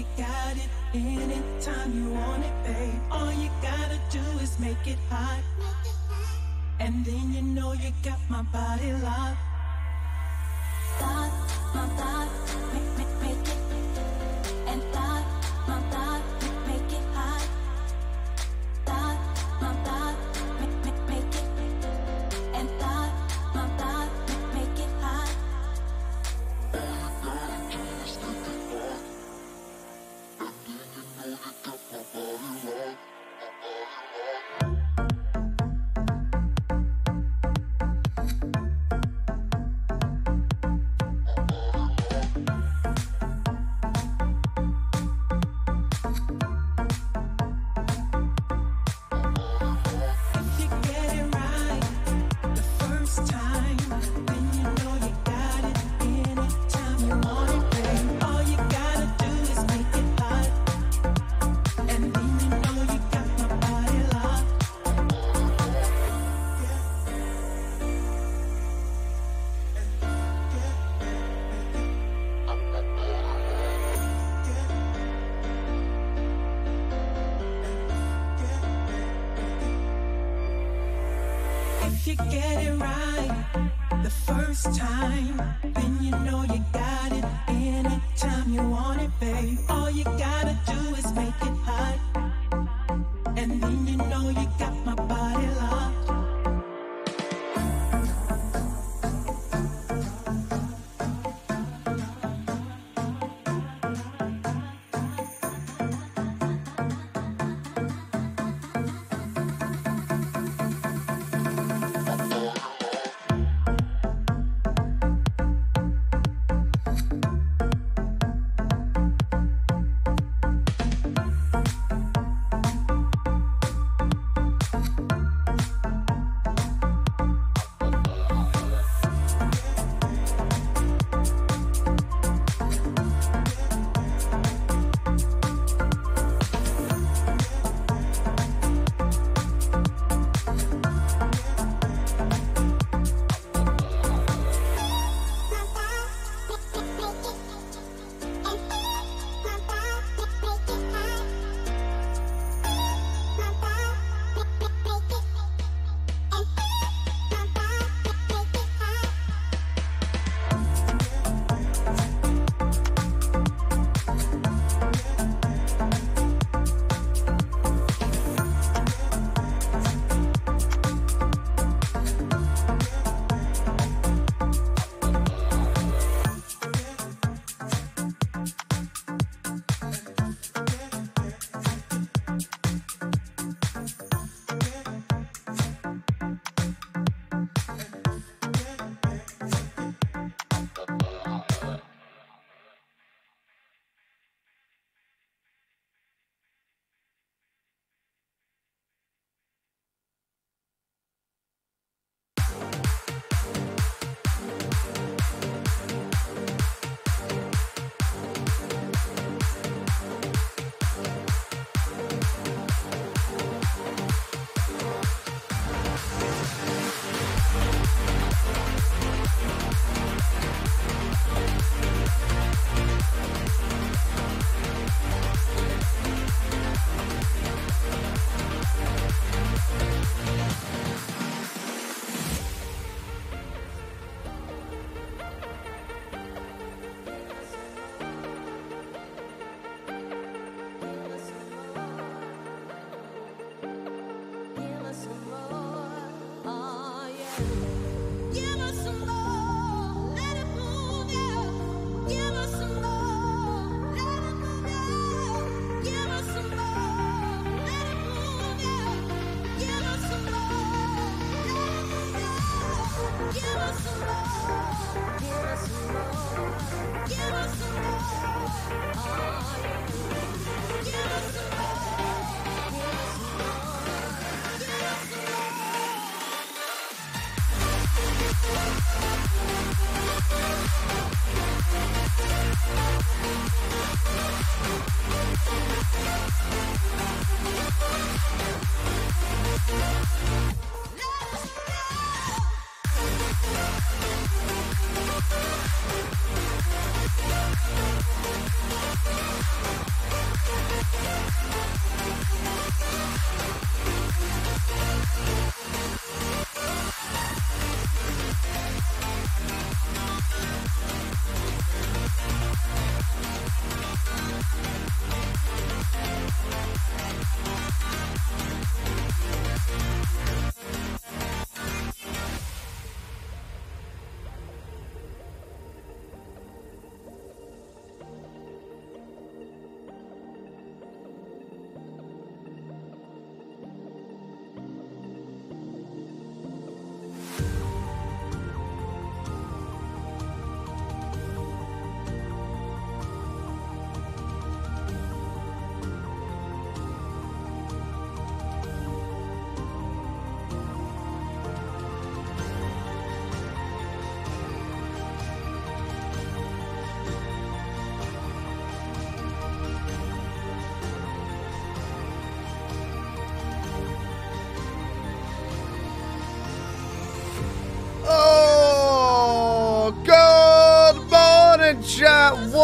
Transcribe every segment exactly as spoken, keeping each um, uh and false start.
you got it anytime you want it, babe. All you gotta do is make it hot, and then you know you got my body locked. Lock my lock, make, make, make it, and lock my lock, make, make it hot. Lock my lock, make, make, make it, and lock my lock, make, make it hot. If you get it right the first time, then you know you got it anytime you want it, babe. All you gotta do is make it hot, and then you know you got my body locked.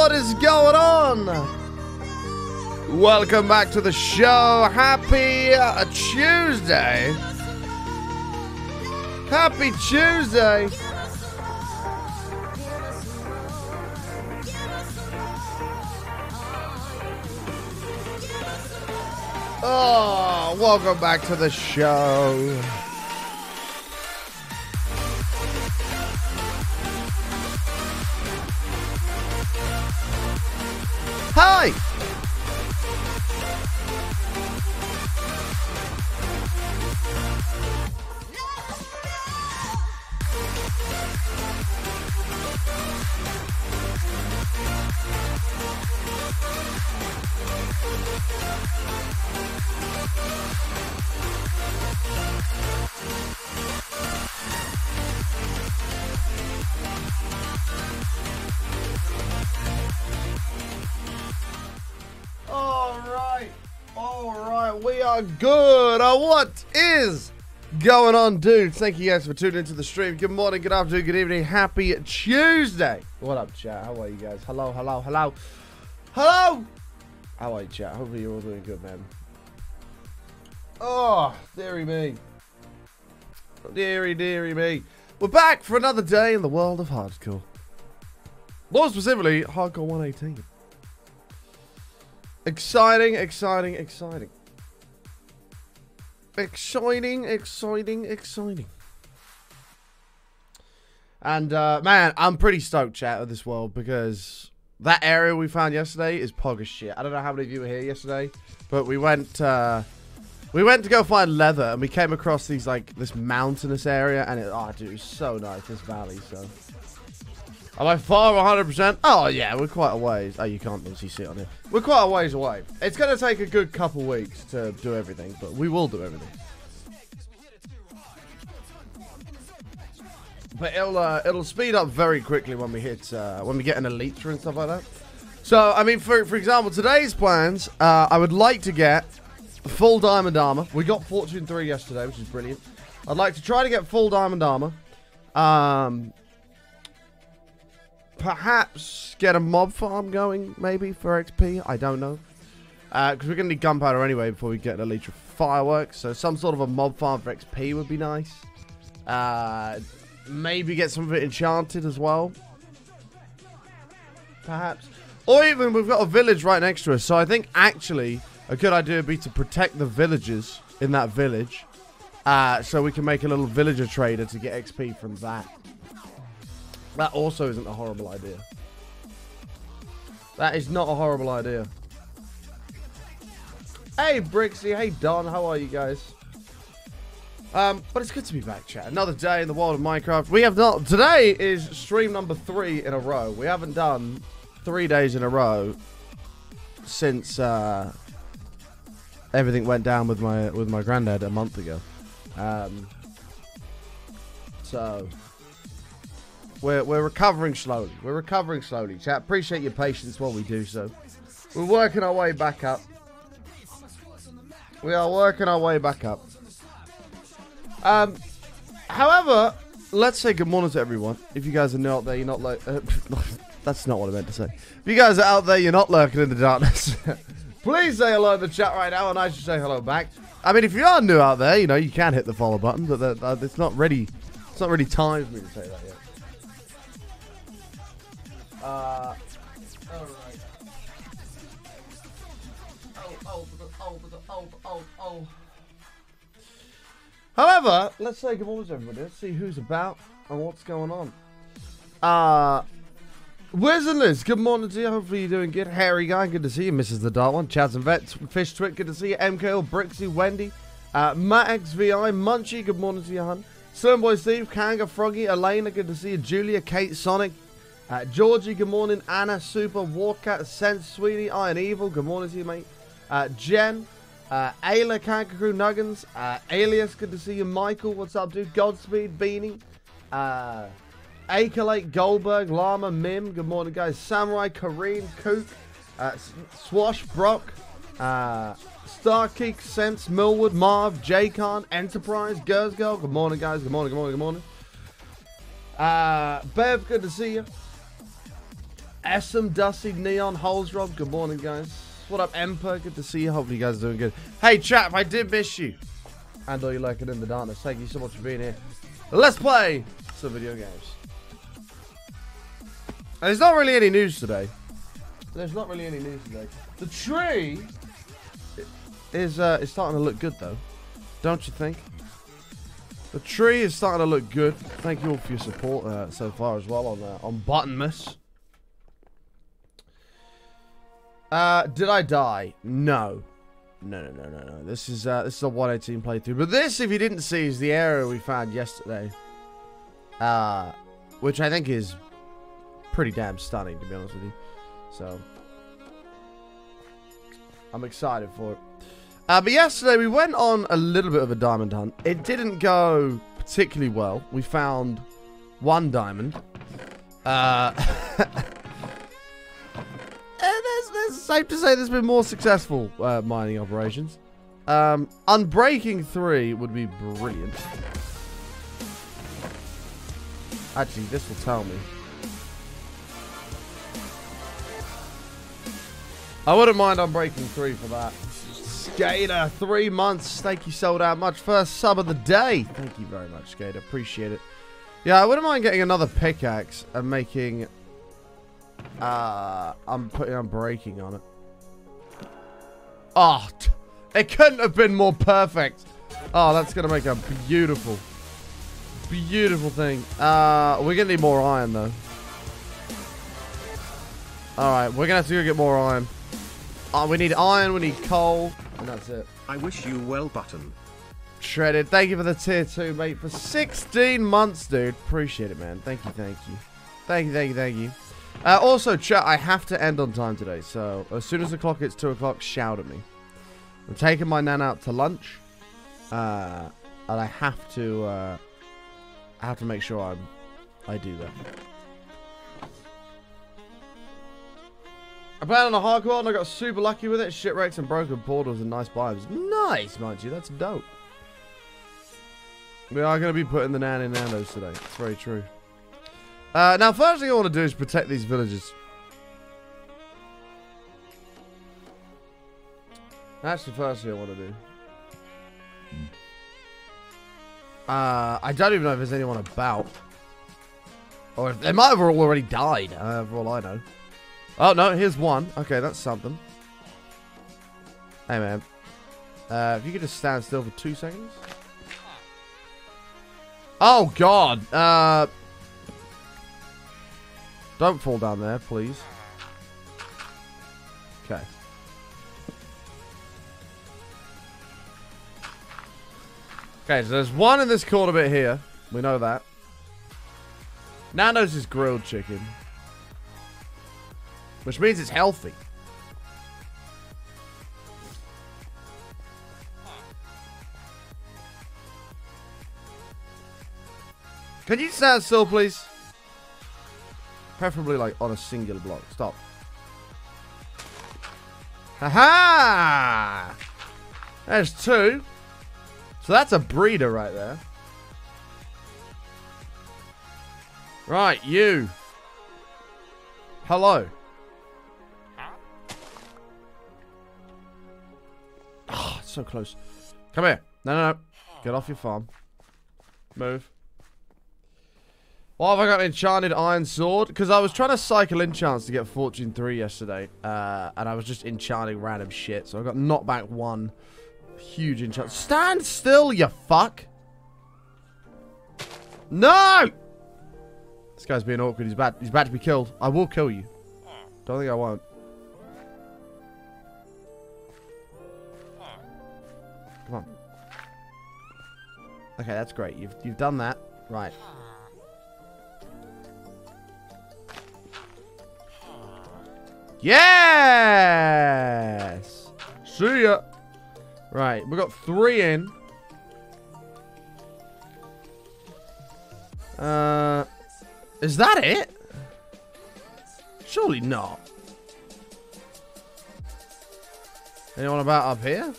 what is going on? Welcome back to the show. Happy uh, Tuesday. Happy Tuesday. Oh, welcome back to the show. Hi. Good. Uh, what is going on, dudes? Thank you guys for tuning into the stream. Good morning, good afternoon, good evening. Happy Tuesday. What up, chat? How are you guys? Hello, hello, hello. Hello. How are you, chat? Hopefully you're all doing good, man. Oh, dearie me. Dearie, dearie me. We're back for another day in the world of hardcore. More specifically, Hardcore one eighteen. Exciting, exciting, exciting. Exciting, exciting, exciting. And, uh, man, I'm pretty stoked, chat, with this world because that area we found yesterday is pog as shit. I don't know how many of you were here yesterday, but we went, uh, we went to go find leather and we came across these, like, this mountainous area and it, oh, dude, it was so nice, this valley, so. Am I far one hundred percent? Oh, yeah, we're quite a ways. Oh, you can't obviously see it on here. We're quite a ways away. It's going to take a good couple weeks to do everything, but we will do everything. But it'll uh, it'll speed up very quickly when we hit uh, when we get an elytra and stuff like that. So, I mean, for for example, today's plans, uh, I would like to get full diamond armor. We got Fortune three yesterday, which is brilliant. I'd like to try to get full diamond armor. Um... Perhaps get a mob farm going, maybe, for X P. I don't know. Because uh, we're going to need gunpowder anyway before we get an elytra fireworks. So some sort of a mob farm for X P would be nice. Uh, maybe get some of it enchanted as well. Perhaps. Or even we've got a village right next to us. So I think actually a good idea would be to protect the villagers in that village. Uh, so we can make a little villager trader to get X P from that. That also isn't a horrible idea. That is not a horrible idea. Hey, Brixie. Hey, Don. How are you guys? Um, but it's good to be back, chat. Another day in the world of Minecraft. We have not... Today is stream number three in a row. We haven't done three days in a row since uh, everything went down with my with my granddad a month ago. Um, so... We're, we're recovering slowly. We're recovering slowly, chat. Appreciate your patience while we do so. We're working our way back up. We are working our way back up. Um, however, let's say good morning to everyone. If you guys are new out there, you're not like... Uh, that's not what I meant to say. If you guys are out there, you're not lurking in the darkness. Please say hello in the chat right now, and I should say hello back. I mean, if you are new out there, you know, you can hit the follow button, but that, uh, it's not ready. It's not really time for me to say that yet. Uh, alright. Oh, oh, oh, oh, oh, oh. However, let's say good morning to everybody. Let's see who's about and what's going on. Uh, Wiz and Liz, good morning to you. Hopefully you're doing good. Harry Guy, good to see you. Missus the Dark One. Chaz and Vets, Fish Twit, good to see you. M K L, Brixie, Wendy. Uh, Matt X V I, Munchie, good morning to you, hun. Slim Boy Steve, Kanga, Froggy, Elena, good to see you. Julia, Kate, Sonic. Uh, Georgie, good morning. Anna, Super, Warcat, Sense, Sweetie, Iron Evil, good morning to you, mate. Uh, Jen, uh, Ayla, Kangaroo, Nuggins, uh, Alias, good to see you. Michael, what's up, dude? Godspeed, Beanie, uh, Akelate, Goldberg, Llama, Mim, good morning, guys. Samurai, Kareen, Kook, uh, Swash, Brock, uh, Starkeek, Sense, Millwood, Marv, J-Con, Enterprise, Girls Girl, good morning, guys. Good morning, good morning, good morning. Uh, Bev, good to see you. S M Dusty Neon Holes Rob. Good morning, guys. What up, Emperor? Good to see you. Hopefully, you guys are doing good. Hey, chat, if I did miss you, and all you like it in the darkness, thank you so much for being here. Let's play some video games. And there's not really any news today. There's not really any news today. The tree is uh, is starting to look good, though. Don't you think? The tree is starting to look good. Thank you all for your support uh, so far as well on uh, on Buttonmas. Uh, did I die? No. No, no, no, no, no. This is uh, this is a one eighteen playthrough. But this, if you didn't see, is the area we found yesterday. Uh, which I think is pretty damn stunning, to be honest with you. So, I'm excited for it. Uh, but yesterday we went on a little bit of a diamond hunt. It didn't go particularly well. We found one diamond. Uh... It's safe to say there's been more successful uh, mining operations. Um, Unbreaking three would be brilliant. Actually, this will tell me. I wouldn't mind Unbreaking three for that. Skater, three months. Thank you, sold out much. First sub of the day. Thank you very much, Skater. Appreciate it. Yeah, I wouldn't mind getting another pickaxe and making... Uh, I'm putting Unbreaking on it. Oh, it couldn't have been more perfect. Oh, that's going to make a beautiful, beautiful thing. Uh, we're going to need more iron, though. Alright, we're going to have to go get more iron. Uh, we need iron, we need coal, and that's it. I wish you well, Button. Shredded. Thank you for the tier two, mate, for sixteen months, dude. Appreciate it, man. Thank you, thank you. Thank you, thank you, thank you. Uh, also, chat, I have to end on time today, so as soon as the clock hits two o'clock, shout at me. I'm taking my nan out to lunch, uh, and I have to, uh, I have to make sure I'm, I do that. I played on a hardcore and I got super lucky with it. Shipwrecks and broken portals and nice vibes. Nice, mind you, that's dope. We are going to be putting the nan in Nando's today. It's very true. Uh, now, first thing I want to do is protect these villages. That's the first thing I want to do. Uh, I don't even know if there's anyone about. Or if they might have all already died, uh, for all I know. Oh, no, here's one. Okay, that's something. Hey, man. Uh, if you could just stand still for two seconds. Oh, God. Uh... Don't fall down there, please. Okay. Okay, so there's one in this corner bit here. We know that. Nando's is grilled chicken. Which means it's healthy. Can you stand still, please? Preferably, like, on a singular block. Stop. Ha-ha! There's two. So that's a breeder right there. Right, you. Hello. Oh, it's so close. Come here. No, no, no. Get off your farm. Move. Why have I got an enchanted iron sword? Because I was trying to cycle enchants to get Fortune three yesterday. Uh, and I was just enchanting random shit. So I got knockback one. Huge enchant. Stand still, you fuck. No! This guy's being awkward. He's about, he's about to be killed. I will kill you. Don't think I won't. Come on. Okay, that's great. You've, you've done that. Right. Yes! See ya! Right, we got three in. Uh, is that it? Surely not. Anyone about up here?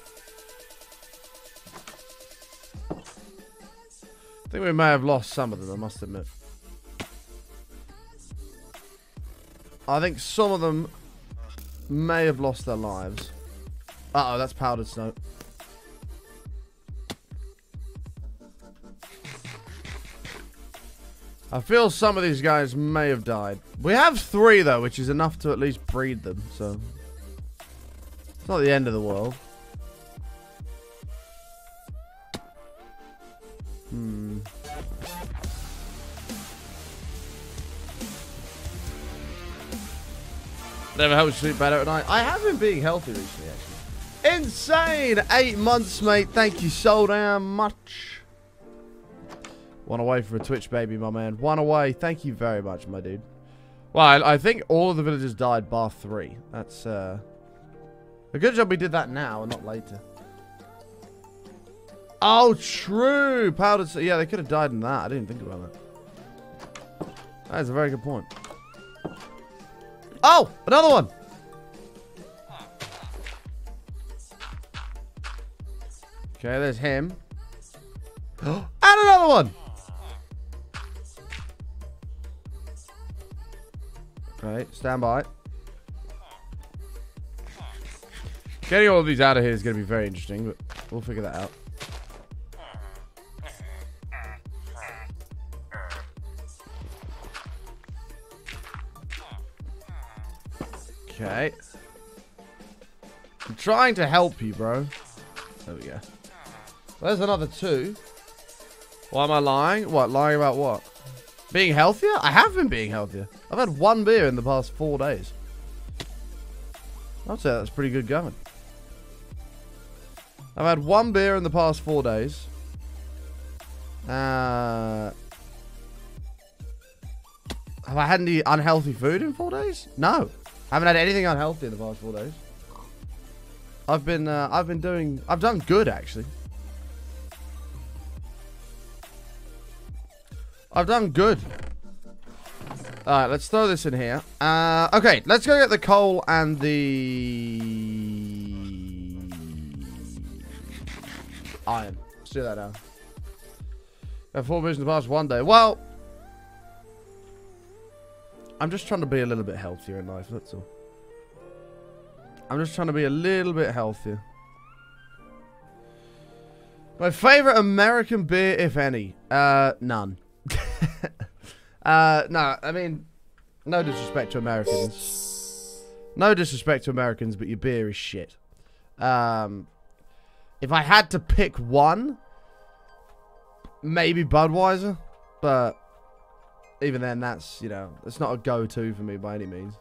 I think we may have lost some of them, I must admit. I think some of them may have lost their lives. Uh oh, that's powdered snow. I feel some of these guys may have died. We have three, though, which is enough to at least breed them, so... It's not the end of the world. Hmm. Never helps you sleep better at night. I have been being healthy recently, actually. Insane! Eight months, mate. Thank you so damn much. One away for a Twitch baby, my man. One away. Thank you very much, my dude. Well, I, I think all of the villagers died bar three. That's, uh... a good job we did that now and not later. Oh, true! Powdered... Yeah, they could have died in that. I didn't think about that. That is a very good point. Oh! Another one! Okay, there's him. And another one! Okay, stand by. Getting all of these out of here is going to be very interesting, but we'll figure that out. Okay. I'm trying to help you, bro. There we go. There's another two. Why am I lying? What? Lying about what? Being healthier? I have been being healthier. I've had one beer in the past four days. I'd say that's pretty good going. I've had one beer in the past four days. Uh, have I had any unhealthy food in four days? No. I haven't had anything unhealthy in the past four days. I've been, uh, I've been doing, I've done good actually. I've done good. Alright, let's throw this in here. Uh, okay, let's go get the coal and the iron. Let's do that now. Got four beers in the past one day. Well, I'm just trying to be a little bit healthier in life, that's all. I'm just trying to be a little bit healthier. My favorite American beer, if any? Uh, none. uh, no, I mean, no disrespect to Americans. No disrespect to Americans, but your beer is shit. Um, if I had to pick one, maybe Budweiser, but even then, that's, you know, it's not a go-to for me by any means.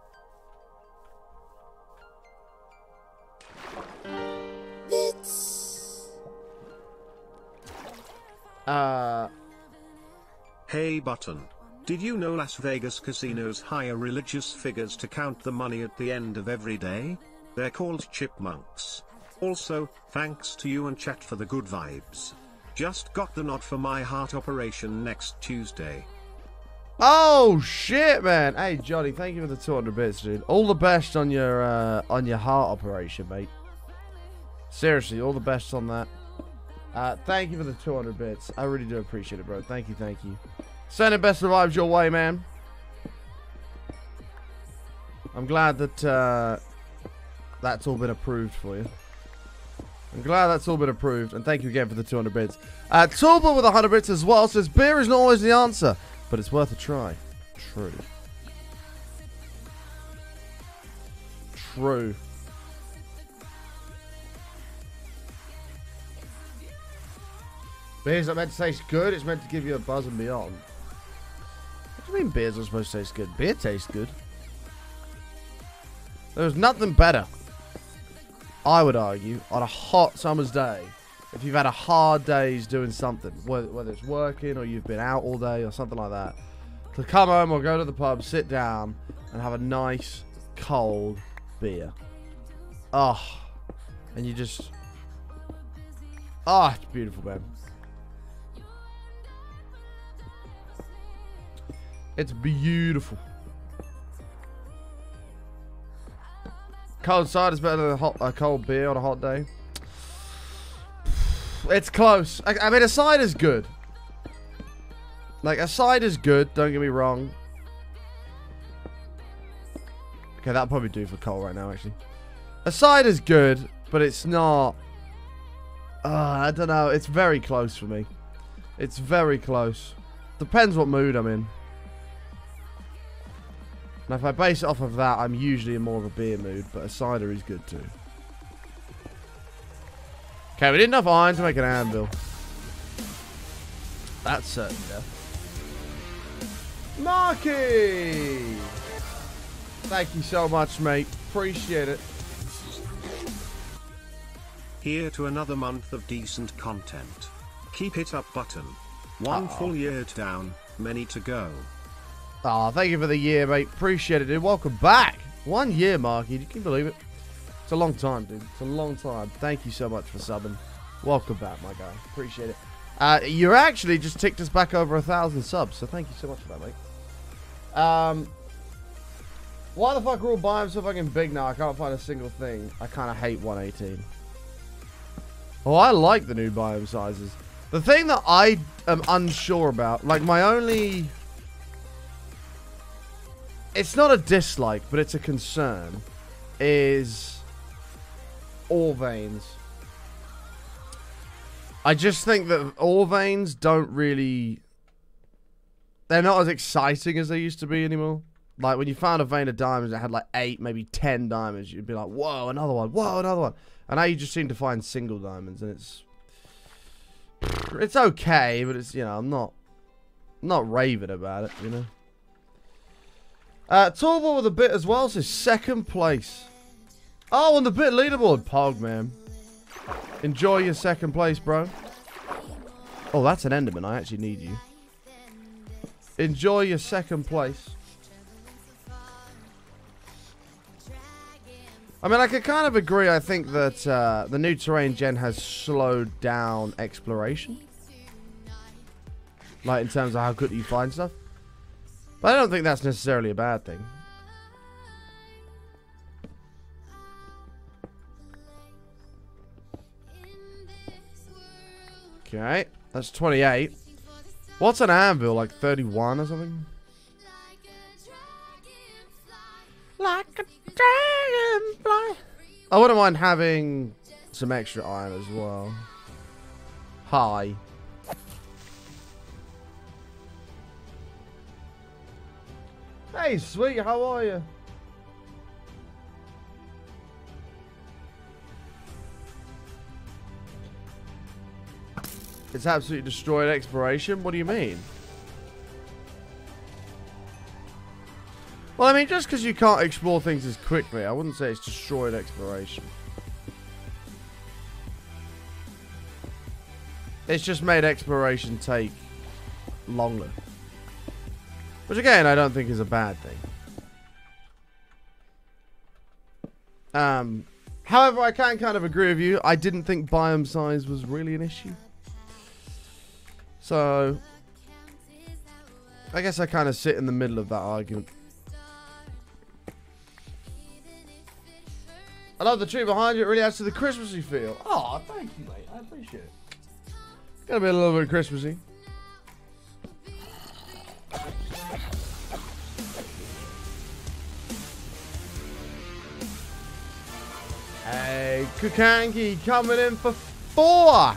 Uh... Hey Button. Did you know Las Vegas casinos hire religious figures to count the money at the end of every day? They're called chipmunks. Also, thanks to you and chat for the good vibes. Just got the nod for my heart operation next Tuesday. Oh shit, man! Hey Johnny, thank you for the two hundred bits, dude. All the best on your uh, on your heart operation, mate. Seriously, all the best on that. Uh, thank you for the two hundred bits. I really do appreciate it, bro. Thank you, thank you. Sending best of vibes your way, man. I'm glad that uh, that's all been approved for you. I'm glad that's all been approved, and thank you again for the two hundred bits. Uh, Tulba with one hundred bits as well says, beer is not always the answer, but it's worth a try. True. True. Beer's not meant to taste good, it's meant to give you a buzz and beyond. What do you mean beer's not supposed to taste good? Beer tastes good. There's nothing better, I would argue, on a hot summer's day, if you've had a hard day's doing something, whether, whether it's working or you've been out all day or something like that, to come home or go to the pub, sit down, and have a nice, cold beer. Oh, and you just... Oh, it's beautiful, man. It's beautiful. Cold cider is better than a, hot, a cold beer on a hot day. It's close. I, I mean, a cider's good. Like, a cider's good, don't get me wrong. Okay, that'll probably do for coal right now, actually. A side is good, but it's not... Uh, I don't know. It's very close for me. It's very close. Depends what mood I'm in. Now, if I base it off of that, I'm usually in more of a beer mood, but a cider is good too. Okay, we didn't have iron to make an anvil. That's certain death. Marky! Thank you so much, mate. Appreciate it. Here to another month of decent content. Keep it up, Button. One Uh-oh. full year down, many to go. Aw, oh, thank you for the year, mate. Appreciate it, dude. Welcome back. One year, Marky. Can you believe it? It's a long time, dude. It's a long time. Thank you so much for subbing. Welcome back, my guy. Appreciate it. Uh, you actually just ticked us back over a thousand subs, so thank you so much for that, mate. Um, why the fuck are all biomes so fucking big now? I can't find a single thing. I kind of hate one eighteen. Oh, I like the new biome sizes. The thing that I am unsure about, like my only... It's not a dislike, but it's a concern, is ore veins. I just think that ore veins don't really... They're not as exciting as they used to be anymore. Like, when you found a vein of diamonds that had like eight, maybe ten diamonds, you'd be like, whoa, another one, whoa, another one. And now you just seem to find single diamonds, and it's... It's okay, but it's, you know, I'm not... Not raving about it, you know. Uh, Tallball with a bit as well, says second place. Oh, on the bit leaderboard, Pog, man. Enjoy your second place, bro. Oh, that's an Enderman. I actually need you. Enjoy your second place. I mean, I could kind of agree. I think that uh, the new terrain gen has slowed down exploration. Like, in terms of how good you find stuff. But I don't think that's necessarily a bad thing. Okay, that's twenty-eight. What's an anvil? Like thirty-one or something? Like a dragonfly. I wouldn't mind having some extra iron as well. Hi. Hey, sweet, how are you? It's absolutely destroyed exploration? What do you mean? Well, I mean, just because you can't explore things as quickly, I wouldn't say it's destroyed exploration. It's just made exploration take longer. Which, again, I don't think is a bad thing. Um, however, I can kind of agree with you. I didn't think biome size was really an issue. So, I guess I kind of sit in the middle of that argument. I love the tree behind you. It really adds to the Christmassy feel. Oh, thank you, mate. I appreciate it. It's going to be a little bit Christmassy. Hey, Kukangi coming in for four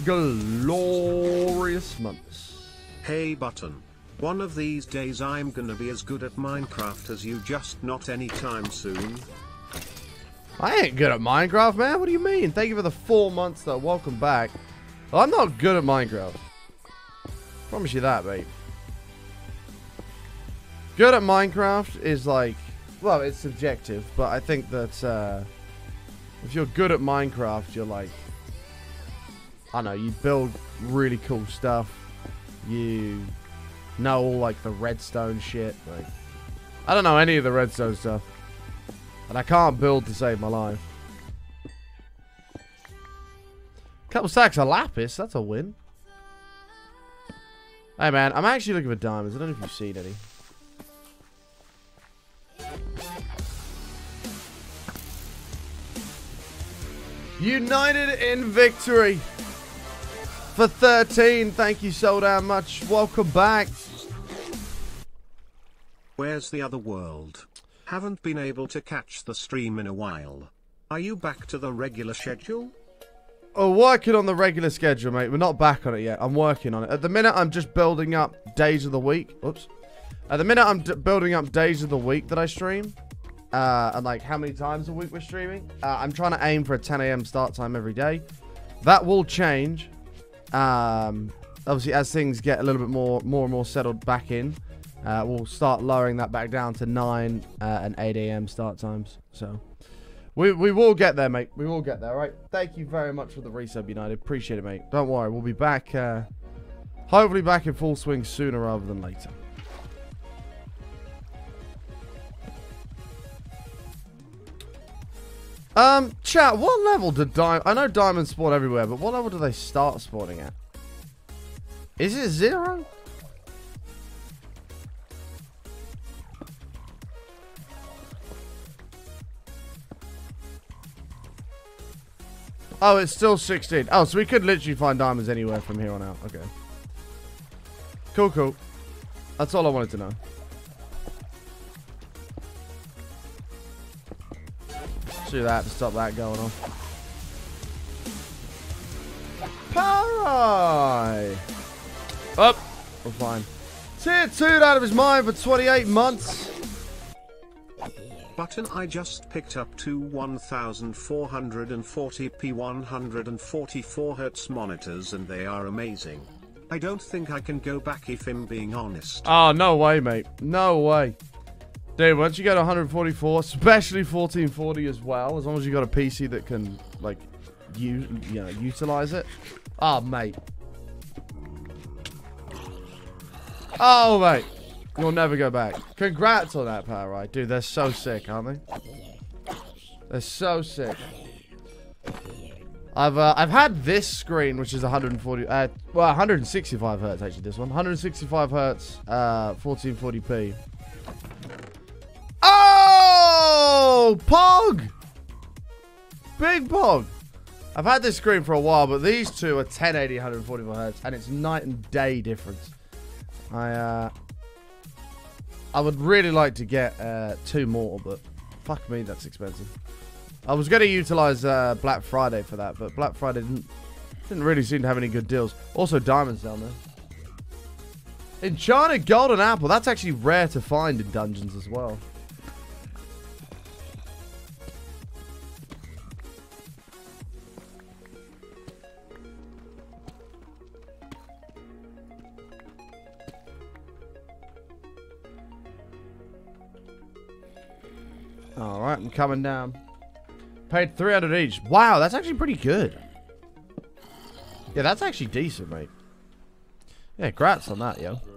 glorious months. Hey Button. One of these days I'm gonna be as good at Minecraft as you, just not anytime soon. I ain't good at Minecraft, man. What do you mean? Thank you for the four months, though. Welcome back. Well, I'm not good at Minecraft. Promise you that, mate. Good at Minecraft is like... Well, it's subjective, but I think that... Uh, if you're good at Minecraft, you're like... I don't know, you build really cool stuff. You know all, like, the redstone shit. Like, I don't know any of the redstone stuff. And I can't build to save my life. Couple stacks of lapis, that's a win. Hey man, I'm actually looking for diamonds. I don't know if you've seen any. United in victory for thirteen. Thank you so damn much. Welcome back. Where's the other world? Haven't been able to catch the stream in a while. Are you back to the regular schedule? Oh, working on the regular schedule, mate. We're not back on it yet. I'm working on it. At the minute, I'm just building up days of the week. Oops. At the minute, I'm d building up days of the week that I stream. Uh, and like how many times a week we're streaming. Uh, I'm trying to aim for a ten A M start time every day. That will change. Um, obviously, as things get a little bit more, more and more settled back in, uh, we'll start lowering that back down to nine uh, and eight A M start times. So we we will get there, mate. We will get there. All right. Thank you very much for the resub, United. Appreciate it, mate. Don't worry. We'll be back. Uh, hopefully, back in full swing sooner rather than later. Um, chat, what level did diamond... I know diamonds spawn everywhere, but what level do they start spawning at? Is it zero? Oh, it's still sixteen. Oh, so we could literally find diamonds anywhere from here on out. Okay. Cool, cool. That's all I wanted to know. Do that to stop that going on. Pie! Up! Oh, we're fine. Tier two out of his mind for twenty-eight months. Button, I just picked up two one thousand four hundred forty p one hundred forty-four hertz monitors and they are amazing. I don't think I can go back if I'm being honest. Oh, no way, mate. No way. Dude, once you go to one forty-four, especially fourteen forty as well, as long as you got a P C that can, like, you, you know, utilize it. Oh, mate. Oh, mate. You'll never go back. Congrats on that, Power Ride. Dude, they're so sick, aren't they? They're so sick. I've uh, I've had this screen, which is one forty, uh, well, one sixty-five hertz, actually, this one. one sixty-five hertz, uh, fourteen forty p. Oh, Pog! Big Pog! I've had this screen for a while, but these two are ten eighty, one forty-four hertz, and it's night and day difference. I, uh... I would really like to get uh, two more, but fuck me, that's expensive. I was going to utilize uh, Black Friday for that, but Black Friday didn't, didn't really seem to have any good deals. Also, diamonds down there. Enchanted Golden Apple. That's actually rare to find in dungeons as well. Alright, I'm coming down. Paid three hundred each. Wow, that's actually pretty good. Yeah, that's actually decent, mate. Yeah, congrats on that, yo.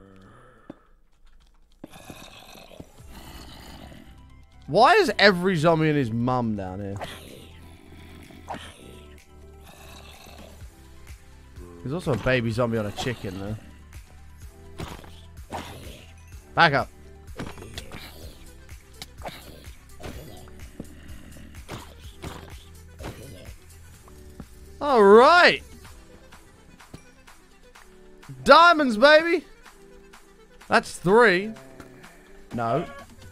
Why is every zombie and his mum down here? There's also a baby zombie on a chicken there. Back up. All right. Diamonds, baby. That's three. No.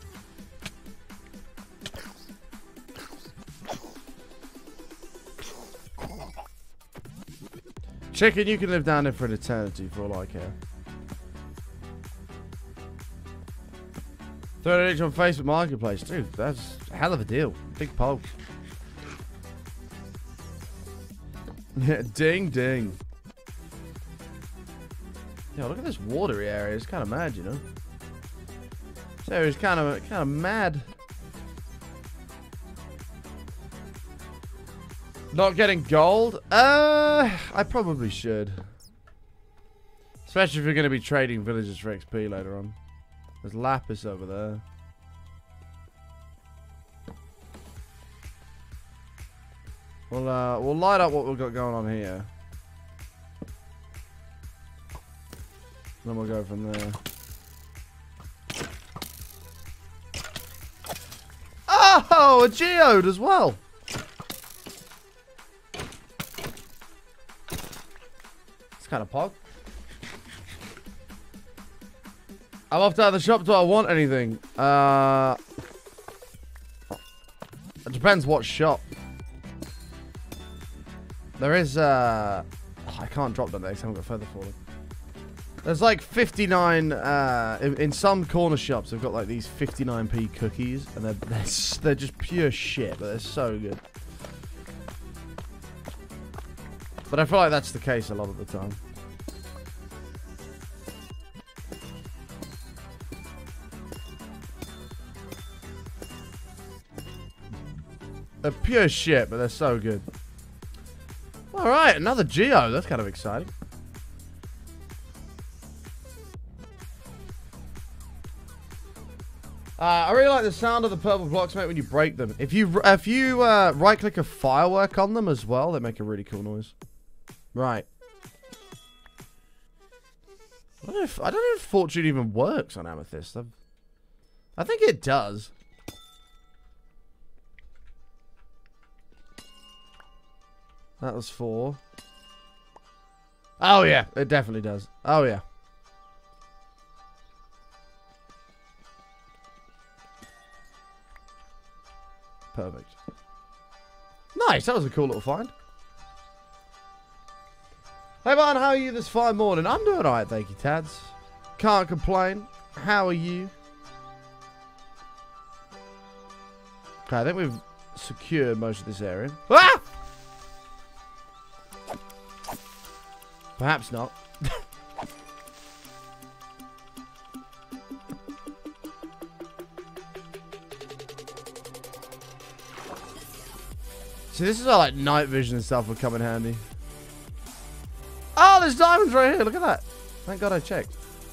Chicken, you can live down there for an eternity for all I care. thirty each on Facebook Marketplace. Dude, that's a hell of a deal. Big poke. Yeah, ding, ding. Yeah, look at this watery area. It's kind of mad, you know. This area's kind of, kind of mad. Not getting gold? Uh, I probably should. Especially if you're going to be trading villagers for X P later on. There's lapis over there. We'll, uh, we'll light up what we've got going on here. Then we'll go from there. Oh, a geode as well. It's kind of pog. I'm off down the shop. Do I want anything? Uh, It depends what shop. There is, uh... Oh, I can't drop them there because I haven't got further for them. There's like fifty-nine, uh... In, in some corner shops, they've got like these fifty-nine p cookies. And they're, they're, they're just pure shit, but they're so good. But I feel like that's the case a lot of the time. They're pure shit, but they're so good. Alright, another Geo. That's kind of exciting. Uh, I really like the sound of the purple blocks, mate, when you break them. If you if you uh, right-click a firework on them as well, they make a really cool noise. Right. I don't know if, I don't know if Fortune even works on Amethyst. I've, I think it does. That was four. Oh, yeah. It definitely does. Oh, yeah. Perfect. Nice. That was a cool little find. Hey, man. How are you this fine morning? I'm doing alright, thank you, Tads. Can't complain. How are you? Okay, I think we've secured most of this area. Ah! Perhaps not. See, this is where like night vision and stuff would come in handy. Oh, there's diamonds right here. Look at that. Thank God I checked.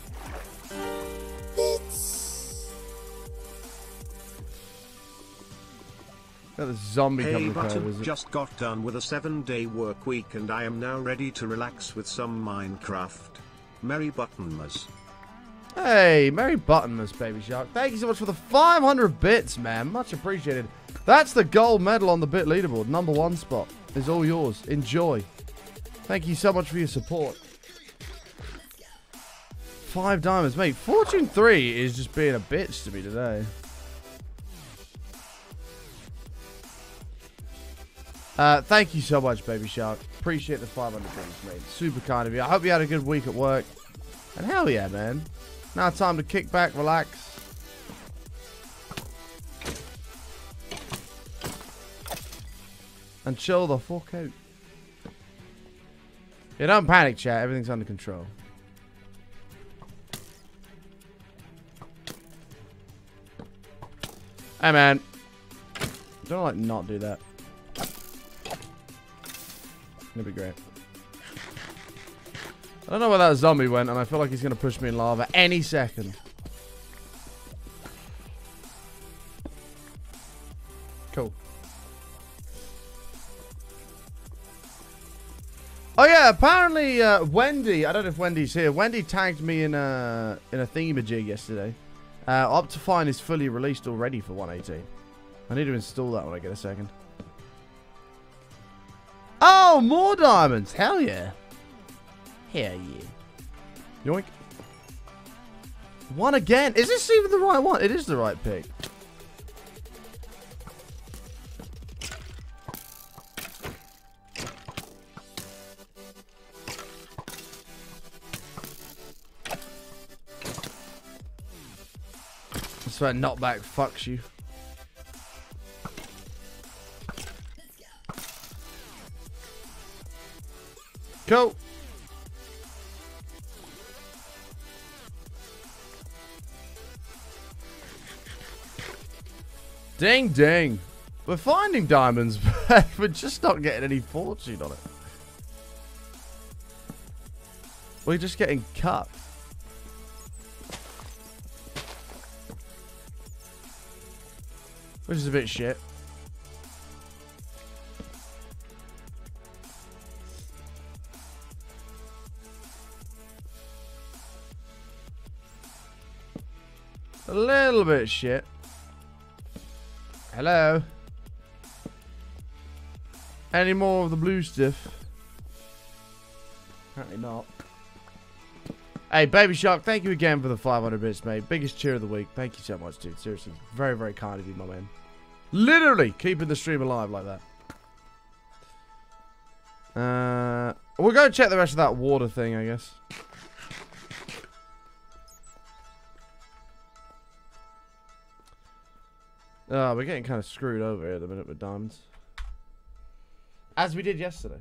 Got the zombie Hey, coming Button, over. just got done with a seven-day work week and I am now ready to relax with some Minecraft. Merry Buttonmas. Hey, Merry Buttonmas, Baby Shark. Thank you so much for the five hundred bits, man. Much appreciated. That's the gold medal on the bit leaderboard. Number one spot is all yours. Enjoy. Thank you so much for your support. Five diamonds, mate. Fortune three is just being a bitch to me today. Uh, thank you so much, Baby Shark. Appreciate the five hundred bits, mate. Super kind of you. I hope you had a good week at work. And hell yeah, man. Now time to kick back, relax. And chill the fuck out. Yeah, don't panic, chat. Everything's under control. Hey, man. Don't like not do that. It'll be great. I don't know where that zombie went, and I feel like he's going to push me in lava any second. Cool. Oh yeah, apparently uh, Wendy, I don't know if Wendy's here. Wendy tagged me in a in a thingamajig yesterday. Uh, Optifine is fully released already for one eighteen. I need to install that when I get a second. Oh, more diamonds! Hell yeah! Hell yeah! Yoink! One again. Is this even the right one? It is the right pick. I swear, knockback fucks you. Cool. Ding ding. We're finding diamonds, but we're just not getting any fortune on it. We're just getting cut. Which is a bit shit. A little bit shit. Hello? Any more of the blue stuff? Apparently not. Hey, Baby Shark, thank you again for the five hundred bits, mate. Biggest cheer of the week. Thank you so much, dude. Seriously. Very, very kind of you, my man. Literally keeping the stream alive like that. Uh, we'll go check the rest of that water thing, I guess. Oh, we're getting kind of screwed over here at the minute with diamonds. As we did yesterday.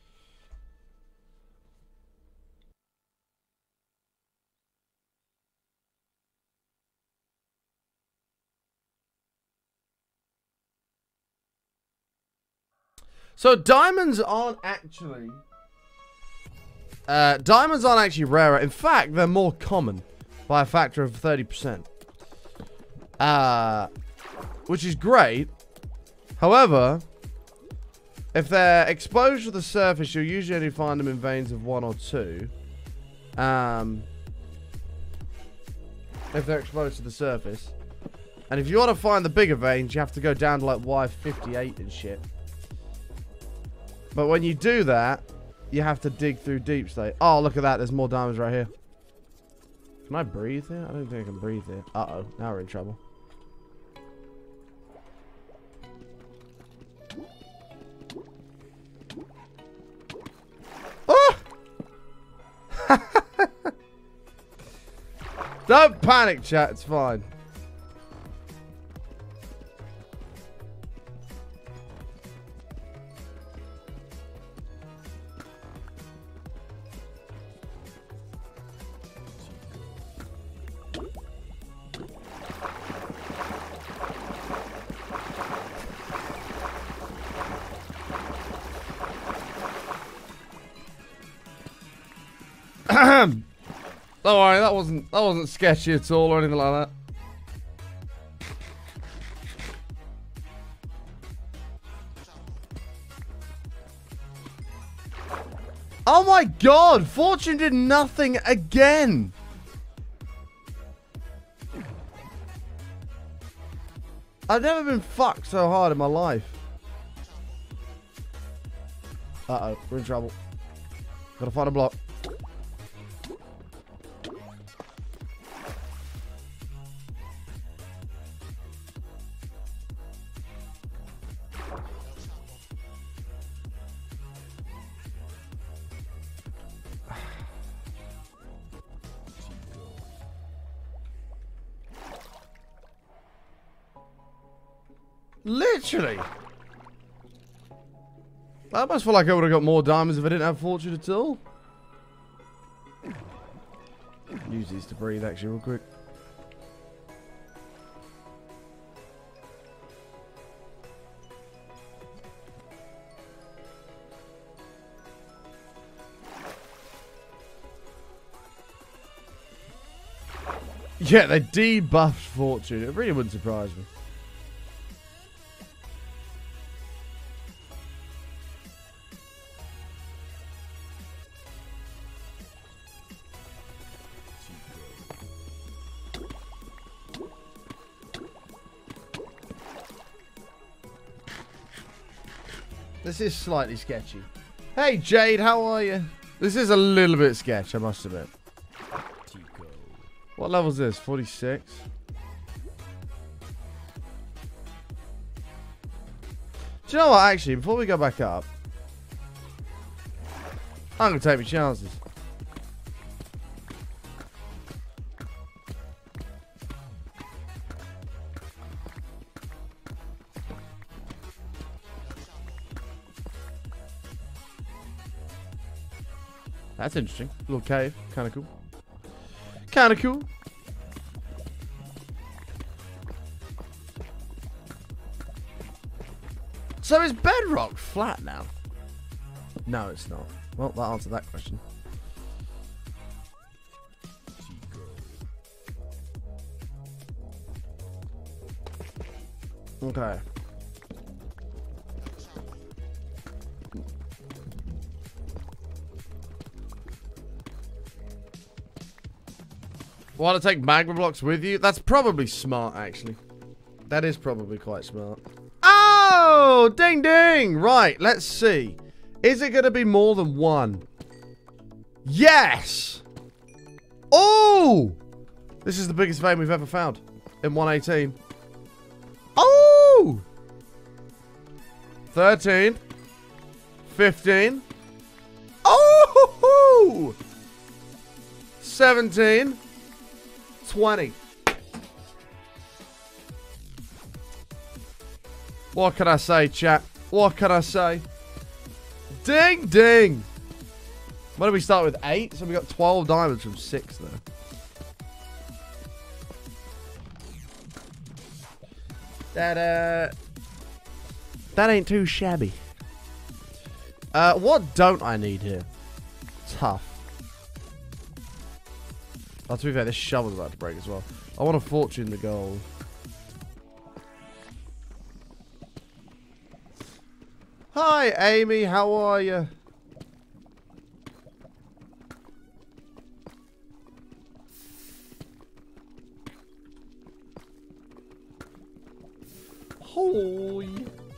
So diamonds aren't actually... Uh, diamonds aren't actually rarer. In fact, they're more common by a factor of thirty percent. Uh... Which is great. However, if they're exposed to the surface, you'll usually only find them in veins of one or two. Um, if they're exposed to the surface. And if you want to find the bigger veins, you have to go down to like Y fifty-eight and shit. But when you do that, you have to dig through deep state. Oh, look at that. There's more diamonds right here. Can I breathe here? I don't think I can breathe here. Uh-oh. Now we're in trouble. Don't panic, chat. It's fine. Don't worry, that wasn't that wasn't sketchy at all or anything like that. Oh my god! Fortune did nothing again! I've never been fucked so hard in my life. Uh-oh, we're in trouble. Gotta find a block. Literally. I almost feel like I would have got more diamonds if I didn't have fortune at all. Use these to breathe actually real quick. Yeah, they debuffed fortune. It really wouldn't surprise me. This is slightly sketchy. Hey Jade, how are you? This is a little bit sketch, I must admit. What level is this? forty-six? Do you know what, actually, before we go back up, I'm going to take my chances. That's interesting. Little cave. Kind of cool. Kind of cool. So is bedrock flat now? No, it's not. Well, that answered that question. Okay. Want to take magma blocks with you? That's probably smart, actually. That is probably quite smart. Oh, ding ding. Right, let's see. Is it going to be more than one? Yes. Oh, this is the biggest vein we've ever found in one eighteen. Oh, thirteen. fifteen. Oh! seventeen. twenty. What can I say, chat? What can I say? Ding, ding. What did we start with? Eight? So we got twelve diamonds from six there. That, uh... That ain't too shabby. Uh, what don't I need here? Tough. Oh, to be fair, this shovel's about to break as well. I want a fortune to gold. Hi, Amy. How are you? Holy.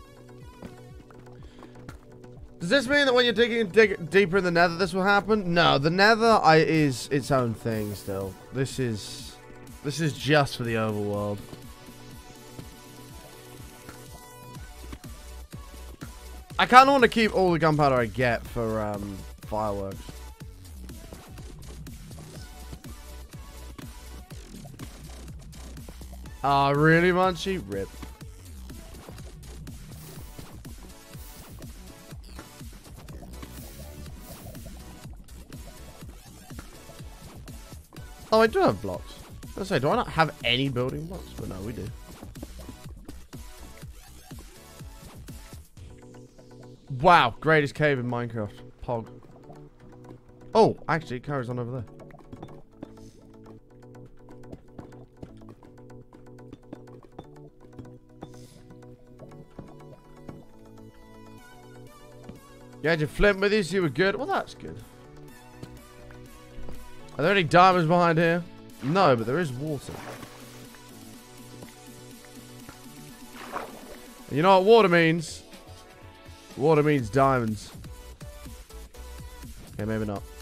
Does this mean that when you're digging dig deeper in the nether, this will happen? No, the nether I, is its own thing still. This is... This is just for the overworld. I kind of want to keep all the gunpowder I get for um, fireworks. Ah, uh, really, Munchie? Rip. Oh, I do have blocks. I was gonna say, do I not have any building blocks? But no, we do. Wow, greatest cave in Minecraft. Pog. Oh, actually, it carries on over there. You had your flint with you, so you were good. Well, that's good. Are there any diamonds behind here? No, but there is water. And you know what water means? Water means diamonds. Okay, maybe not.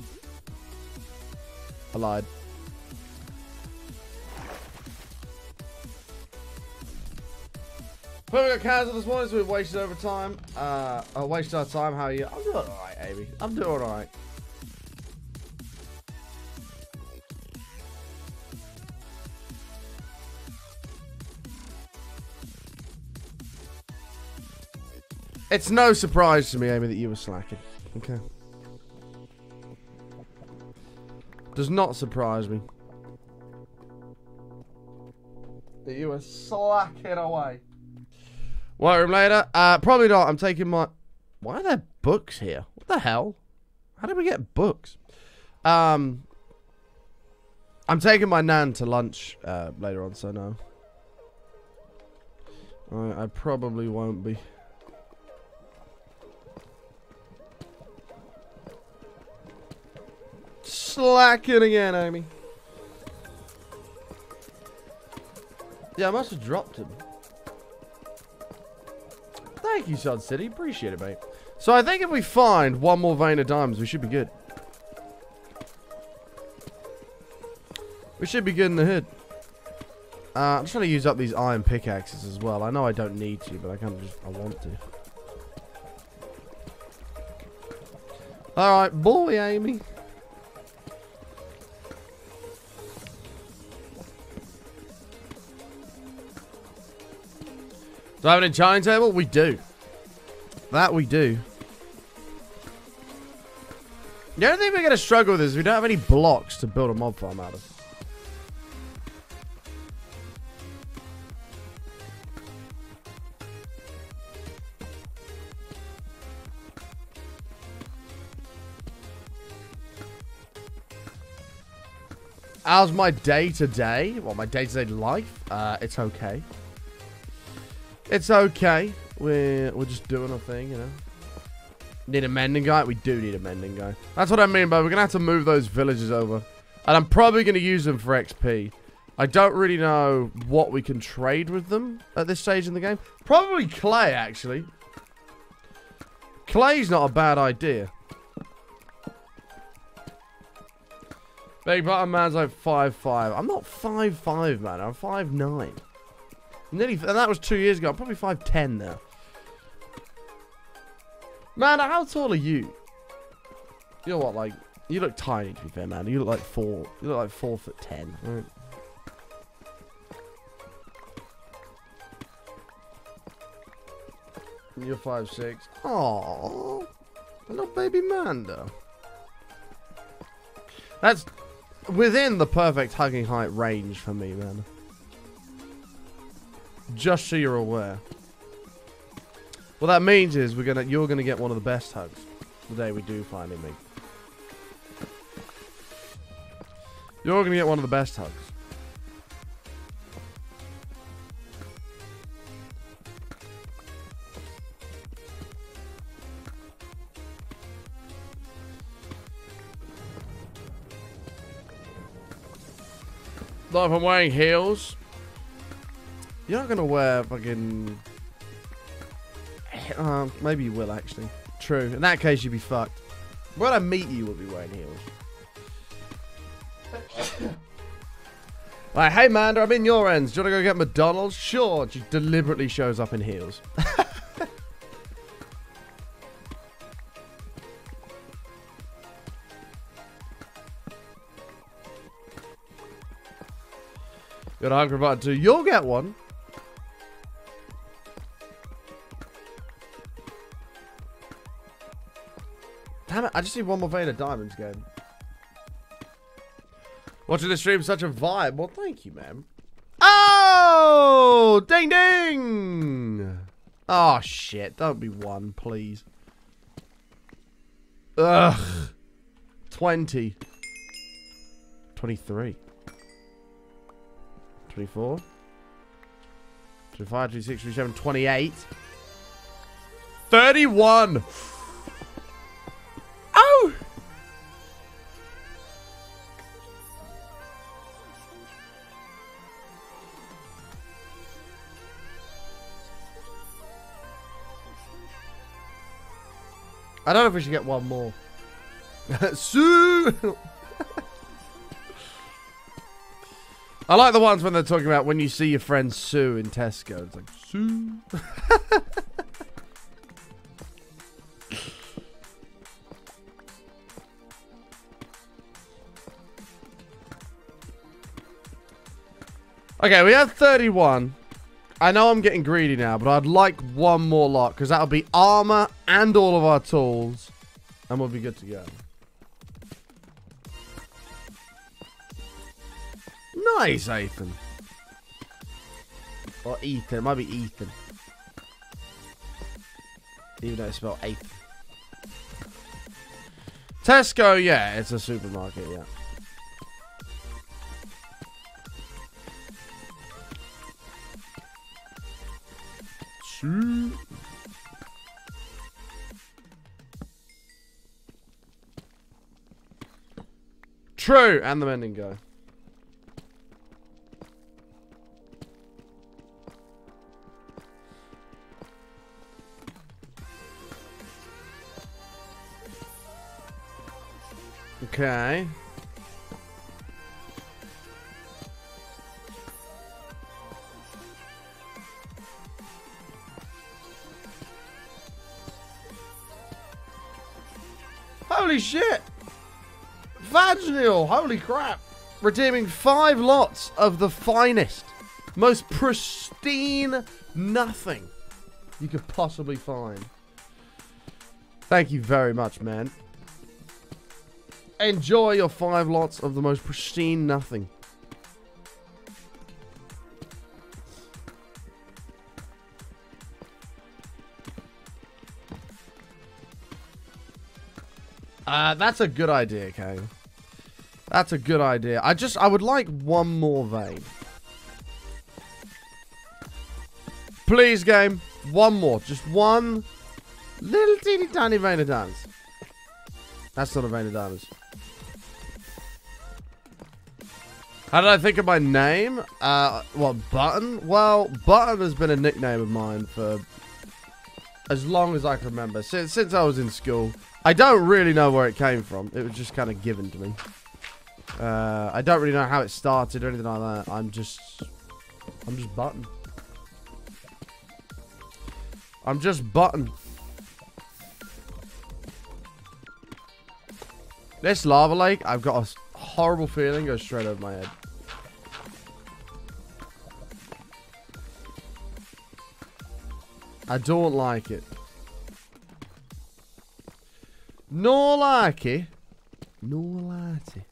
I lied. But we got cancelled this morning, so we wasted over time. Uh, I wasted our time. How are you? I'm doing alright, Amy. I'm doing alright. It's no surprise to me, Amy, that you were slacking. Okay. Does not surprise me that you were slacking away. White room later? Uh, probably not. I'm taking my... Why are there books here? What the hell? How did we get books? Um, I'm taking my nan to lunch uh, later on, so no. I, I probably won't be. Slacking again, Amy. Yeah, I must have dropped him. Thank you, Sun City. Appreciate it, mate. So I think if we find one more vein of diamonds, we should be good. We should be good in the hood. Uh, I'm trying to use up these iron pickaxes as well. I know I don't need to, but I kind of just, I want to. Alright, boy, Amy. Do I have an enchanting table? We do. That we do. The only thing we're going to struggle with is we don't have any blocks to build a mob farm out of. How's my day-to-day? Well, my day-to-day life? Uh, it's okay. It's okay. We're, we're just doing our thing, you know. Need a mending guy? We do need a mending guy. That's what I mean, but we're going to have to move those villages over. And I'm probably going to use them for X P. I don't really know what we can trade with them at this stage in the game. Probably clay, actually. Clay's not a bad idea. Big button man's like five five. I'm not five five, man. I'm five nine. Nearly, and that was two years ago. I'm probably five ten now. Man, how tall are you? You're what, like... You look tiny, to be fair, man. You look like four... You look like four foot ten, right? You're five six. Aww. A little baby Manda. That's within the perfect hugging height range for me, man. Just so you're aware. What that means is we're gonna you're gonna get one of the best hugs the day we do finally meet. You're gonna get one of the best hugs. Not if I'm wearing heels. You're not gonna wear fucking... Uh, maybe you will, actually. True. In that case, you'd be fucked. When I meet you, we'll be wearing heels. Like, hey, Manda, I'm in your ends. Do you want to go get McDonald's? Sure. She deliberately shows up in heels. Got a hungry button too. You'll get one. Damn it, I just need one more vein of diamonds going. Watching the stream, such a vibe. Well, thank you, man. Oh! Ding ding! Oh, shit. Don't be one, please. Ugh. twenty. twenty-three. twenty-four. twenty-five, twenty-six, twenty-seven, twenty-eight. thirty-one! Oh! I don't know if we should get one more. Sue! I like the ones when they're talking about when you see your friend Sue in Tesco. It's like, Sue. Okay, we have thirty-one. I know I'm getting greedy now, but I'd like one more lot, because that'll be armor and all of our tools, and we'll be good to go. Nice, Ethan. Or Ethan. It might be Ethan. Even though it's spelled Ethan. Tesco, yeah, it's a supermarket, yeah. Shoot. True, and the mending guy. Okay. Holy shit! Vaginal! Holy crap! Redeeming five lots of the finest, most pristine nothing you could possibly find. Thank you very much, man. Enjoy your five lots of the most pristine nothing. Uh, that's a good idea, Kane. That's a good idea. I just, I would like one more vein. Please, game. One more. Just one little teeny tiny vein of diamonds. That's not a vein of diamonds. How did I think of my name? Uh, what, Button? Well, Button has been a nickname of mine for as long as I can remember. Since, since I was in school. I don't really know where it came from. It was just kind of given to me. Uh, I don't really know how it started or anything like that. I'm just... I'm just Button. I'm just Button. This lava lake, I've got a horrible feeling goes straight over my head. I don't like it. No like it. No like it.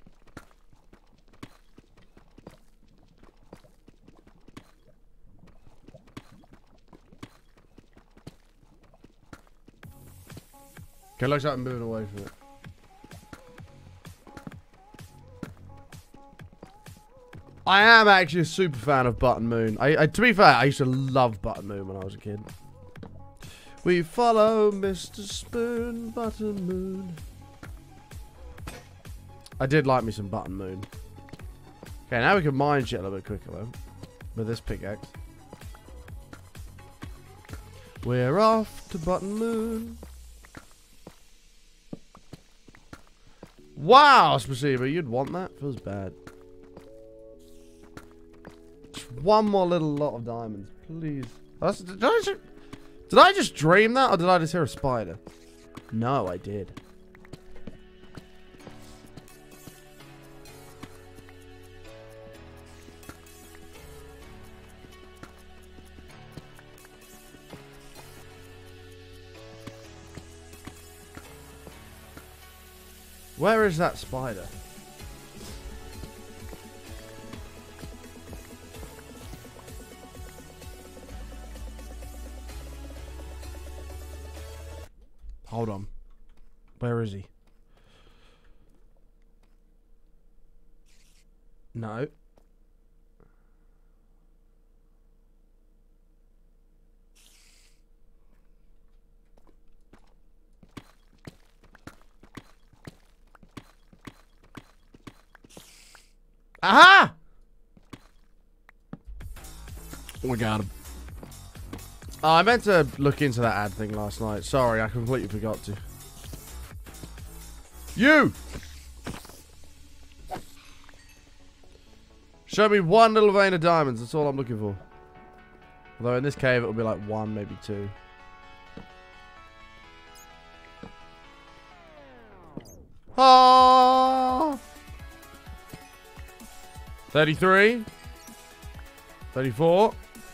Okay, looks like I'm moving away from it. I am actually a super fan of Button Moon. I, I, to be fair, I used to love Button Moon when I was a kid. We follow Mister Spoon, Button Moon. I did like me some Button Moon. Okay, now we can mine shit a little bit quicker though. With this pickaxe. We're off to Button Moon. Wow, Spasiba, you'd want that? Feels bad. Just one more little lot of diamonds, please. That's, did, I just, did I just dream that, or did I just hear a spider? No, I did. Where is that spider? Hold on. Where is he? No. Aha! We got him. Oh, I meant to look into that ad thing last night. Sorry, I completely forgot to. You! Show me one little vein of diamonds. That's all I'm looking for. Although in this cave it'll be like one, maybe two. Oh! thirty-three. thirty-four.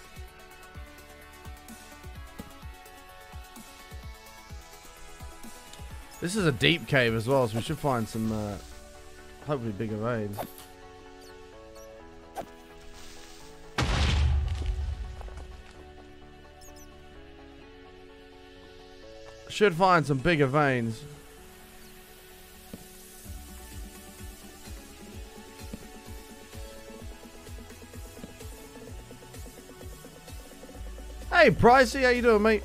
This is a deep cave as well, so we should find some, uh, hopefully bigger veins. Should find some bigger veins. Hey, Pricey, how you doing, mate?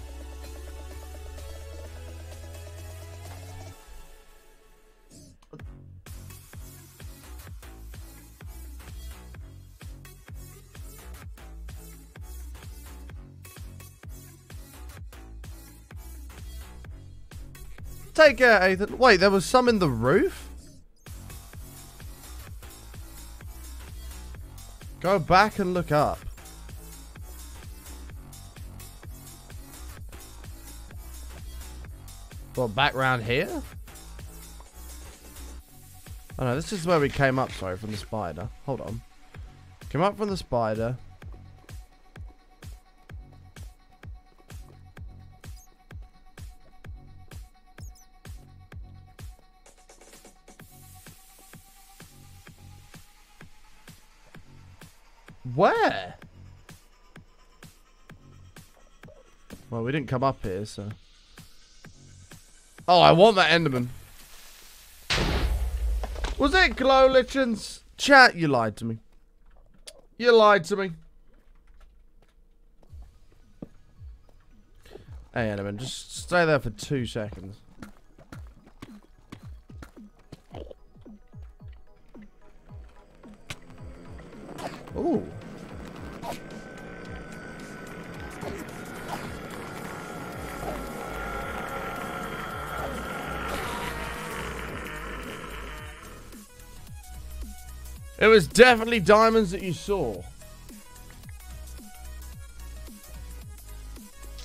Take care, Ethan. Wait, there was some in the roof? Go back and look up. What, back round here? Oh no, this is where we came up, sorry, from the spider. Hold on. Came up from the spider. Where? Well, we didn't come up here, so... Oh, I want that Enderman. Was it Glow Lichens? Chat, you lied to me. You lied to me. Hey, Enderman, just stay there for two seconds. Ooh. It was definitely diamonds that you saw.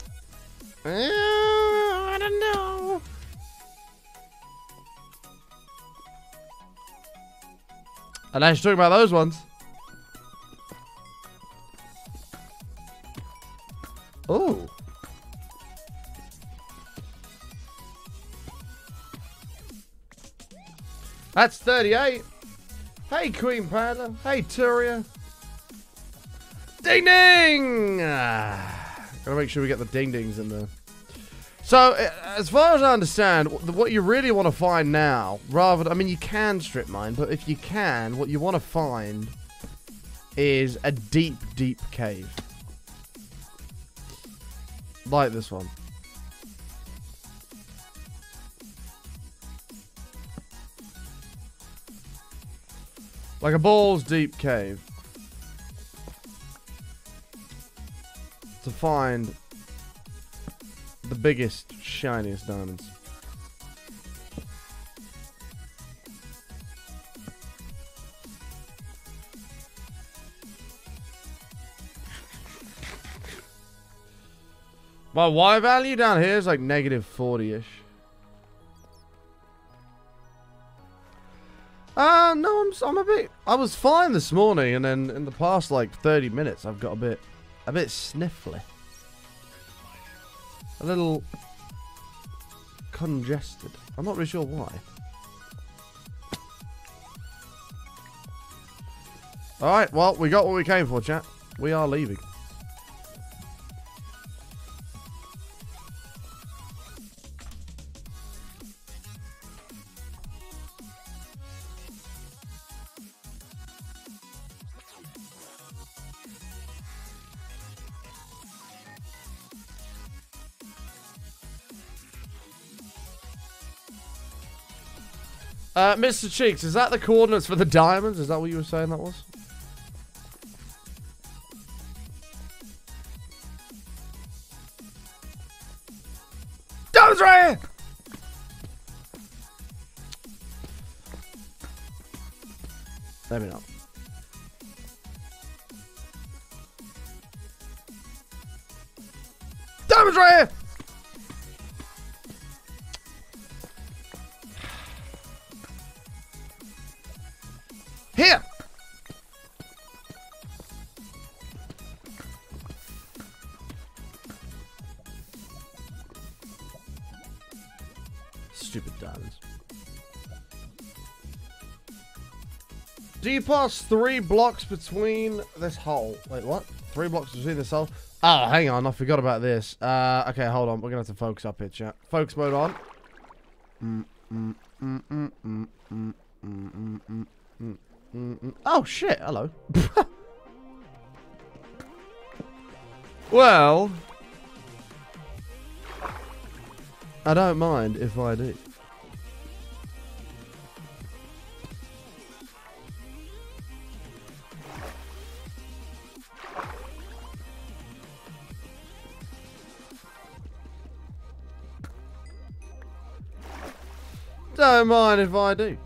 Uh, I don't know. Unless you're talking about those ones. Oh. That's thirty-eight. Hey, Queen Panda. Hey, Turia. Ding ding! Ah, gotta make sure we get the ding dings in there. So, as far as I understand, what you really want to find now, rather than, I mean, you can strip mine, but if you can, what you want to find is a deep, deep cave. Like this one. Like a balls deep cave. To find the biggest, shiniest diamonds. My Y value down here is like negative forty-ish. Uh, no, I'm, I'm a bit... I was fine this morning, and then in the past, like, thirty minutes, I've got a bit... A bit sniffly. A little... congested. I'm not really sure why. Alright, well, we got what we came for, chat. We are leaving. Uh, Mister Cheeks, is that the coordinates for the diamonds? Is that what you were saying that was? Diamonds right here! Maybe not. Diamonds right here! Here! Stupid diamonds. Do you pass three blocks between this hole? Wait, what? Three blocks between this hole? Oh, hang on. I forgot about this. Uh, okay, hold on. We're going to have to focus up here, chat. Focus mode on. Mm, mm, mm, mm, mm, mm, mm, mm, mm, mm. Mm-mm. Oh shit, hello. Well, I don't mind if I do. Don't mind if I do.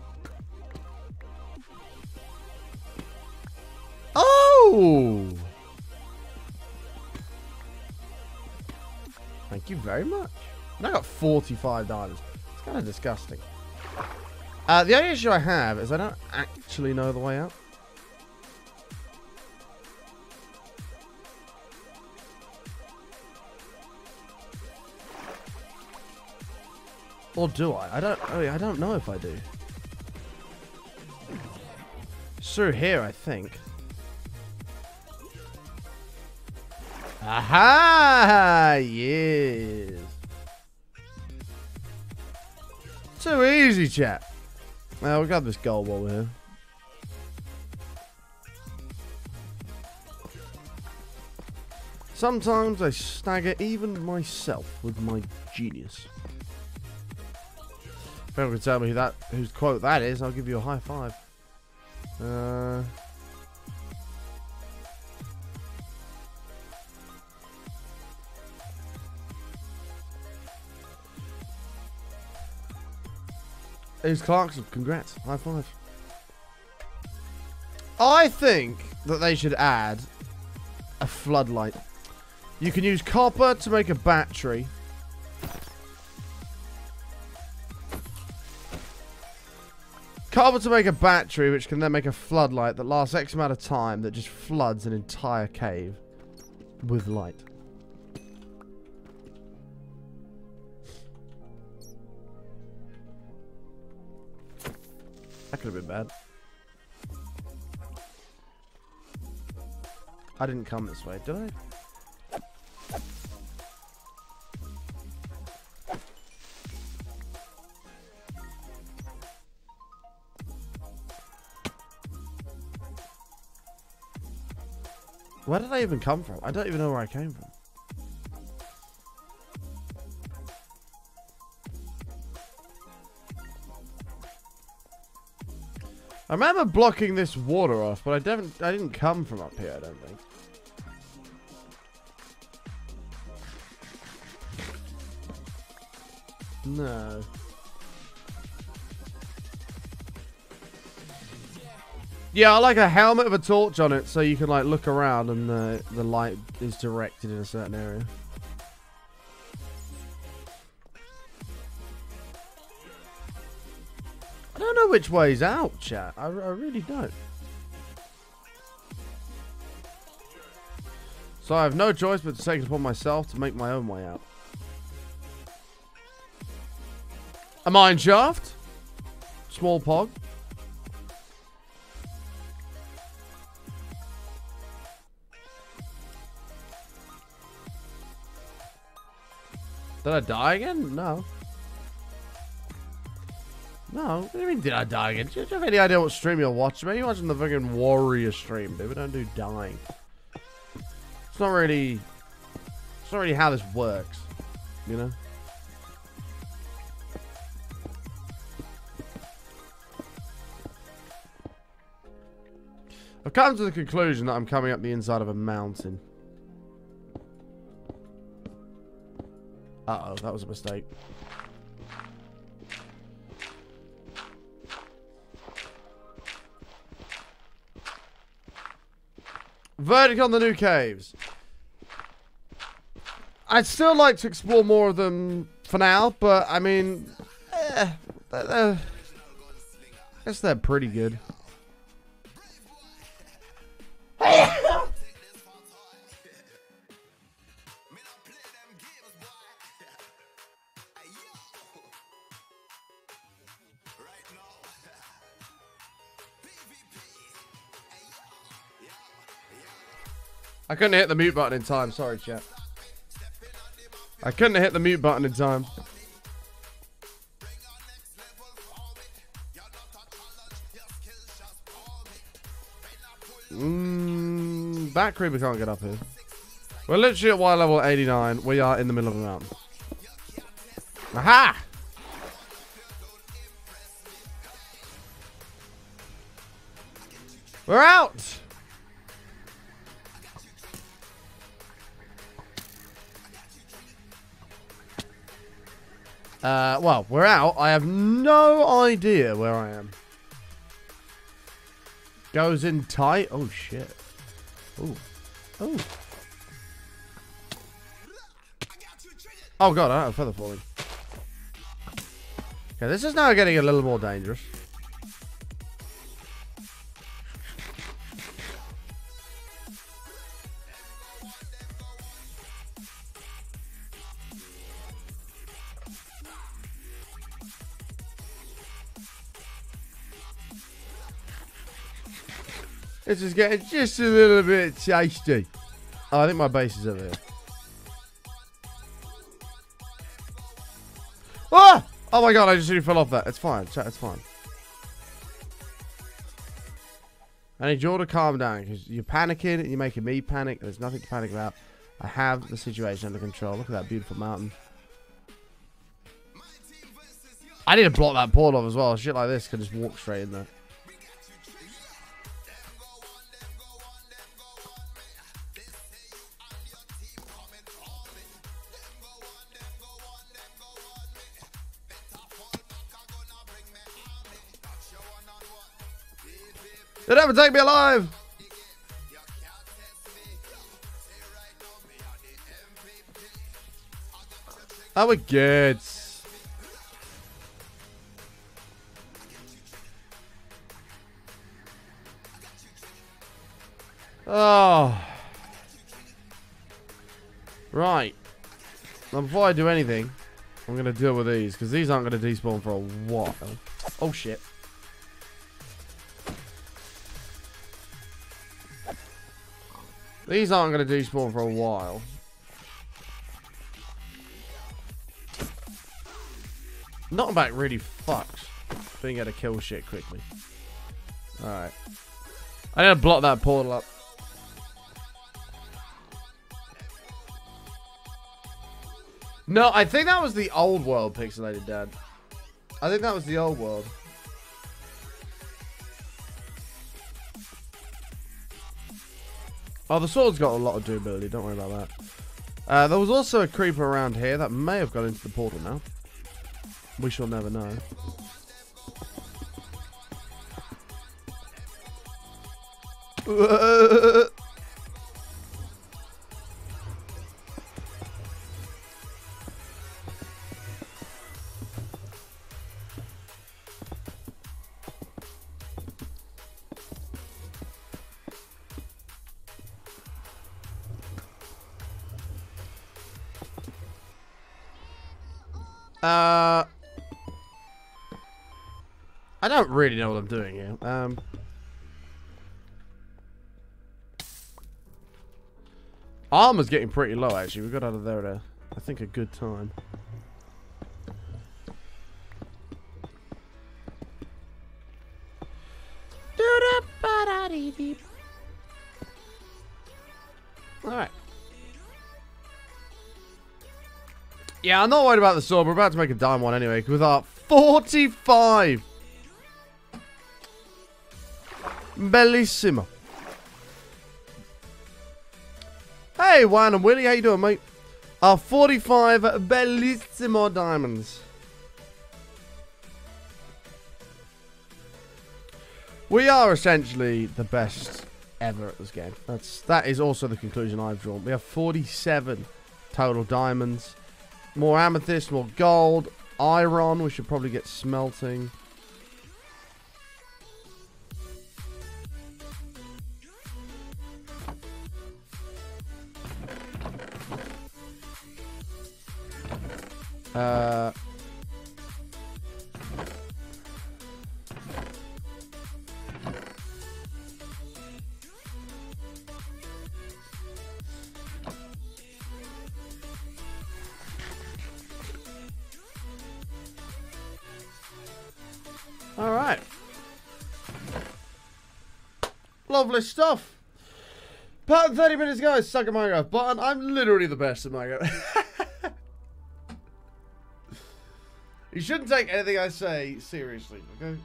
Oh! Thank you very much. And I got forty-five diamonds. It's kind of disgusting. Uh, the only issue I have is I don't actually know the way out. Or do I? I don't. Oh, I don't know if I do. It's through here, I think. Aha! Yes. Too easy, chat. Now we got this gold while we're here. Sometimes I stagger even myself with my genius. If anyone can tell me who that, whose quote that is, I'll give you a high five. Uh... Who's Clarkson? Congrats. High five. I think that they should add a floodlight. You can use copper to make a battery. Carbon to make a battery, which can then make a floodlight that lasts X amount of time that just floods an entire cave with light. That could have been bad. I didn't come this way, did I? Where did I even come from? I don't even know where I came from. I remember blocking this water off, but I didn't I didn't come from up here, I don't think. No. Yeah, I like a helmet with a torch on it so you can like look around and the, the light is directed in a certain area. I don't know which way's out, chat. I, I really don't. So I have no choice but to take it upon myself to make my own way out. A mine shaft. Small pog. Did I die again? No. No, what do you mean did I die again? Do you have any idea what stream you're watching? Maybe you're watching the fucking warrior stream, dude. We don't do dying. It's not really... It's not really how this works. You know? I've come to the conclusion that I'm coming up the inside of a mountain. Uh-oh, that was a mistake. Verdict on the new caves. I'd still like to explore more of them for now, but I mean, eh, they're, they're, I guess they're pretty good. I couldn't hit the mute button in time. Sorry, chat. I couldn't hit the mute button in time. Mmm. Back creeper can't get up here. We're literally at Y level eighty-nine. We are in the middle of a mountain. Aha! We're out! Uh, well, we're out. I have no idea where I am. Goes in tight. Oh, shit. Oh. Oh. Oh, God, I have a feather falling. Okay, this is now getting a little more dangerous. This is getting just a little bit tasty. Oh, I think my base is over here. Ah! Oh my god, I just really fell off that. It's fine, chat, it's fine. I need you all to calm down because you're panicking and you're making me panic. There's nothing to panic about. I have the situation under control. Look at that beautiful mountain. I need to block that portal off as well. Shit like this can just walk straight in there. They'll never take me alive! Oh, we're good. Oh. Right. Now, before I do anything, I'm going to deal with these, because these aren't going to despawn for a while. Oh, shit. These aren't going to despawn for a while. Knockback really fucks being able to kill shit quickly. Alright. I need to block that portal up. No, I think that was the old world pixelated, Dad. I think that was the old world. Oh, the sword's got a lot of durability. Don't worry about that. Uh, there was also a creeper around here that may have gone into the portal now. We shall never know. Uh, I don't really know what I'm doing here. Um, armor's getting pretty low, actually. We got out of there at a, I think, a good time. Alright. Yeah, I'm not worried about the sword. We're about to make a dime one anyway. With our forty-five. Bellissimo. Hey, Juan and Willie. How you doing, mate? Our forty-five Bellissimo diamonds. We are essentially the best ever at this game. That's that is also the conclusion I've drawn. We have forty-seven total diamonds. More amethyst, more gold, iron. We should probably get smelting. Uh... Alright. Lovely stuff. Part thirty minutes, guys. Suck at Minecraft. Button, I'm literally the best at Minecraft. You shouldn't take anything I say seriously, okay?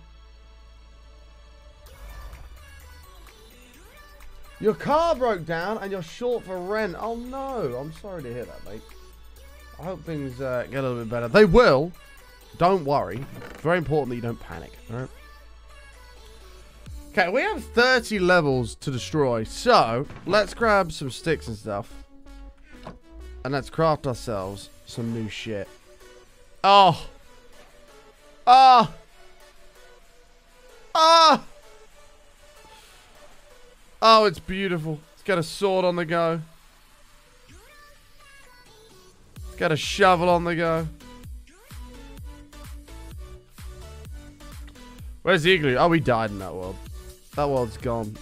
Your car broke down and you're short for rent. Oh no, I'm sorry to hear that, mate. I hope things uh, get a little bit better. They will. Don't worry. It's very important that you don't panic, alright? Okay, we have thirty levels to destroy, so let's grab some sticks and stuff. And let's craft ourselves some new shit. Oh! Ah! Ah! Oh, it's beautiful. It's got a sword on the go. It's got a shovel on the go. Where's the igloo? Oh, we died in that world. That world's gone.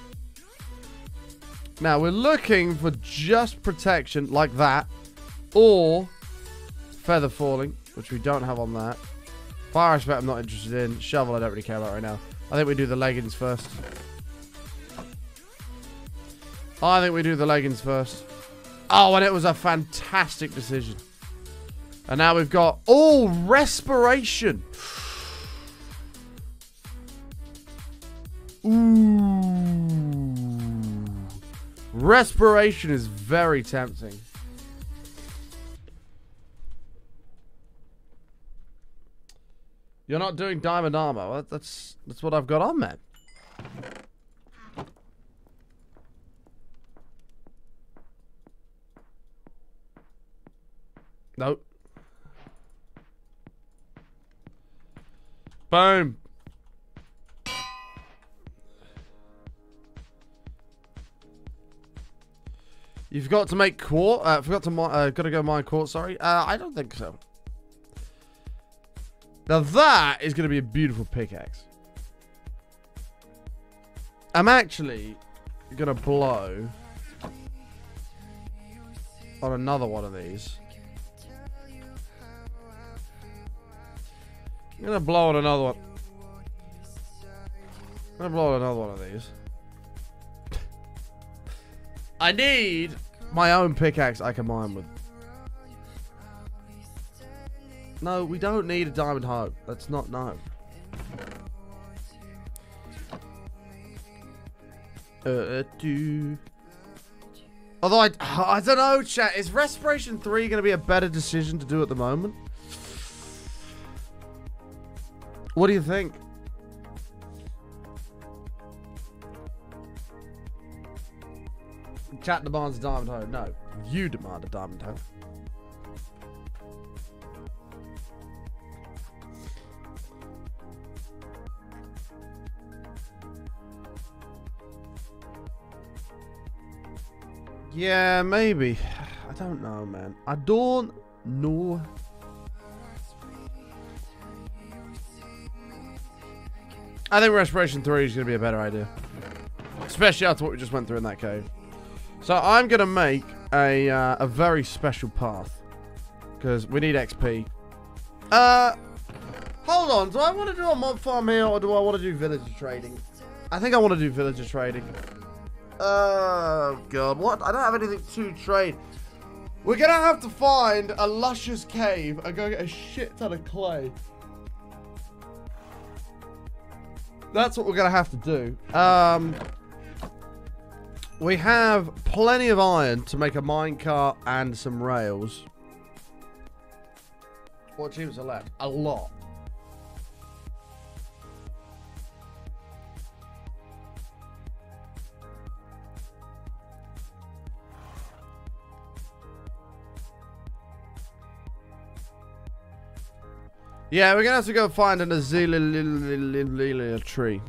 Now, we're looking for just protection like that. Or feather falling, which we don't have on that. Fire aspect I'm not interested in. Shovel I don't really care about right now. I think we do the leggings first. I think we do the leggings first. Oh, and it was a fantastic decision. And now we've got... Oh, respiration. Ooh. Respiration is very tempting. You're not doing diamond armor. Well, that's that's what I've got on, man. Nope. Boom. You forgot to make quartz? Uh, forgot to mine, uh, gotta go mine quartz, sorry. Uh, I don't think so. Now that is gonna be a beautiful pickaxe. I'm actually gonna blow on another one of these. I'm gonna blow on another one. I'm gonna blow on another one of these. I need my own pickaxe I can mine with. No, we don't need a diamond hoe. That's not no. Uh, do. Although I, I don't know, chat. Is Respiration three going to be a better decision to do at the moment? What do you think? Chat demands a diamond hoe. No, you demand a diamond hoe. Yeah, maybe. I don't know, man. I don't know. I think Respiration three is going to be a better idea. Especially after what we just went through in that cave. So I'm going to make a, uh, a very special path. Because we need X P. Uh, hold on. Do I want to do a mob farm here or do I want to do villager trading? I think I want to do villager trading. Oh, God. What? I don't have anything to trade. We're going to have to find a luscious cave and go get a shit ton of clay. That's what we're going to have to do. Um, we have plenty of iron to make a minecart and some rails. What achievements are left? A lot. Yeah, we're gonna have to go find an azalea tree.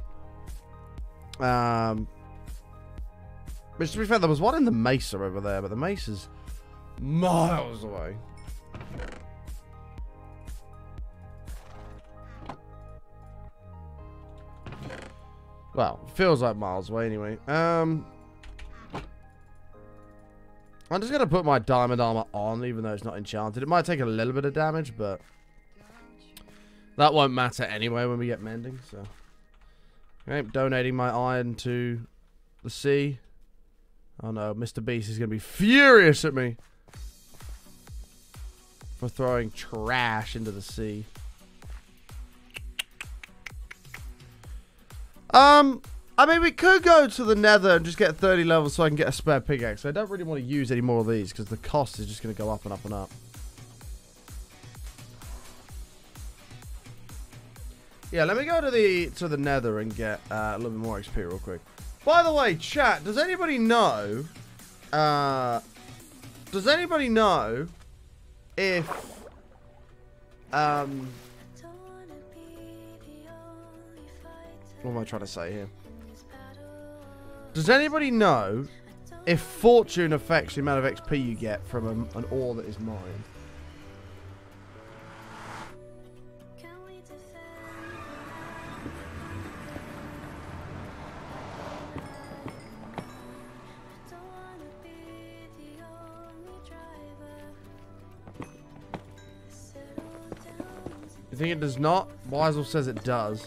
Um, which, to be fair, there was one in the mesa over there, but the mesa's miles away. Well, feels like miles away anyway. Um, I'm just gonna put my diamond armor on, even though it's not enchanted. It might take a little bit of damage, but that won't matter anyway when we get mending, so. Okay, donating my iron to the sea. Oh no, Mister Beast is going to be furious at me for throwing trash into the sea. Um, I mean, we could go to the nether and just get thirty levels so I can get a spare pickaxe. I don't really want to use any more of these because the cost is just going to go up and up and up. Yeah, let me go to the to the nether and get uh, a little bit more X P real quick. By the way, chat, does anybody know? Uh, does anybody know if um? What am I trying to say here? Does anybody know if fortune affects the amount of X P you get from a, an ore that is mined? You think it does not? Weisel says it does.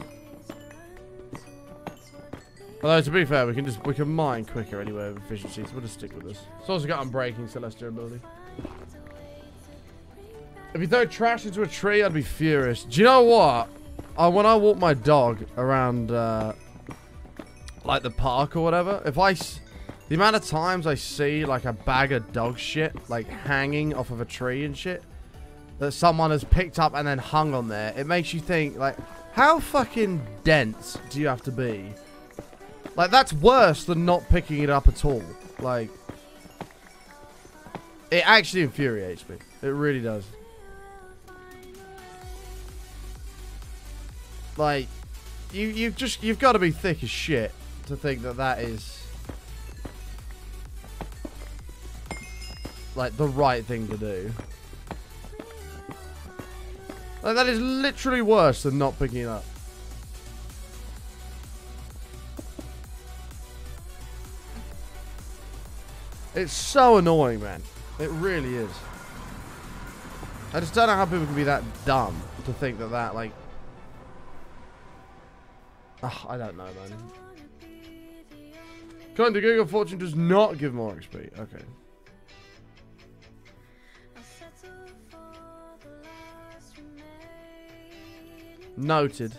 Although, to be fair, we can just we can mine quicker anyway with efficiency, so we'll just stick with this. It's also got unbreaking, so less durability. If you throw trash into a tree, I'd be furious. Do you know what? Uh, when I walk my dog around, uh, like the park or whatever, if I, s the amount of times I see like a bag of dog shit like hanging off of a tree and shit that someone has picked up and then hung on there, it makes you think like, how fucking dense do you have to be? Like, that's worse than not picking it up at all. Like, it actually infuriates me. It really does. Like, you you've just you've got to be thick as shit to think that that is like the right thing to do. Like, that is literally worse than not picking it up. It's so annoying, man. It really is. I just don't know how people can be that dumb to think that that, like... Oh, I don't know, man. Kind of Google Fortune does not give more X P. Okay. Noted.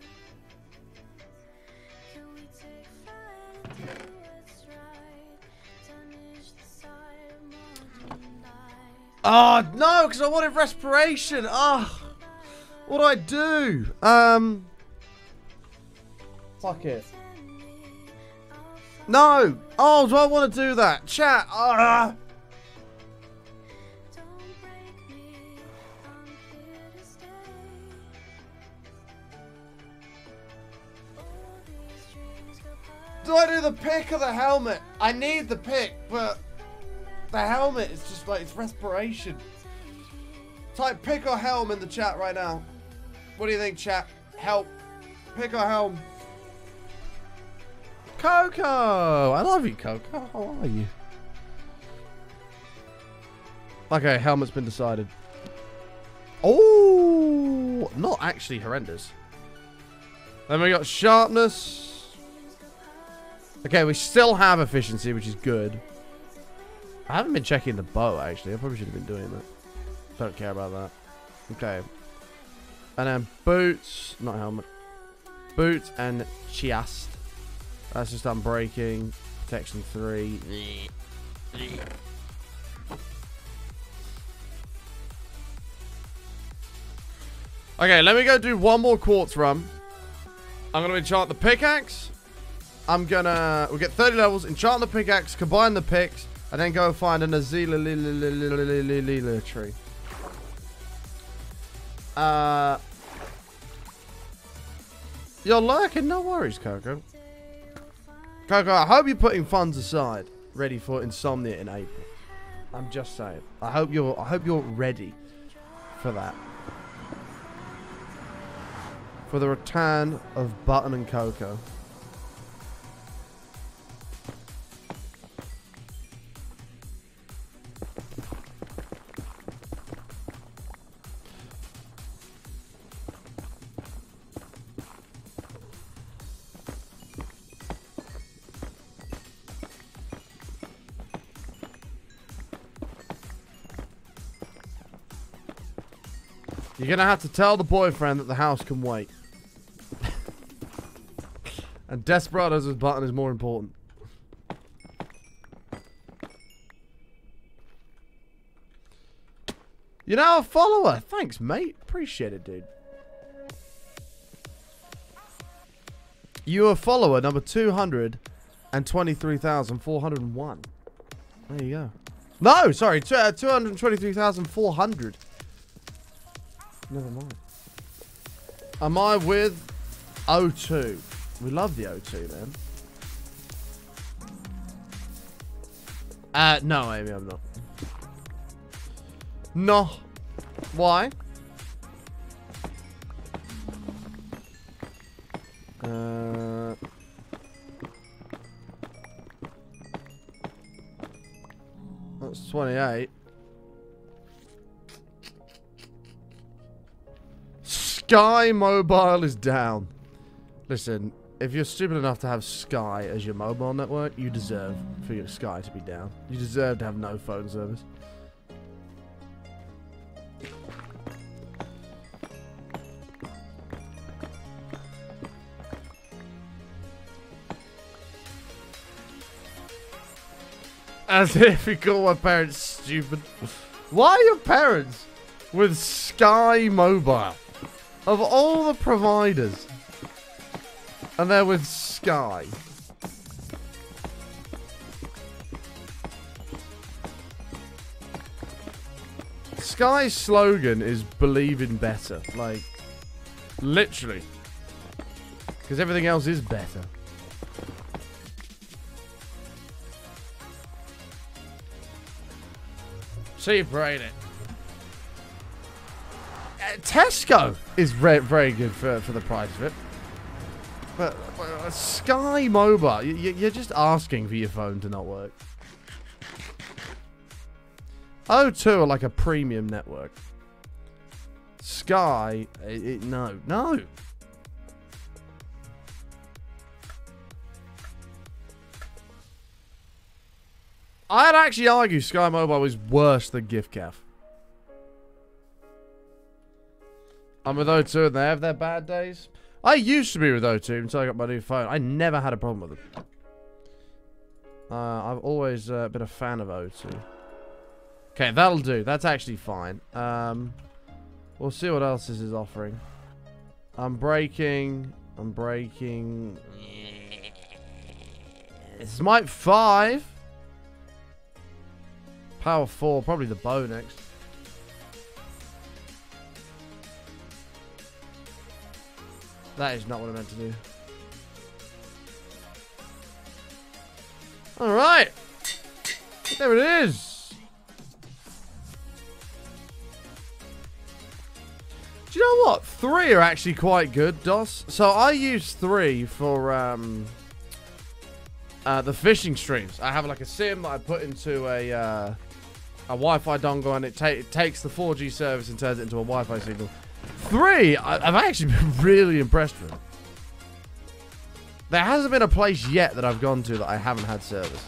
Oh, no, because I wanted respiration. Oh, what do I do? Um, fuck it. No. Oh, do I want to do that? Chat. Ah. Do I do the pick or the helmet? I need the pick, but the helmet is just like, it's respiration. Type pick or helm in the chat right now. What do you think, chat? Help. Pick or helm. Coco! I love you, Coco. How are you? Okay, helmet's been decided. Oh, not actually horrendous. Then we got sharpness. Okay, we still have efficiency, which is good. I haven't been checking the bow, actually. I probably should have been doing that. Don't care about that. Okay. And then boots. Not helmet. Boots and chest. That's just unbreaking. Protection three. Okay, let me go do one more quartz run. I'm going to enchant the pickaxe. I'm gonna, we'll get thirty levels, enchant the pickaxe, combine the picks, and then go find an Azila tree. Uh, you're lurking, no worries, Coco. Coco, I hope you're putting funds aside, ready for Insomnia in April. I'm just saying. I hope you're, I hope you're ready for that. For the return of Button and Coco. You're gonna have to tell the boyfriend that the house can wait. And Desperados' Button is more important. You're now a follower. Thanks, mate. Appreciate it, dude. You're a follower number two hundred twenty-three thousand four hundred one. There you go. No, sorry. two hundred twenty-three thousand four hundred. Never mind. Am I with O two? We love the O two, man. Uh, no, Amy, I'm not. No. Why? Uh... That's twenty-eight. Sky Mobile is down. Listen, if you're stupid enough to have Sky as your mobile network, you deserve for your Sky to be down. You deserve to have no phone service. As if you call my parents stupid. Why are your parents with Sky Mobile? Of all the providers. And they're with Sky. Sky's slogan is believe in better. Like, literally. Because everything else is better. cheaper, ain't it? Uh, Tesco is very, very good for, for the price of it. But uh, Sky Mobile, you, you're just asking for your phone to not work. O two are like a premium network. Sky, it, it, no, no. I'd actually argue Sky Mobile is worse than GiftCaf. I'm with O two and they have their bad days. I used to be with O two until I got my new phone. I never had a problem with it. Uh, I've always uh, been a fan of O two. Okay, that'll do. That's actually fine. Um, we'll see what else this is offering. I'm breaking. I'm breaking. Smite five. Power four. Probably the bow next. That is not what I meant to do. Alright. There it is. Do you know what? Three are actually quite good, DOS. So I use three for um, uh, the fishing streams. I have like a sim that I put into a, uh, a Wi-Fi dongle and it, ta it takes the four G service and turns it into a Wi-Fi signal. Three, I I've actually been really impressed with. There hasn't been a place yet that I've gone to that I haven't had service.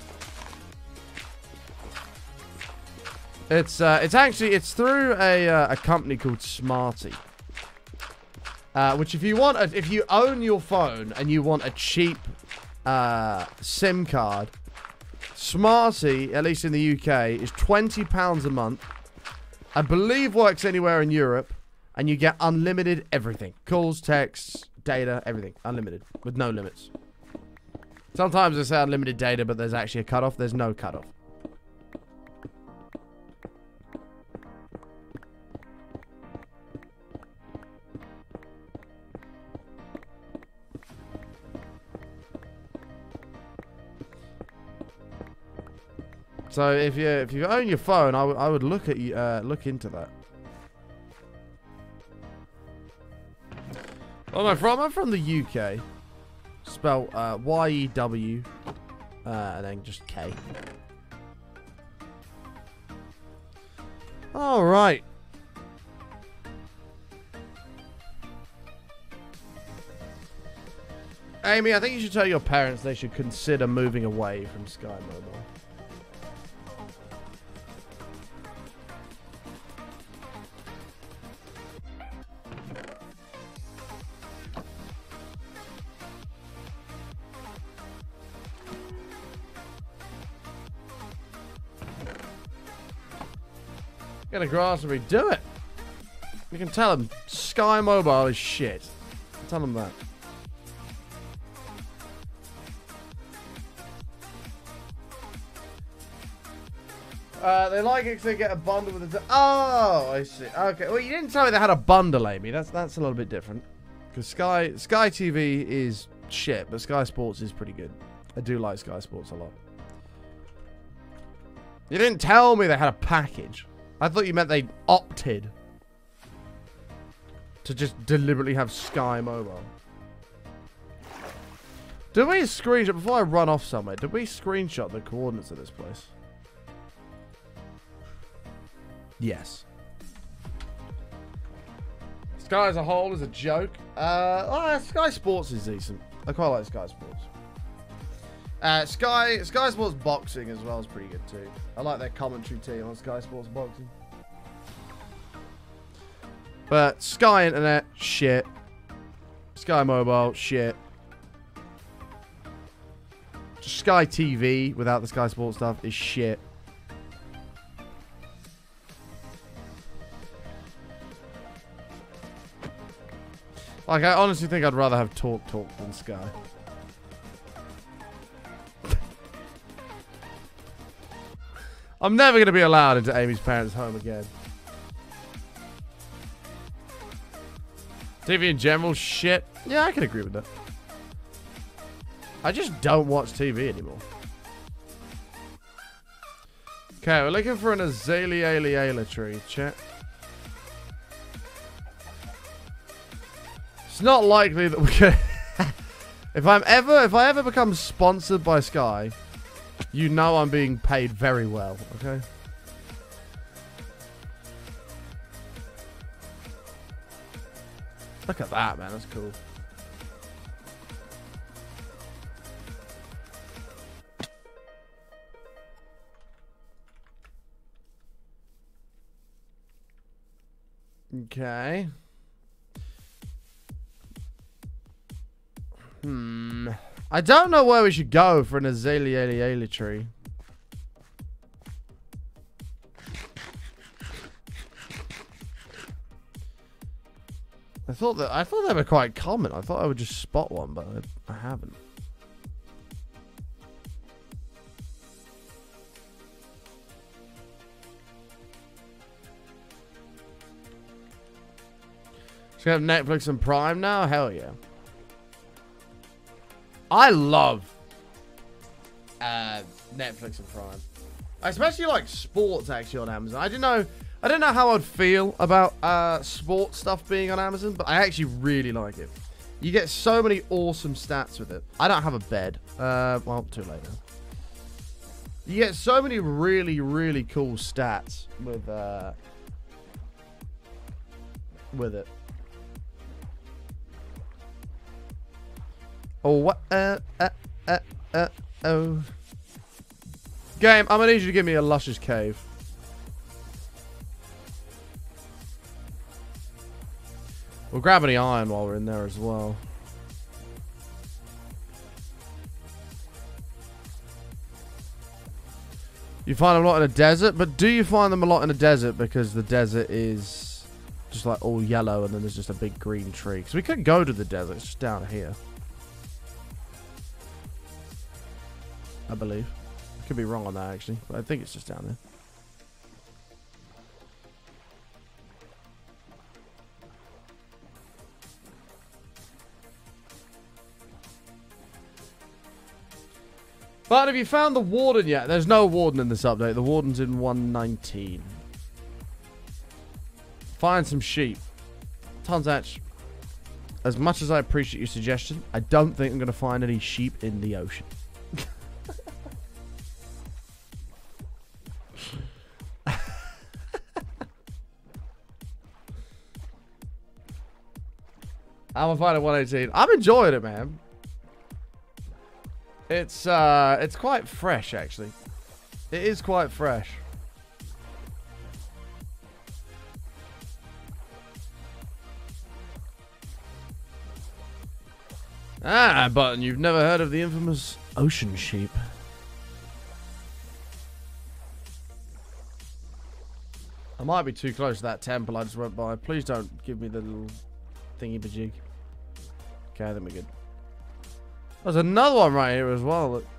It's uh, it's actually it's through a uh, a company called Smarty, uh, which if you want a, if you own your phone and you want a cheap uh, SIM card, Smarty, at least in the U K, is twenty pounds a month. I believe works anywhere in Europe. And you get unlimited everything. Calls, texts, data, everything. Unlimited. With no limits. Sometimes they say unlimited data, but there's actually a cutoff. There's no cutoff. So if you if you own your phone, I, I would look at you uh, look into that. Where am I from? I'm from the U K. Spelled uh, Y E W. Uh, and then just K. Alright. Amy, I think you should tell your parents they should consider moving away from Sky Mobile. Get a grocery, do it. You can tell them Sky Mobile is shit. Tell them that. Uh, they like it because they get a bundle with the. Oh, I see. Okay, well, you didn't tell me they had a bundle, Amy. That's that's a little bit different. Because Sky Sky T V is shit, but Sky Sports is pretty good. I do like Sky Sports a lot. You didn't tell me they had a package. I thought you meant they opted to just deliberately have Sky Mobile. Did we screenshot, before I run off somewhere, did we screenshot the coordinates of this place? Yes. Sky as a whole is a joke. Uh, oh, Sky Sports is decent. I quite like Sky Sports. Uh, Sky Sky Sports Boxing as well is pretty good too. I like their commentary team on Sky Sports Boxing. But Sky Internet, shit. Sky Mobile, shit. Just Sky T V without the Sky Sports stuff is shit. Like, I honestly think I'd rather have Talk Talk than Sky. I'm never going to be allowed into Amy's parents' home again. T V in general, shit. Yeah, I can agree with that. I just don't watch T V anymore. Okay, we're looking for an azalea tree, chat. It's not likely that we can... if I'm ever, if I ever become sponsored by Sky, you know I'm being paid very well, okay? Look at that, man. That's cool. Okay. Hmm. I don't know where we should go for an azalea tree. I thought that I thought they were quite common. I thought I would just spot one, but I, I haven't. So we have Netflix and Prime now? Hell yeah. I love uh, Netflix and Prime. I especially like sports actually on Amazon. I didn't know I didn't know how I'd feel about uh, sports stuff being on Amazon, but I actually really like it. You get so many awesome stats with it. I don't have a bed. Uh, well, too late now. You get so many really, really cool stats with uh, with it. Oh, what? Uh, uh, uh, uh, oh. Game, I'm gonna need you to give me a luscious cave. We'll grab any iron while we're in there as well. You find them a lot in a desert, but do you find them a lot in a desert because the desert is just like all yellow and then there's just a big green tree? Because we could go to the desert, it's just down here. I believe. I could be wrong on that actually, but I think it's just down there. But have you found the warden yet? There's no warden in this update. The warden's in one nineteen. Find some sheep. Tonzach, as much as I appreciate your suggestion, I don't think I'm going to find any sheep in the ocean. I'm gonna find it one eighteen. I'm enjoying it, man. It's uh, it's quite fresh, actually. It is quite fresh. Ah, Button, you've never heard of the infamous ocean sheep. I might be too close to that temple I just went by. Please don't give me the little thingy-bajig. Okay, I think we're good. There's another one right here as well. Look.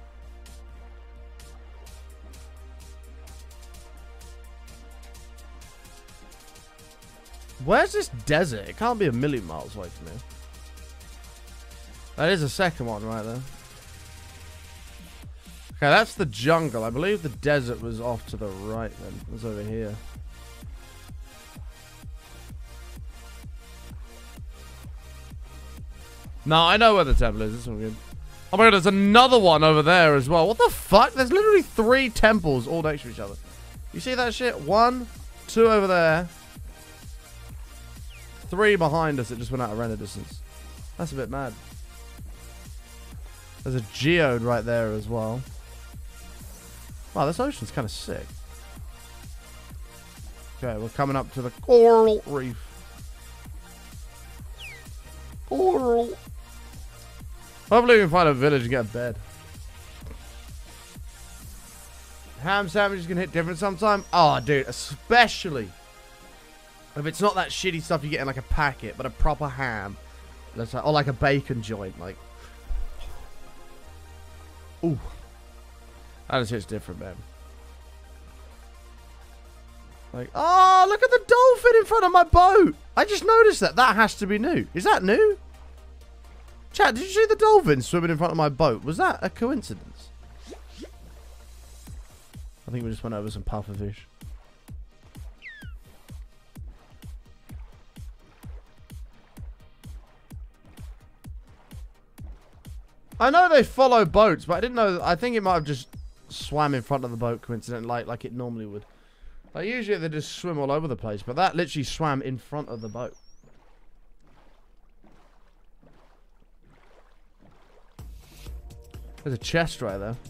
Where's this desert? It can't be a million miles away from here. That is a second one right there. Okay, that's the jungle. I believe the desert was off to the right then. It was over here. No, I know where the temple is. This one good. Oh my god, there's another one over there as well. What the fuck? There's literally three temples all next to each other. You see that shit? One, two over there. Three behind us that just went out of render distance. That's a bit mad. There's a geode right there as well. Wow, this ocean's kind of sick. Okay, we're coming up to the coral reef. Coral. Hopefully we can find a village and get a bed. Ham sandwiches can hit different sometime. Oh, dude, especially if it's not that shitty stuff you get in like a packet, but a proper ham. That's like, or like a bacon joint. Like, ooh, that just hits different, man. Like, oh, look at the dolphin in front of my boat. I just noticed that. That has to be new. Is that new? Chat, did you see the dolphin swimming in front of my boat? Was that a coincidence? I think we just went over some pufferfish. I know they follow boats, but I didn't know. I think it might have just swam in front of the boat coincidentally, like, like it normally would. Like, usually they just swim all over the place, but that literally swam in front of the boat. There's a chest right there.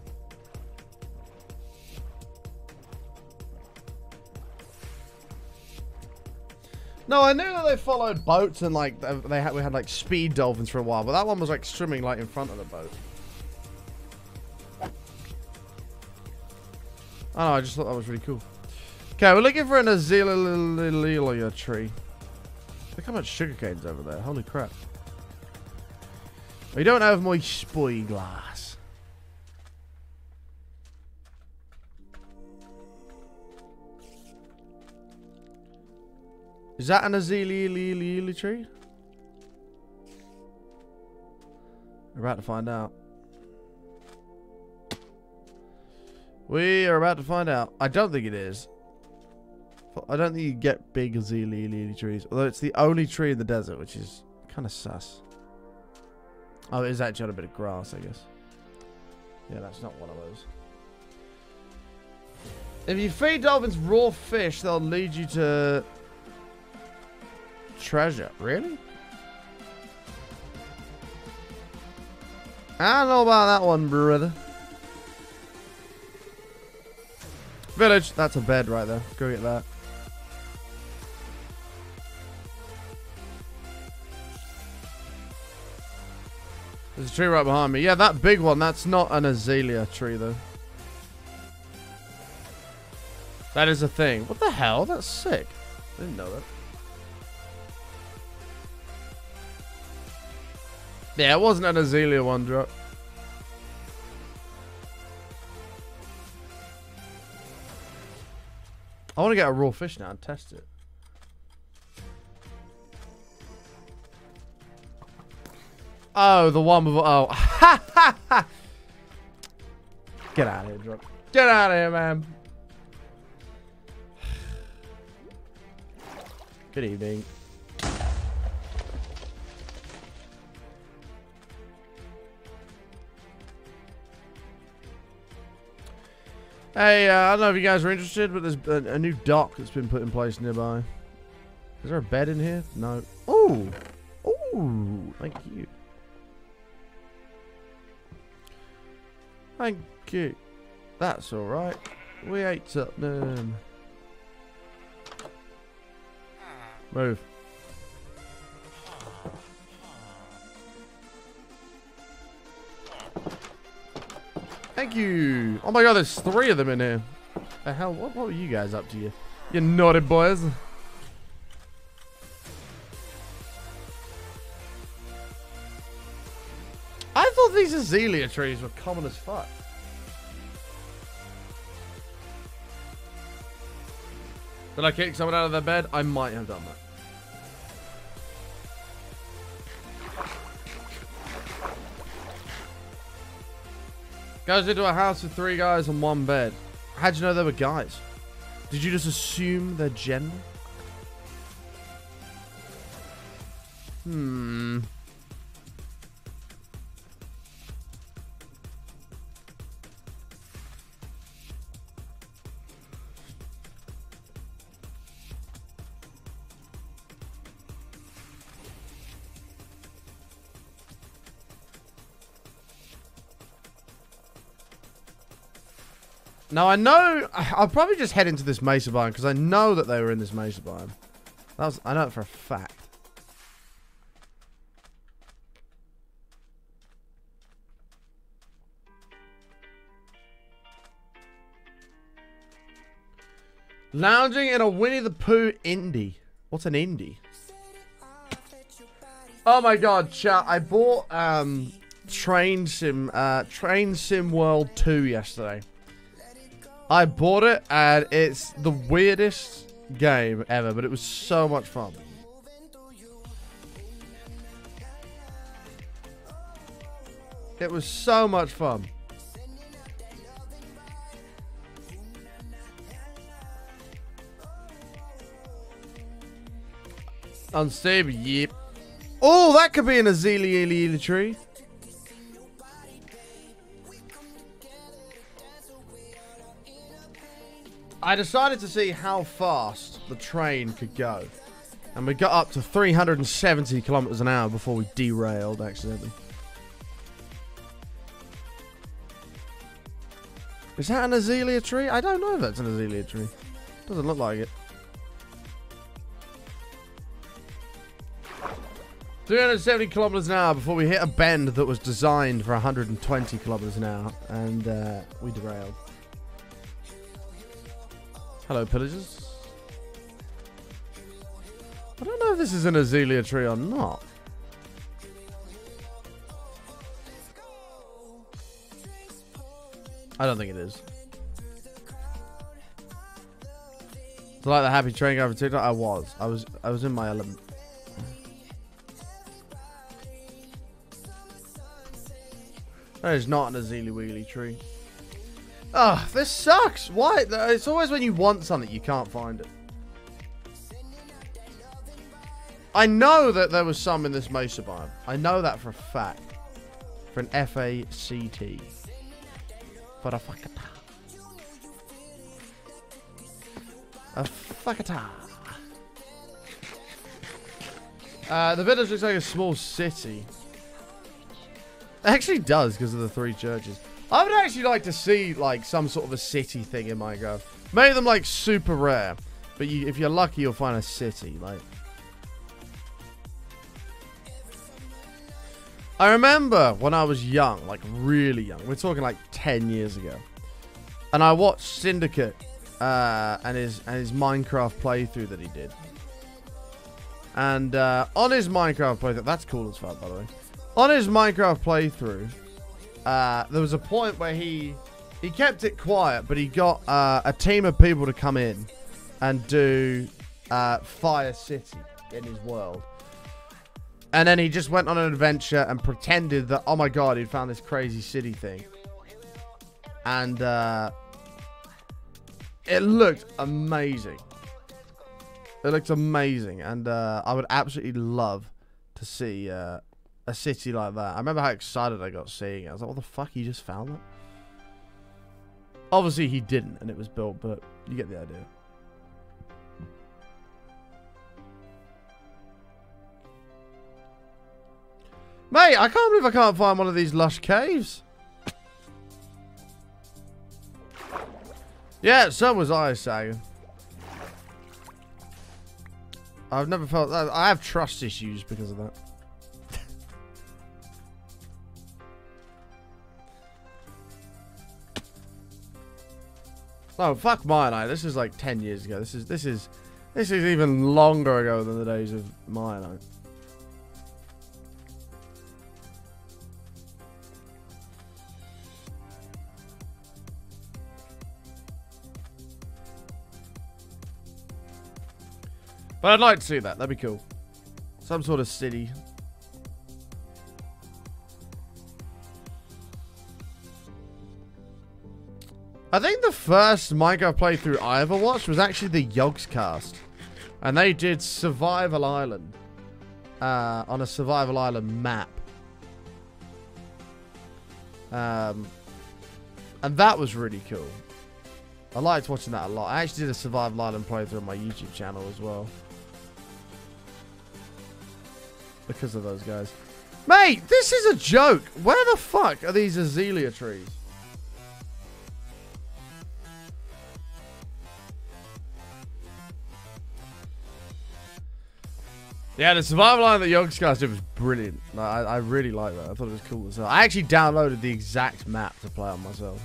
No, I knew that they followed boats and like they had we had like speed dolphins for a while, but that one was like swimming like in front of the boat. Oh no, I just thought that was really cool. Okay, we're looking for an azalea tree. Look how much sugarcane's over there. Holy crap. We don't have my spyglass. Is that an azalea tree? We're about to find out. We are about to find out. I don't think it is. I don't think you get big azalea trees. Although it's the only tree in the desert, which is kind of sus. Oh, it is actually on a bit of grass, I guess. Yeah, that's not one of those. If you feed dolphins raw fish, they'll lead you to treasure. Really? I don't know about that one, brother. Village. That's a bed right there. Go get that. There's a tree right behind me. Yeah, that big one. That's not an azalea tree, though. That is a thing. What the hell? That's sick. I didn't know that. Yeah, it wasn't an azalea one drop. I want to get a raw fish now and test it. Oh, the one with... Oh. Ha ha ha! Get out of here, drop. Get out of here, man. Good evening. Hey, uh, I don't know if you guys are interested, but there's a, a new dock that's been put in place nearby. Is there a bed in here? No. Ooh. Ooh. Thank you. Thank you. That's alright. We ate something. Move. Thank you. Oh my god, there's three of them in here. The hell? What, what were you guys up to? You, you naughty boys. I thought these azalea trees were common as fuck. Did I kick someone out of their bed? I might have done that. Goes into a house with three guys on one bed. How'd you know they were guys? Did you just assume their gender? Hmm. Now I know I'll probably just head into this mesa biome because I know that they were in this mesa biome. That was I know it for a fact. Lounging in a Winnie the Pooh indie. What's an indie? Oh my god, chat! I bought um Train Sim uh Train Sim World two yesterday. I bought it, and it's the weirdest game ever, but it was so much fun. It was so much fun. Unstable, yep. Oh, that could be an Azalea tree. I decided to see how fast the train could go. And we got up to three hundred seventy kilometers an hour before we derailed accidentally. Is that an azalea tree? I don't know if that's an azalea tree. Doesn't look like it. three hundred seventy kilometers an hour before we hit a bend that was designed for one hundred twenty kilometers an hour. And uh, we derailed. Hello, pillagers. I don't know if this is an azalea tree or not. I don't think it is. It's like the happy train guy for TikTok. I was. I was. I was in my element. That is not an azalea wheelie tree. Ugh, this sucks. Why? It's always when you want something you can't find it. I know that there was some in this mesa biome. I know that for a fact. For an F A C T. For a fuckata. A fuckata. Uh, the village looks like a small city. It actually does because of the three churches. I would actually like to see like some sort of a city thing in Minecraft. Make them like super rare. But you, if you're lucky, you'll find a city. Like, I remember when I was young, like really young. We're talking like ten years ago. And I watched Syndicate uh, and his and his Minecraft playthrough that he did. And uh, on his Minecraft playthrough, that's cool as fuck, by the way. On his Minecraft playthrough, uh, there was a point where he he kept it quiet, but he got uh, a team of people to come in and do uh, Fire City in his world. And then he just went on an adventure and pretended that, oh my god, he'd found this crazy city thing. And uh, it looked amazing. It looked amazing. And uh, I would absolutely love to see uh, a city like that. I remember how excited I got seeing it. I was like, what the fuck, he just found that? Obviously he didn't and it was built, but you get the idea. Mate, I can't believe I can't find one of these lush caves. Yeah, so was I, Sagan. I've never felt that. I have trust issues because of that. No, fuck mine. I. This is like ten years ago. This is this is this is even longer ago than the days of mine. I. But I'd like to see that. That'd be cool. Some sort of city. I think the first Minecraft playthrough I ever watched was actually the Yogscast. And they did Survival Island. Uh, on a Survival Island map. Um, and that was really cool. I liked watching that a lot. I actually did a Survival Island playthrough on my YouTube channel as well. Because of those guys. Mate, this is a joke. Where the fuck are these azalea trees? Yeah, the Survival Island that Yogscast did was brilliant. I, I really like that. I thought it was cool as hell. I actually downloaded the exact map to play on myself.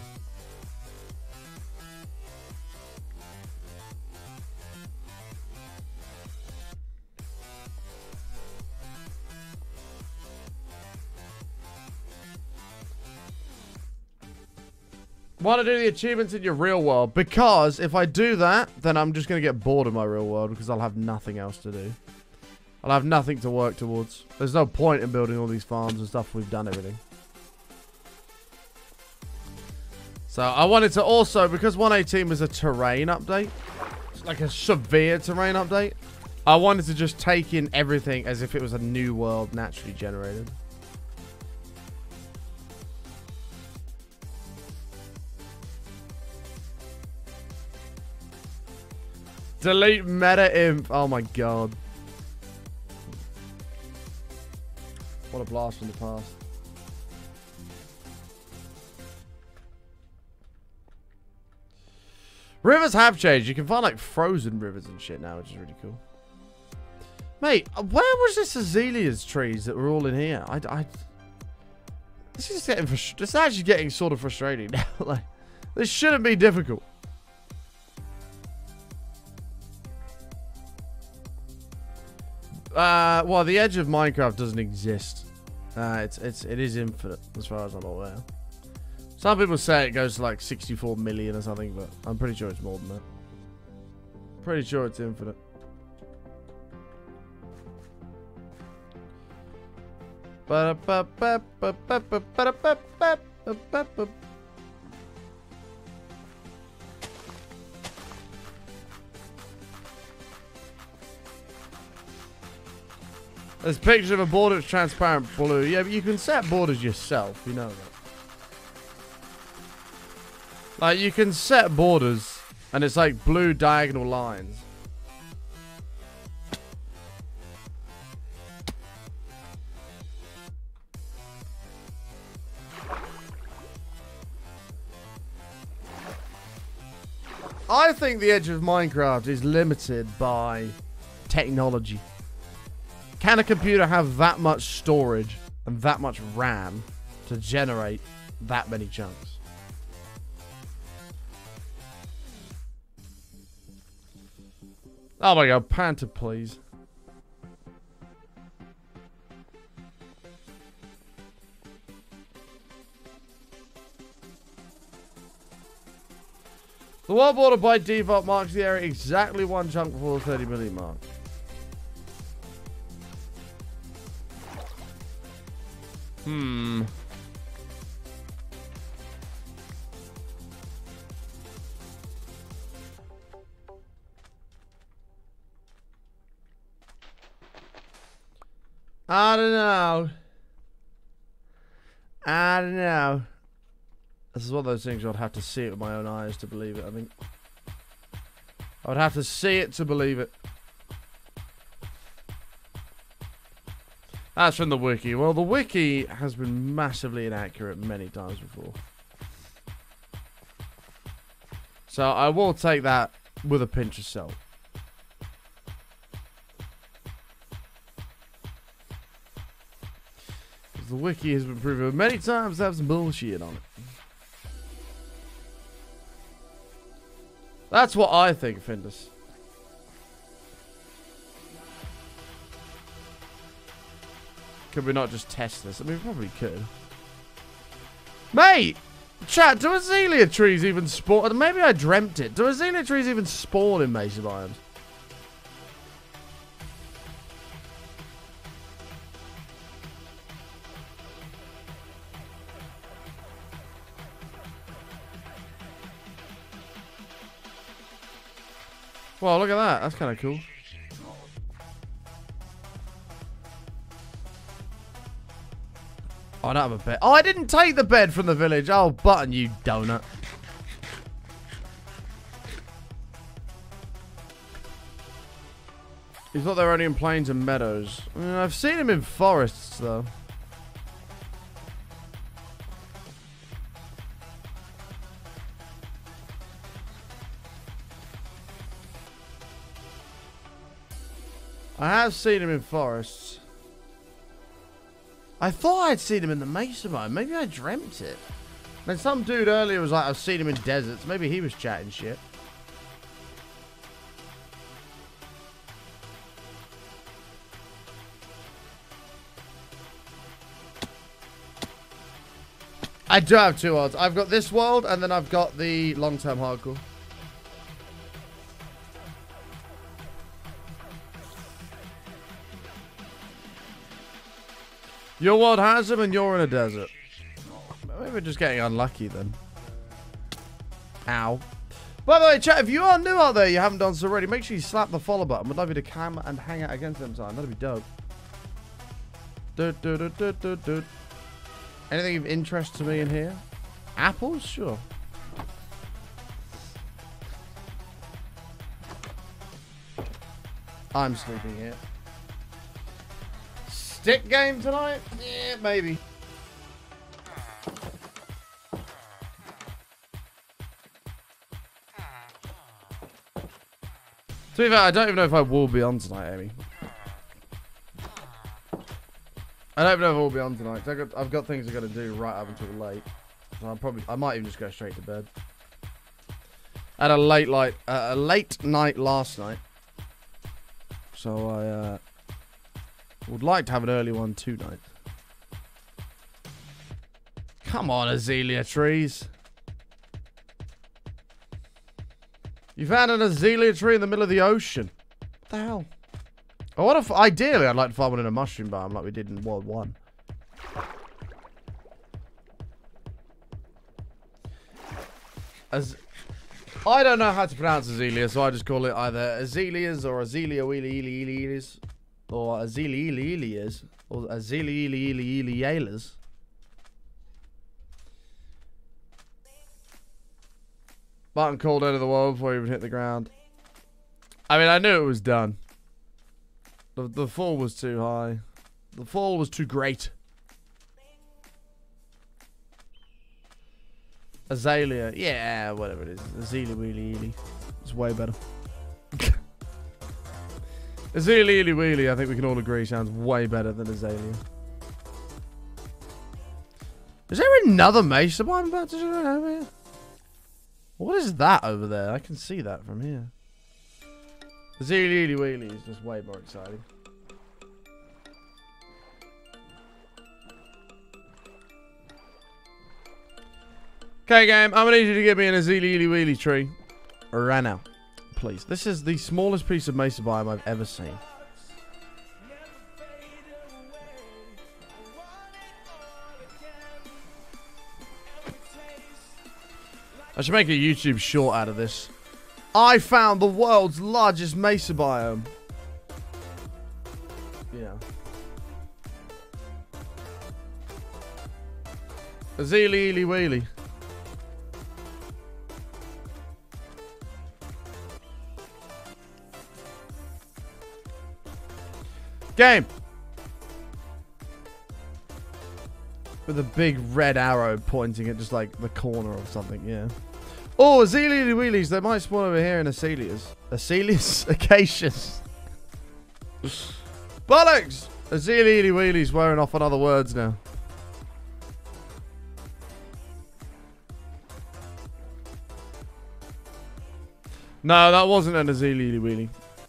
Want to do the achievements in your real world? Because if I do that, then I'm just going to get bored of my real world because I'll have nothing else to do. I'll have nothing to work towards. There's no point in building all these farms and stuff. We've done everything. So I wanted to also, because one eighteen was a terrain update, it's like a severe terrain update, I wanted to just take in everything as if it was a new world naturally generated. Delete meta imp. Oh my god. What a blast from the past. Rivers have changed. You can find like frozen rivers and shit now, which is really cool. Mate, where was this azaleas trees that were all in here? I, I this is getting this is actually getting sort of frustrating now. Like, this shouldn't be difficult. Uh, well, the edge of Minecraft doesn't exist. Uh, it's it's it is infinite as far as I'm aware. Some people say it goes to like sixty-four million or something, but I'm pretty sure it's more than that. Pretty sure it's infinite. There's a picture of a border that's transparent blue. Yeah, but you can set borders yourself, you know that. Like, you can set borders, and it's like blue diagonal lines. I think the edge of Minecraft is limited by technology. Can a computer have that much storage and that much RAM to generate that many chunks? Oh my god, Panther, please. The world border by default marks the area exactly one chunk before the thirty million mark. Hmm. I don't know. I don't know. This is one of those things I'd have to see it with my own eyes to believe it, I think. I would have to see it to believe it. That's from the wiki. Well, the wiki has been massively inaccurate many times before. So I will take that with a pinch of salt. The wiki has been proven many times to have some bullshit on it. That's what I think, Findus. Could we not just test this? I mean, we probably could. Mate! Chat, do azalea trees even spawn? Maybe I dreamt it. Do azalea trees even spawn in mesa biomes? Well, look at that. That's kind of cool. Oh, I don't have a bed. Oh, I didn't take the bed from the village. Oh, Button, you donut. He thought they were only in plains and meadows. I mean, I've seen him in forests, though. I have seen him in forests. I thought I'd seen him in the mesa biome. Maybe I dreamt it. Then some dude earlier was like, I've seen him in deserts. Maybe he was chatting shit. I do have two worlds. I've got this world, and then I've got the long-term hardcore. Your world has them and you're in a desert. Maybe we're just getting unlucky then. Ow. By the way, chat, if you are new out there, you haven't done so already, make sure you slap the follow button. We'd love you to come and hang out against them time. That'd be dope. Do, do, do, do, do, do. Anything of interest to me in here? Apples? Sure. I'm sleeping here. Stick game tonight? Yeah, maybe. To be fair, I don't even know if I will be on tonight, Amy. I don't know if I will be on tonight. I've got, I've got things I've got to do right up until late. So I'll probably, I might even just go straight to bed. I had a late light, uh, a late night last night. So I uh, would like to have an early one tonight. Come on, azalea trees. You found an azalea tree in the middle of the ocean. What the hell? Oh, what if, ideally, I'd like to find one in a mushroom biome like we did in World One. As I don't know how to pronounce azalea, so I just call it either azaleas or azalea wheelie eely eelies, or azalea eely eelias, or azalea eely eely eelielas. Button called out of the wall before he even hit the ground. I mean, I knew it was done. The, the fall was too high. The fall was too great. Azalea. Yeah, whatever it is. Azalea wheelie eely. It's way better. Azalea eely wheelie, I think we can all agree, sounds way better than azalea. Is there another mesa biome about to join over here? What is that over there? I can see that from here. The Zeely Eely Wheelie is just way more exciting. Okay, game. I'm gonna need you to give me an Zeely Eely Wheelie tree right now, please. This is the smallest piece of mesa biome I've ever seen. I should make a YouTube short out of this. I found the world's largest mesa biome. Yeah. Azalea Eely Wheelie. Game. With a big red arrow pointing at just like the corner or something, yeah. Oh, Azalea Wheelies, they might spawn over here in Azaleas. Azaleas? Acacias. Bollocks! Azalea Wheelies wearing off on other words now. No, that wasn't an Azalea Wheelie.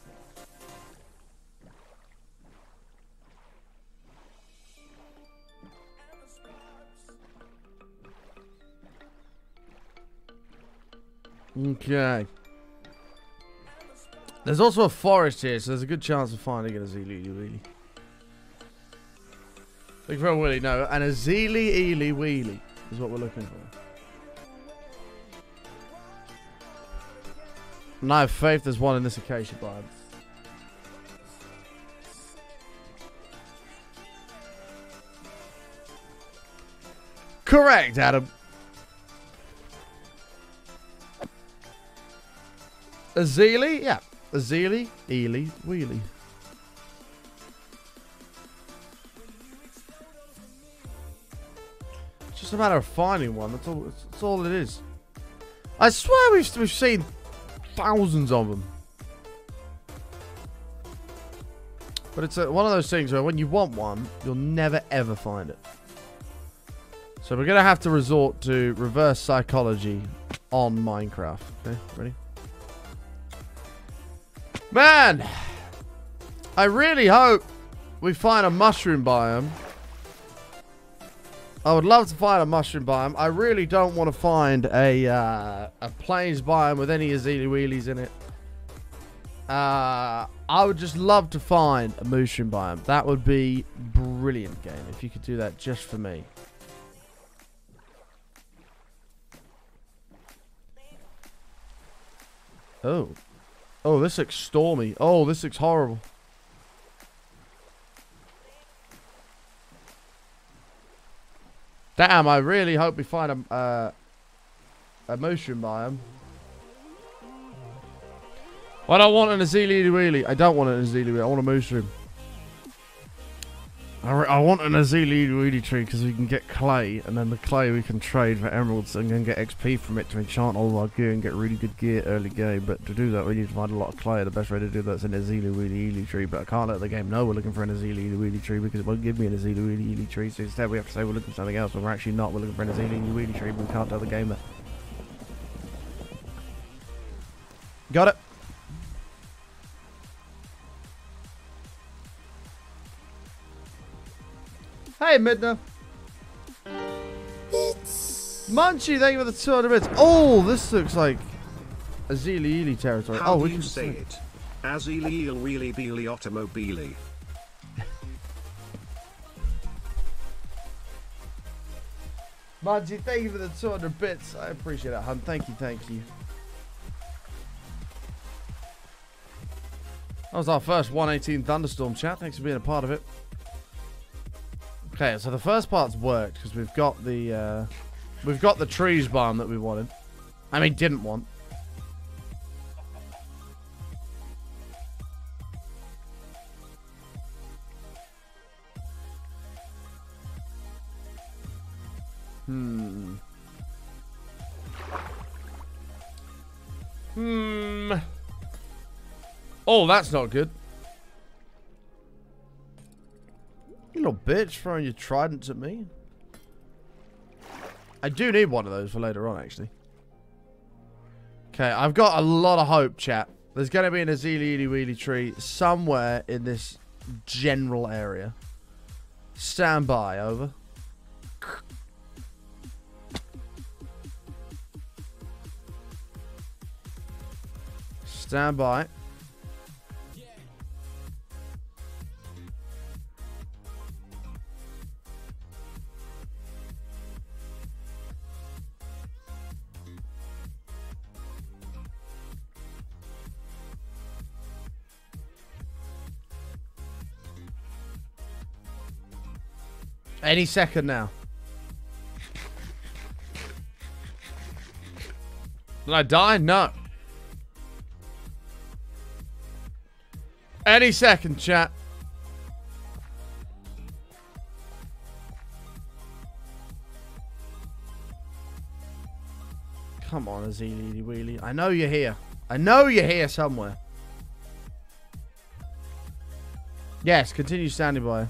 Okay. There's also a forest here, so there's a good chance of finding an Azalea Wheelie. Looking for a Wheelie? No, an Azalea Eely Wheelie is what we're looking for. And I have faith there's one in this acacia biome. Correct, Adam. Azalea? Yeah. Azalea Eely Wheelie. It's just a matter of finding one. That's all, that's all it is. I swear we've, we've seen thousands of them. But it's a, one of those things where when you want one, you'll never ever find it. So we're going to have to resort to reverse psychology on Minecraft. Okay, ready? Man, I really hope we find a mushroom biome. I would love to find a mushroom biome. I really don't want to find a uh, a plains biome with any Azalea Wheelies in it. Uh, I would just love to find a mushroom biome. That would be brilliant, game, if you could do that just for me. Oh. Oh, this looks stormy. Oh, this looks horrible. Damn, I really hope we find a, uh, a mushroom biome. I don't want an Azili Wheelie. I don't want an Azili Wheelie. I want a mushroom. I, I want an Azili Wheelie tree because we can get clay, and then the clay we can trade for emeralds and then get X P from it to enchant all of our gear and get really good gear early game. But to do that, we need to find a lot of clay. The best way to do that is an Azili Wheelie Wheelie tree. But I can't let the game know we're looking for an Azili Wheelie tree because it won't give me an Azili Wheelie Wheelie tree. So instead, we have to say we're looking for something else, but we're actually not. We're looking for an Azili Wheelie tree, but we can't tell the game that. Got it. Hey, Midna. Munchie, thank you for the two hundred bits. Oh, this looks like Azili Ely territory. How oh, do we you can say see. it? Azili Il Wheelie Beely Automobili. Munchie, thank you for the two hundred bits. I appreciate it, hun. Thank you, thank you. That was our first one eighteen thunderstorm chat. Thanks for being a part of it. Okay, so the first part's worked because we've got the uh, we've got the trees biome that we wanted. I mean, didn't want. Hmm. Hmm. Oh, that's not good. You little bitch, throwing your tridents at me. I do need one of those for later on, actually. Okay, I've got a lot of hope, chat. There's going to be an Azili Ely Wheelie tree somewhere in this general area. Stand by, over. Stand by. Any second now. Did I die? No. Any second, chat. Come on, Azili Wheelie. I know you're here. I know you're here somewhere. Yes, continue standing by.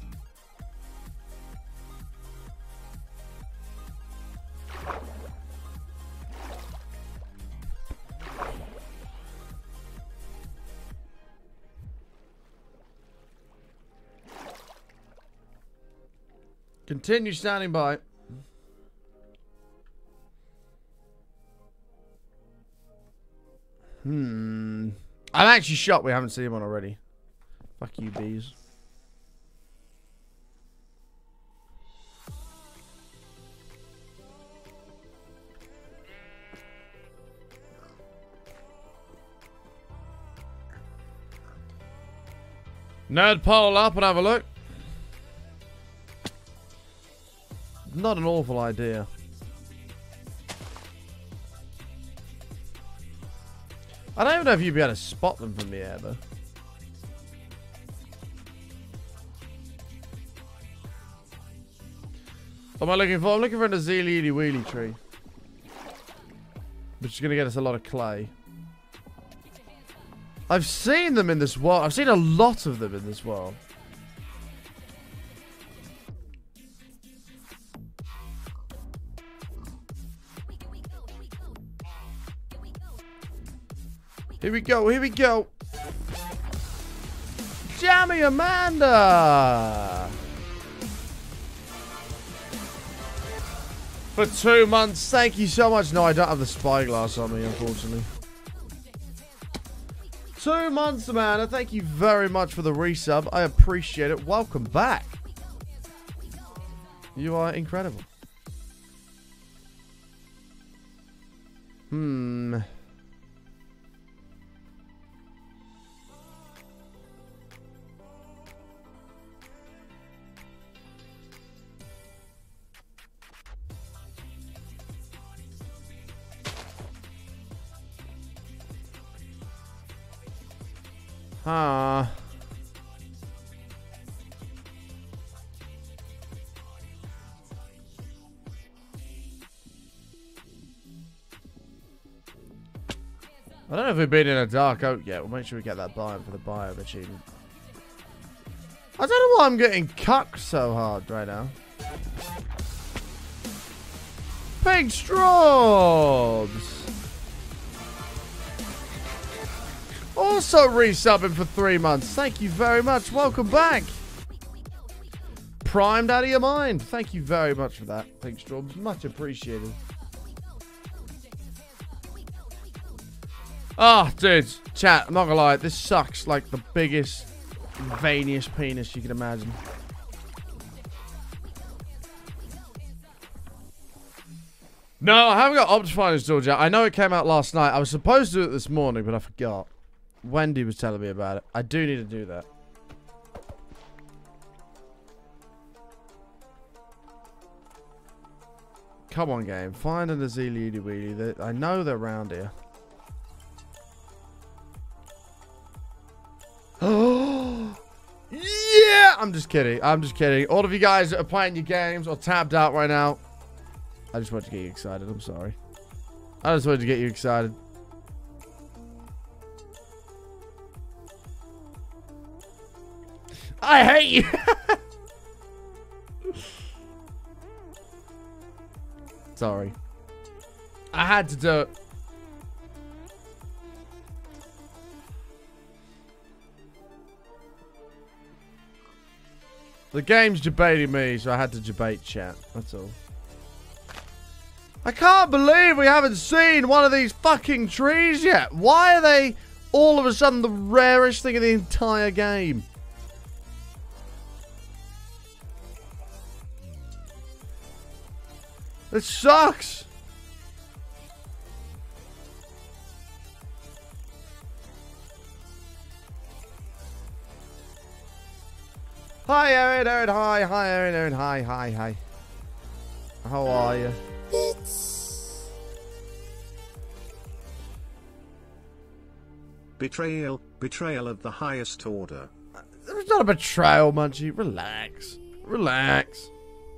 Continue standing by. Hmm. I'm actually shocked we haven't seen one already. Fuck you, bees. Nerd pole up and have a look. Not an awful idea. I don't even know if you'd be able to spot them from the air, though. What am I looking for? I'm looking for an Azili Ely Wheelie tree. Which is going to get us a lot of clay. I've seen them in this world. I've seen a lot of them in this world. Here we go, here we go. Jammy Amanda! For two months, thank you so much. No, I don't have the spyglass on me, unfortunately. Two months, Amanda. Thank you very much for the resub. I appreciate it. Welcome back. You are incredible. Hmm... Huh. I don't know if we've been in a dark oak yet. We'll make sure we get that biome for the biome achievement. I don't know why I'm getting cucked so hard right now. Pink Straws! Also resubbing for three months. Thank you very much. Welcome back. Primed out of your mind. Thank you very much for that, Pink Straws. Much appreciated. Oh, dude, chat, I'm not gonna lie, this sucks like the biggest, veiniest penis you can imagine. No, I haven't got Optifine installed yet. I know it came out last night. I was supposed to do it this morning, but I forgot. Wendy was telling me about it. I do need to do that. Come on, game. Find an Azili Weedy. I know they're around here. Oh yeah! I'm just kidding. I'm just kidding. All of you guys that are playing your games or tabbed out right now, I just wanted to get you excited. I'm sorry. I just wanted to get you excited. I hate you. Sorry. I had to do it. The game's debating me, so I had to debate chat. That's all. I can't believe we haven't seen one of these fucking trees yet. Why are they all of a sudden the rarest thing in the entire game? This sucks. Hi, Aaron, Aaron, hi, hi, Aaron, Aaron, hi, hi, hi. How are you? Betrayal, betrayal of the highest order. It's not a betrayal, Munchie. Relax. Relax.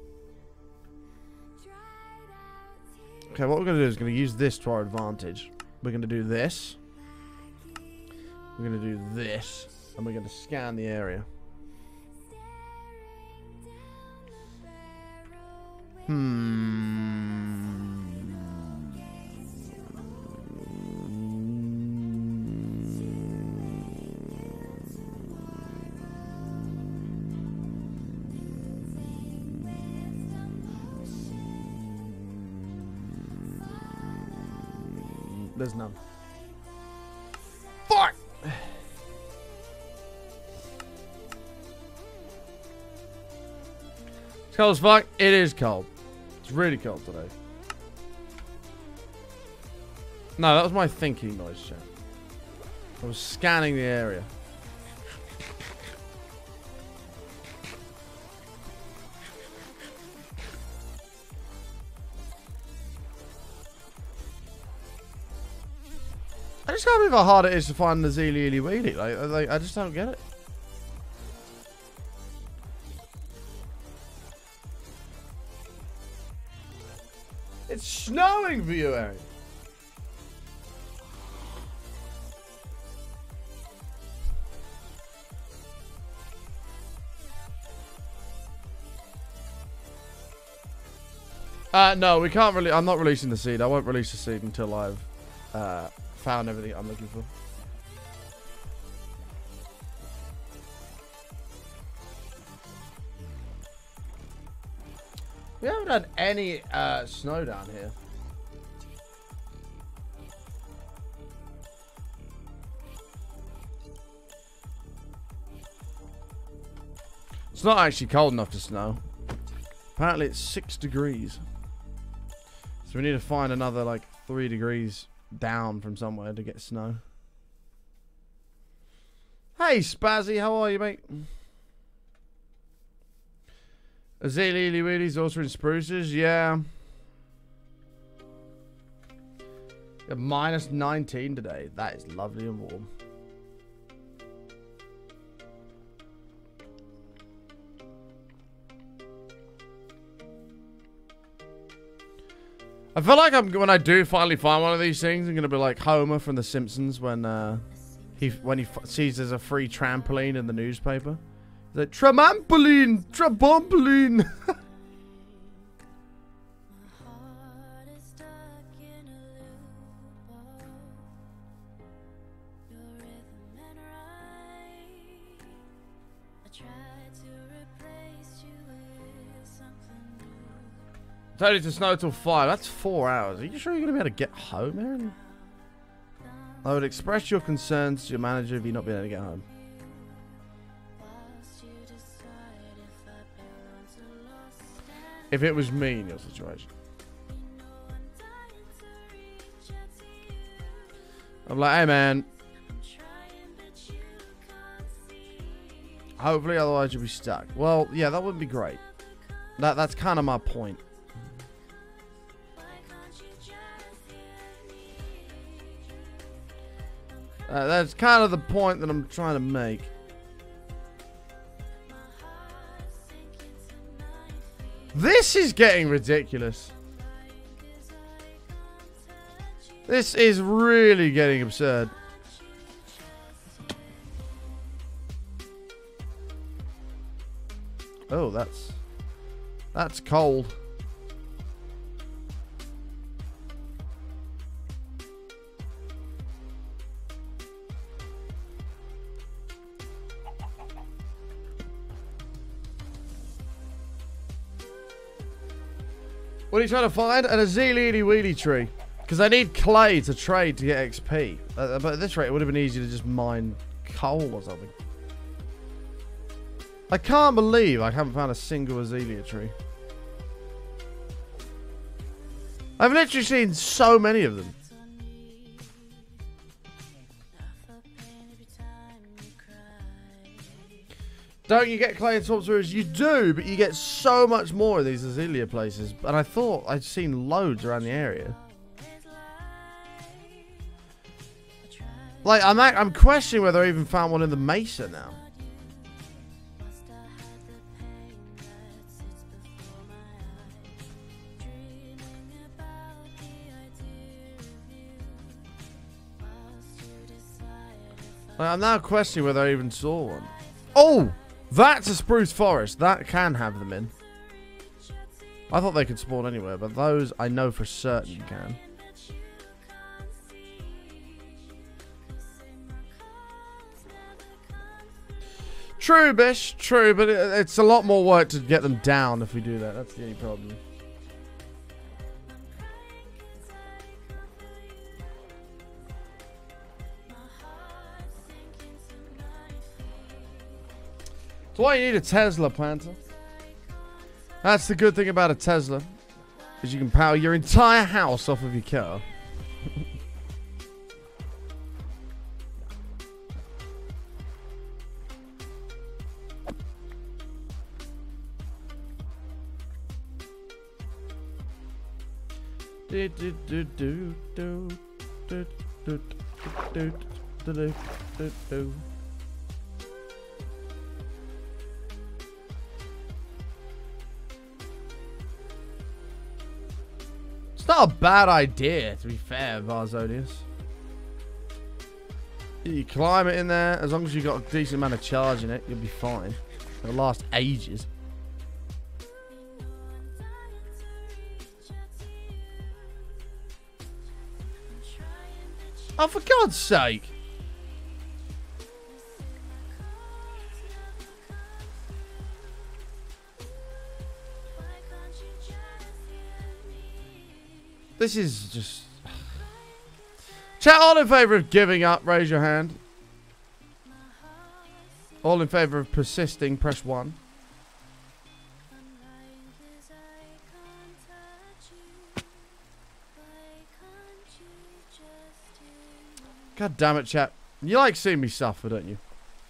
Okay, what we're going to do is going to use this to our advantage. We're going to do this. We're going to do this. And we're going to scan the area. Hmm. There's none. Fuck! It's cold as fuck. It is cold. It's really cold today. No, that was my thinking noise, chat. I was scanning the area. I just can't believe how hard it is to find the Zeely Eely Weedy. Like, like, I just don't get it. It's snowing for you, Aaron. Uh, no, we can't really. I'm not releasing the seed. I won't release the seed until I've uh, found everything I'm looking for. We haven't had any uh, snow down here. It's not actually cold enough to snow. Apparently it's six degrees. So we need to find another like three degrees down from somewhere to get snow. Hey Spazzy, how are you, mate? Azalea Ely Wheelies also in spruces, yeah. Minus nineteen today. That is lovely and warm. I feel like I'm when I do finally find one of these things, I'm gonna be like Homer from The Simpsons when uh, he when he f sees there's a free trampoline in the newspaper. He's like, trampoline, trampoline. Totally to snow till five. That's four hours. Are you sure you're gonna be able to get home, Aaron? I would express your concerns to your manager if you're not being able to get home. If it was me in your situation, I'm like, hey man. Hopefully, otherwise you'll be stuck. Well, yeah, that wouldn't be great. That that's kind of my point. Uh, that's kind of the point that I'm trying to make. This is getting ridiculous. This is really getting absurd. Oh, that's that's cold. What are you trying to find? An Azaleely Wheelie tree. Because I need clay to trade to get X P. Uh, but at this rate, it would have been easy to just mine coal or something. I can't believe I haven't found a single azalea tree. I've literally seen so many of them. Don't you get clay in swamps? You do, but you get so much more of these azalea places. And I thought I'd seen loads around the area. Like, I'm I'm questioning whether I even found one in the mesa now. Like, I'm now questioning whether I even saw one. Oh! That's a spruce forest. That can have them in. I thought they could spawn anywhere, but those I know for certain can. True, Bish. True, but it, it's a lot more work to get them down if we do that. That's the only problem. That's why you need a Tesla, Panther. That's the good thing about a Tesla, is you can power your entire house off of your car. do, do, do, do, do, do, do, do, do, do, do. It's not a bad idea, to be fair, Varzodius. You climb it in there, as long as you've got a decent amount of charge in it, you'll be fine. It'll last ages. Oh, for God's sake. This is just... Chat, all in favour of giving up, raise your hand. All in favour of persisting, press one. God damn it, chat. You like seeing me suffer, don't you?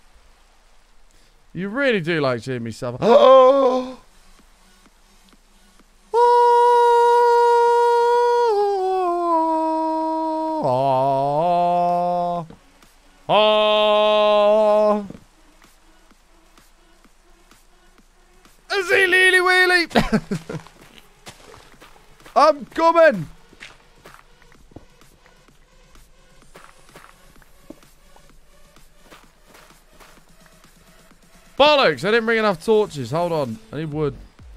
You really do like seeing me suffer. Oh! Oh! Oh! Azaleely wheelie! I'm coming! Bollocks! I didn't bring enough torches. Hold on. I need wood.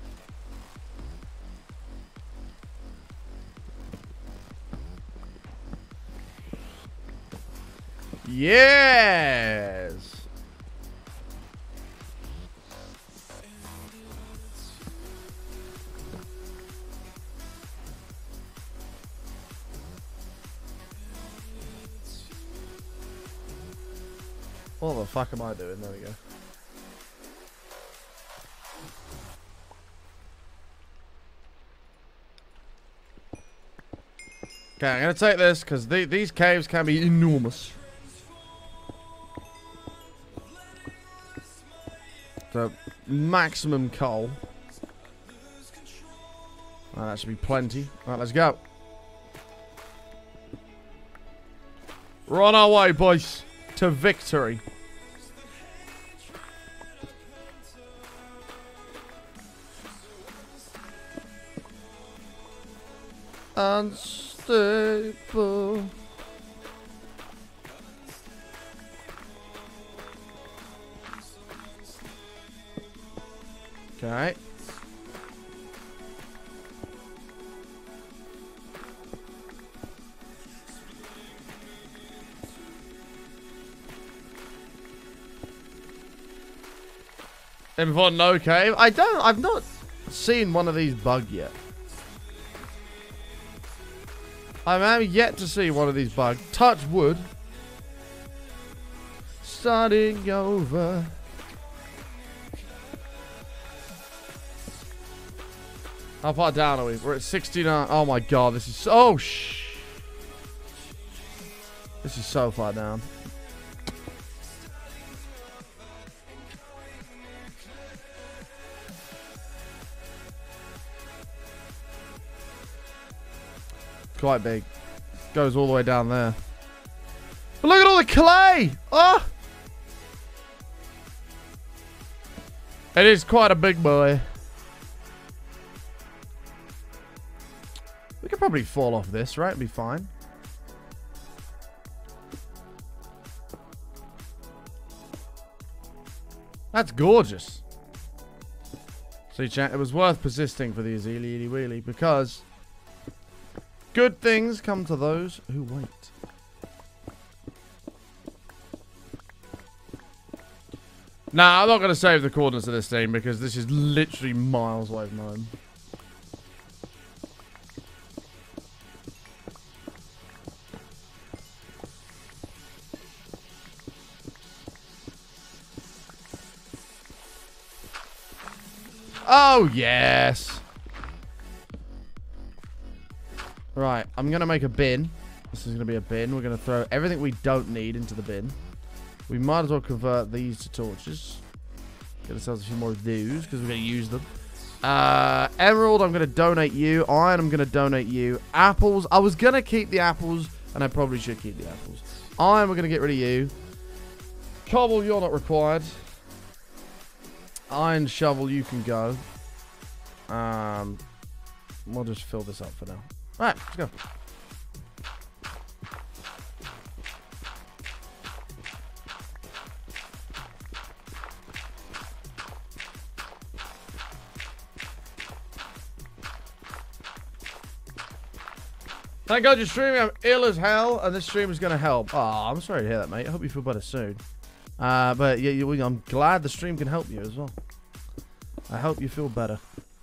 Yes! What the fuck am I doing? There we go. Okay, I'm gonna take this because the, these caves can be enormous. So, maximum coal. Oh, that should be plenty. Alright, let's go. We're on our way, boys, to victory. Unstable. Okay. Important no cave. I don't. I've not seen one of these bug yet. I am yet to see one of these bug. Touch wood. Starting over. How far down are we? We're at sixty-nine. Oh my god, this is so... Oh, shh. This is so far down. Quite big. Goes all the way down there. But look at all the clay! Oh! It is quite a big boy. We could probably fall off this, right? It'd be fine. That's gorgeous. See, chat, it was worth persisting for these eely, eely, weely because good things come to those who wait. Nah, I'm not going to save the coordinates of this thing because this is literally miles away from home. Oh, yes. Right, I'm going to make a bin. This is going to be a bin. We're going to throw everything we don't need into the bin. We might as well convert these to torches. Get ourselves a few more of these because we're going to use them. Uh, Emerald, I'm going to donate you. Iron, I'm going to donate you. Apples, I was going to keep the apples, and I probably should keep the apples. Iron, we're going to get rid of you. Cobble, you're not required. Iron shovel, you can go. Um, we'll just fill this up for now. Alright, let's go. Thank God you're streaming. I'm ill as hell, and this stream is going to help. Oh, I'm sorry to hear that, mate. I hope you feel better soon. Uh, but yeah, you, I'm glad the stream can help you as well. I hope you feel better.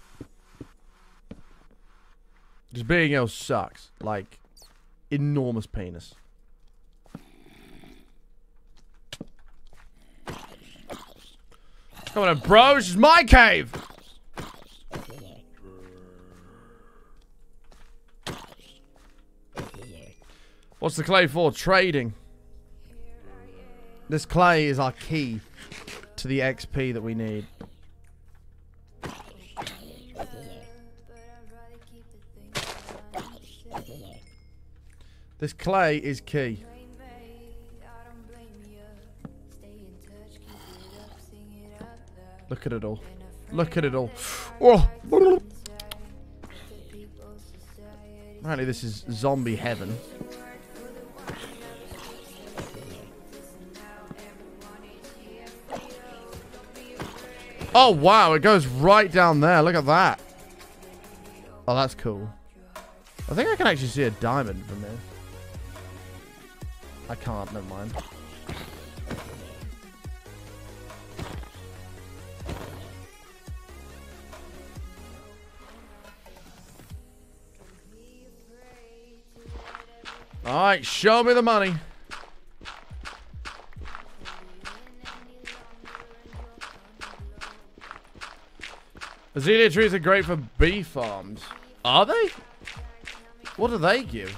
Just being ill sucks. Like, enormous penis. Come on, bro. This is my cave. What's the clay for? Trading. This clay is our key to the X P that we need. This clay is key. Look at it all. Look at it all. Oh. Apparently this is zombie heaven. Oh, wow. It goes right down there. Look at that. Oh, that's cool. I think I can actually see a diamond from here. I can't. Never mind. Alright, show me the money. Azalea trees are great for bee farms. Are they? What do they give?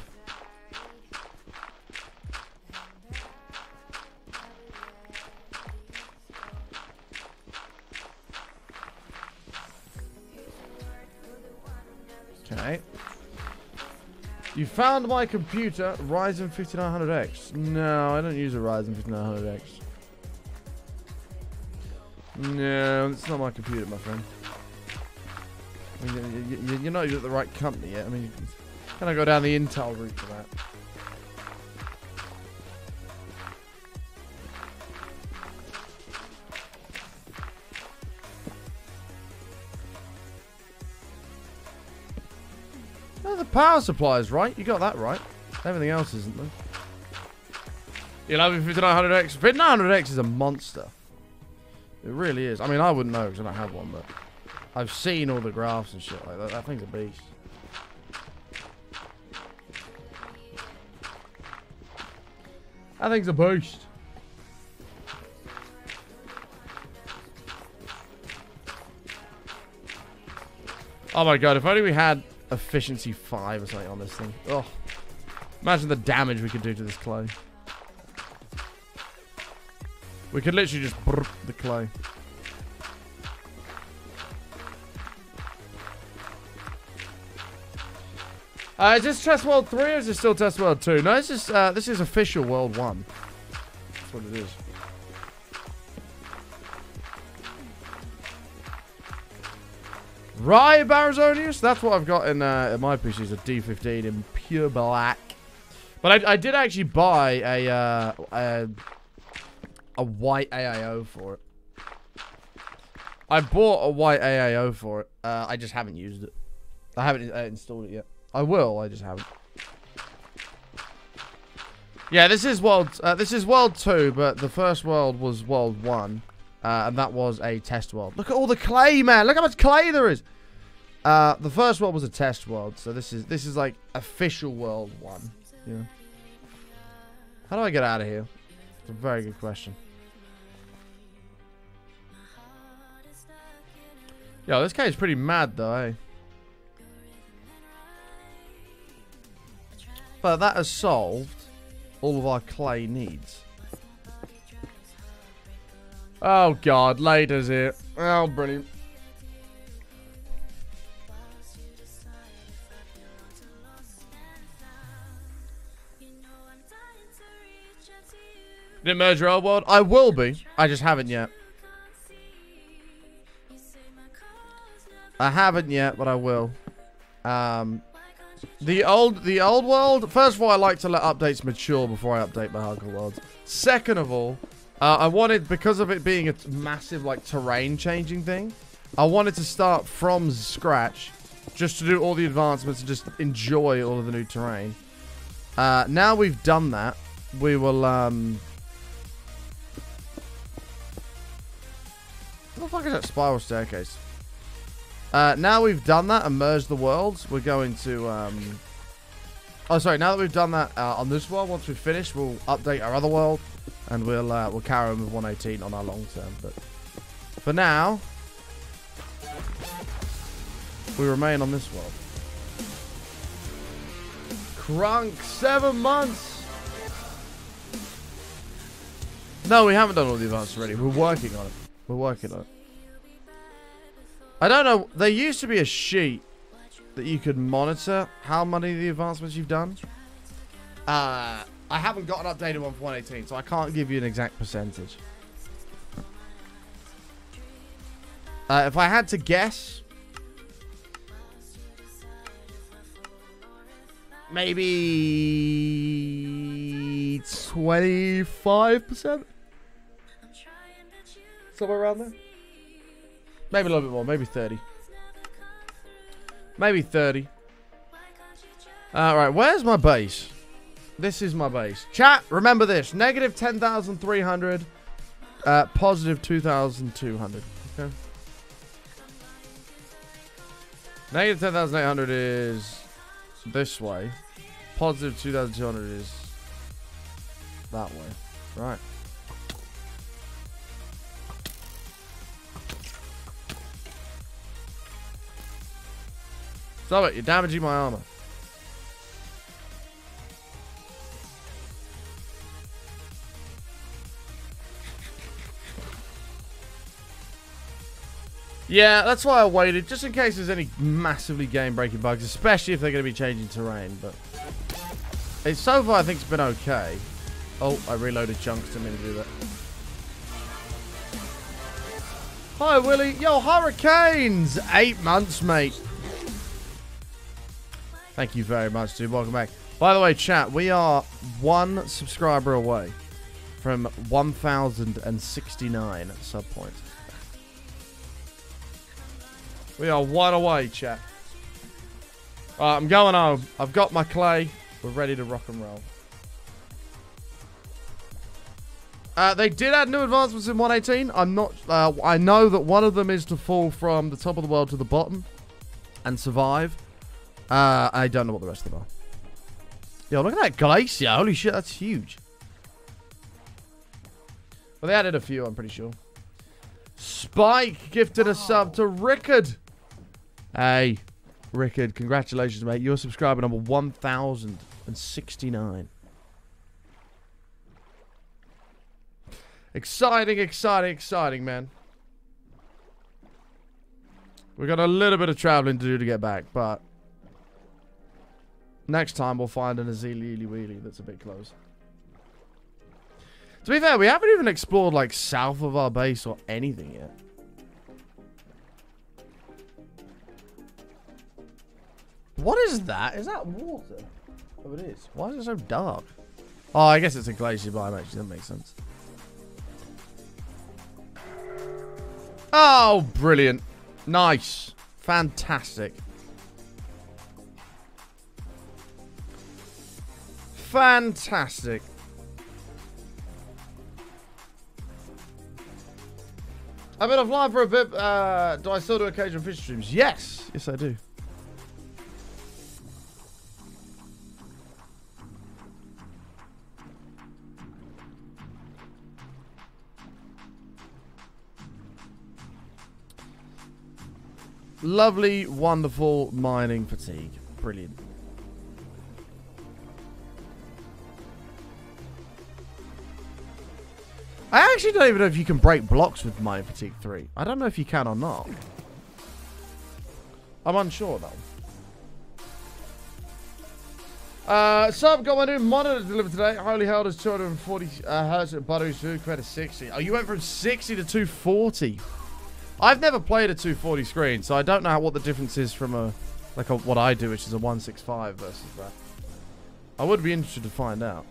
Okay. You found my computer, Ryzen fifty-nine hundred X. No, I don't use a Ryzen fifty-nine hundred X. No, it's not my computer, my friend. I mean, you, you, you're not at the right company yet. I mean, can I go down the Intel route for that? Oh, the power supply is right. You got that right. Everything else isn't, though. You love your fifty-nine hundred X? fifty-nine hundred X is a monster. It really is. I mean, I wouldn't know because I don't have one, but I've seen all the graphs and shit like that. That thing's a beast. That thing's a beast. Oh my god, if only we had efficiency five or something on this thing. Oh, imagine the damage we could do to this clay. We could literally just brrr the clay. Uh, is this Test World three or is it still Test World two? No, this is, uh, this is official World one. That's what it is. Right, Barazonius? That's what I've got in, uh, in my P C. It's a D fifteen in pure black. But I, I did actually buy a, uh, a, a white A I O for it. I bought a white A I O for it. Uh, I just haven't used it. I haven't uh, installed it yet. I will, I just haven't. Yeah, this is World, uh, this is World two, but the first world was World one. Uh, and that was a test world. Look at all the clay, man. Look how much clay there is. Uh, the first world was a test world, so this is this is like official World one. Yeah. How do I get out of here? It's a very good question. Yo, this guy is pretty mad though, eh? But that has solved all of our clay needs. Oh god, later's here. Oh, brilliant. Didn't merge your old world? I will be. I just haven't yet. I haven't yet, but I will. Um, the old, the old world. First of all, I like to let updates mature before I update my hardcore worlds. Second of all, uh, I wanted, because of it being a massive like terrain changing thing, I wanted to start from scratch, just to do all the advancements and just enjoy all of the new terrain. Uh, now we've done that, we will. Um, what the fuck is that spiral staircase? Uh, now we've done that and merged the worlds, we're going to, um... Oh, sorry, now that we've done that uh, on this world, once we've finished, we'll update our other world, and we'll, uh, we'll carry on with one eighteen on our long term, but... For now... we remain on this world. Crunk, seven months! No, we haven't done all the advances already, we're working on it. We're working on it. I don't know. There used to be a sheet that you could monitor how many of the advancements you've done. Uh, I haven't got an updated one for one eighteen, so I can't give you an exact percentage. Uh, if I had to guess, maybe twenty-five percent? Somewhere around there? Maybe a little bit more, maybe thirty. Maybe thirty. Alright, where's my base? This is my base. Chat, remember this. Negative ten thousand three hundred. Uh, positive two thousand two hundred. Okay. Negative ten thousand eight hundred is this way. Positive two thousand two hundred is that way. Right. Stop it, you're damaging my armor. Yeah, that's why I waited, just in case there's any massively game-breaking bugs, especially if they're going to be changing terrain, but it's so far I think it's been okay. Oh, I reloaded chunks to me to do that. Hi, Willie. Yo, Hurricanes! Eight months, mate. Thank you very much, dude. Welcome back. By the way, chat, we are one subscriber away from one thousand sixty-nine sub points. We are one away, chat. Alright, I'm going home. I've got my clay. We're ready to rock and roll. Uh, they did add new advancements in one eighteen. I'm not... Uh, I know that one of them is to fall from the top of the world to the bottom and survive. Uh, I don't know what the rest of them are. Yo, look at that glacier. Holy shit, that's huge. Well, they added a few, I'm pretty sure. Spike gifted a sub to Rickard. Hey, Rickard, congratulations, mate. You're subscriber number one thousand sixty-nine. Exciting, exciting, exciting, man. We've got a little bit of traveling to do to get back, but next time we'll find an Azili Wheelie that's a bit close. To be fair, we haven't even explored, like, south of our base or anything yet. What is that? Is that water? Oh, it is. Why is it so dark? Oh, I guess it's a glacier biome, actually. That makes sense. Oh, brilliant. Nice. Fantastic. Fantastic. I've been offline for a bit. Uh, do I still do occasional fish streams? Yes. Yes, I do. Lovely, wonderful mining fatigue. Brilliant. I actually don't even know if you can break blocks with Mining Fatigue three. I don't know if you can or not. I'm unsure though. Uh, sub got my new monitor delivered today. Holy hell, does two hundred forty uh, hertz at Butter's food compared to sixty. Oh, you went from sixty to two forty. I've never played a two forty screen, so I don't know what the difference is from a like a, what I do, which is a one sixty-five versus that. I would be interested to find out.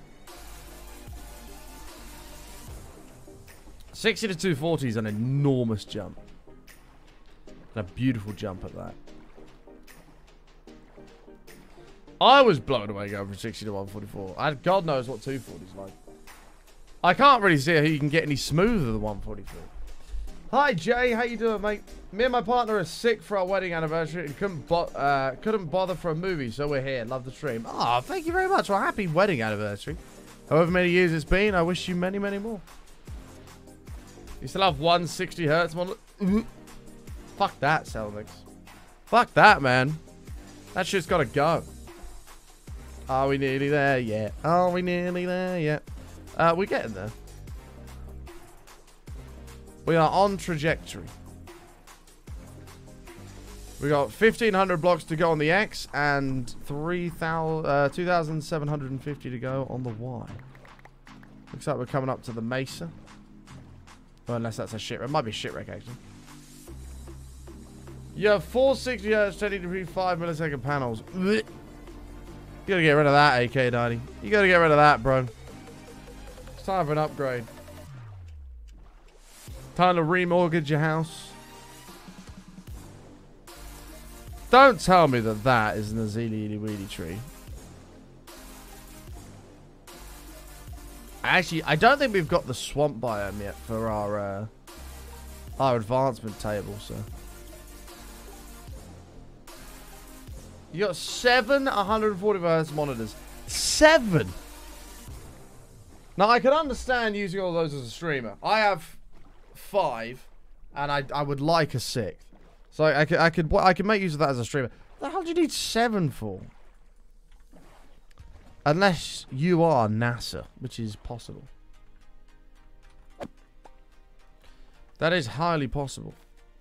sixty to two forty is an enormous jump. And a beautiful jump at that. I was blown away going from sixty to one forty-four. I, God knows what two forty is like. I can't really see how you can get any smoother than one forty-four. Hi Jay, how you doing, mate? Me and my partner are sick for our wedding anniversary and couldn't, bo uh, couldn't bother for a movie, so we're here. Love the stream. Oh, thank you very much. Well, happy wedding anniversary. However many years it's been, I wish you many, many more. You still have one sixty hertz model? Fuck that, Celmix. Fuck that, man. That shit's gotta go. Are we nearly there yet? Are we nearly there yet? Uh, we're getting there. We are on trajectory. We got fifteen hundred blocks to go on the X and three thousand, uh, two thousand seven hundred fifty to go on the Y. Looks like we're coming up to the Mesa. Well, unless that's a shit wreck. It might be a shit wreck, actually. You have four sixty hertz, ten eighty p, five millisecond panels. Blech. You gotta get rid of that, A K ninety. You gotta get rid of that, bro. It's time for an upgrade. Time to remortgage your house. Don't tell me that that is an Azili Weedy tree. Actually, I don't think we've got the swamp biome yet for our uh, our advancement table, so. You got seven one hundred forty hertz monitors. Seven! Now, I can understand using all those as a streamer. I have five, and I, I would like a sixth. So I, I, could, I, could, I could make use of that as a streamer. What the hell do you need seven for? Unless you are NASA, which is possible. That is highly possible.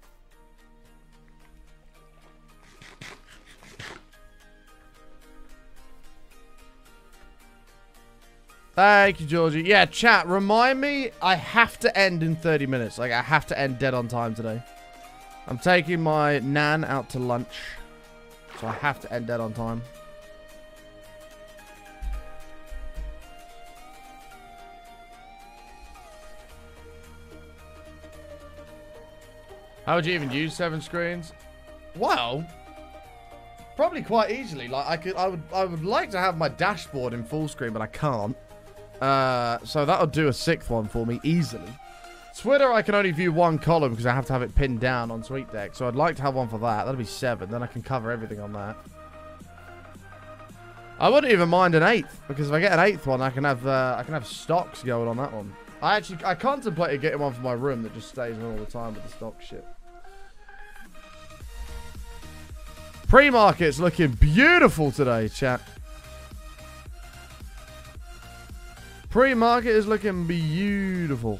Thank you, Georgie. Yeah, chat, remind me, I have to end in thirty minutes. Like, I have to end dead on time today. I'm taking my nan out to lunch. So I have to end dead on time. How would you even use seven screens? Well, probably quite easily. Like I could, I would, I would like to have my dashboard in full screen, but I can't. Uh, so that'll do a sixth one for me easily. Twitter, I can only view one column because I have to have it pinned down on TweetDeck. So I'd like to have one for that. That'll be seven. Then I can cover everything on that. I wouldn't even mind an eighth because if I get an eighth one, I can have, uh, I can have stocks going on that one. I actually, I contemplated getting one for my room that just stays on all the time with the stock shit. Pre-market's looking beautiful today, chat. Pre-market is looking beautiful.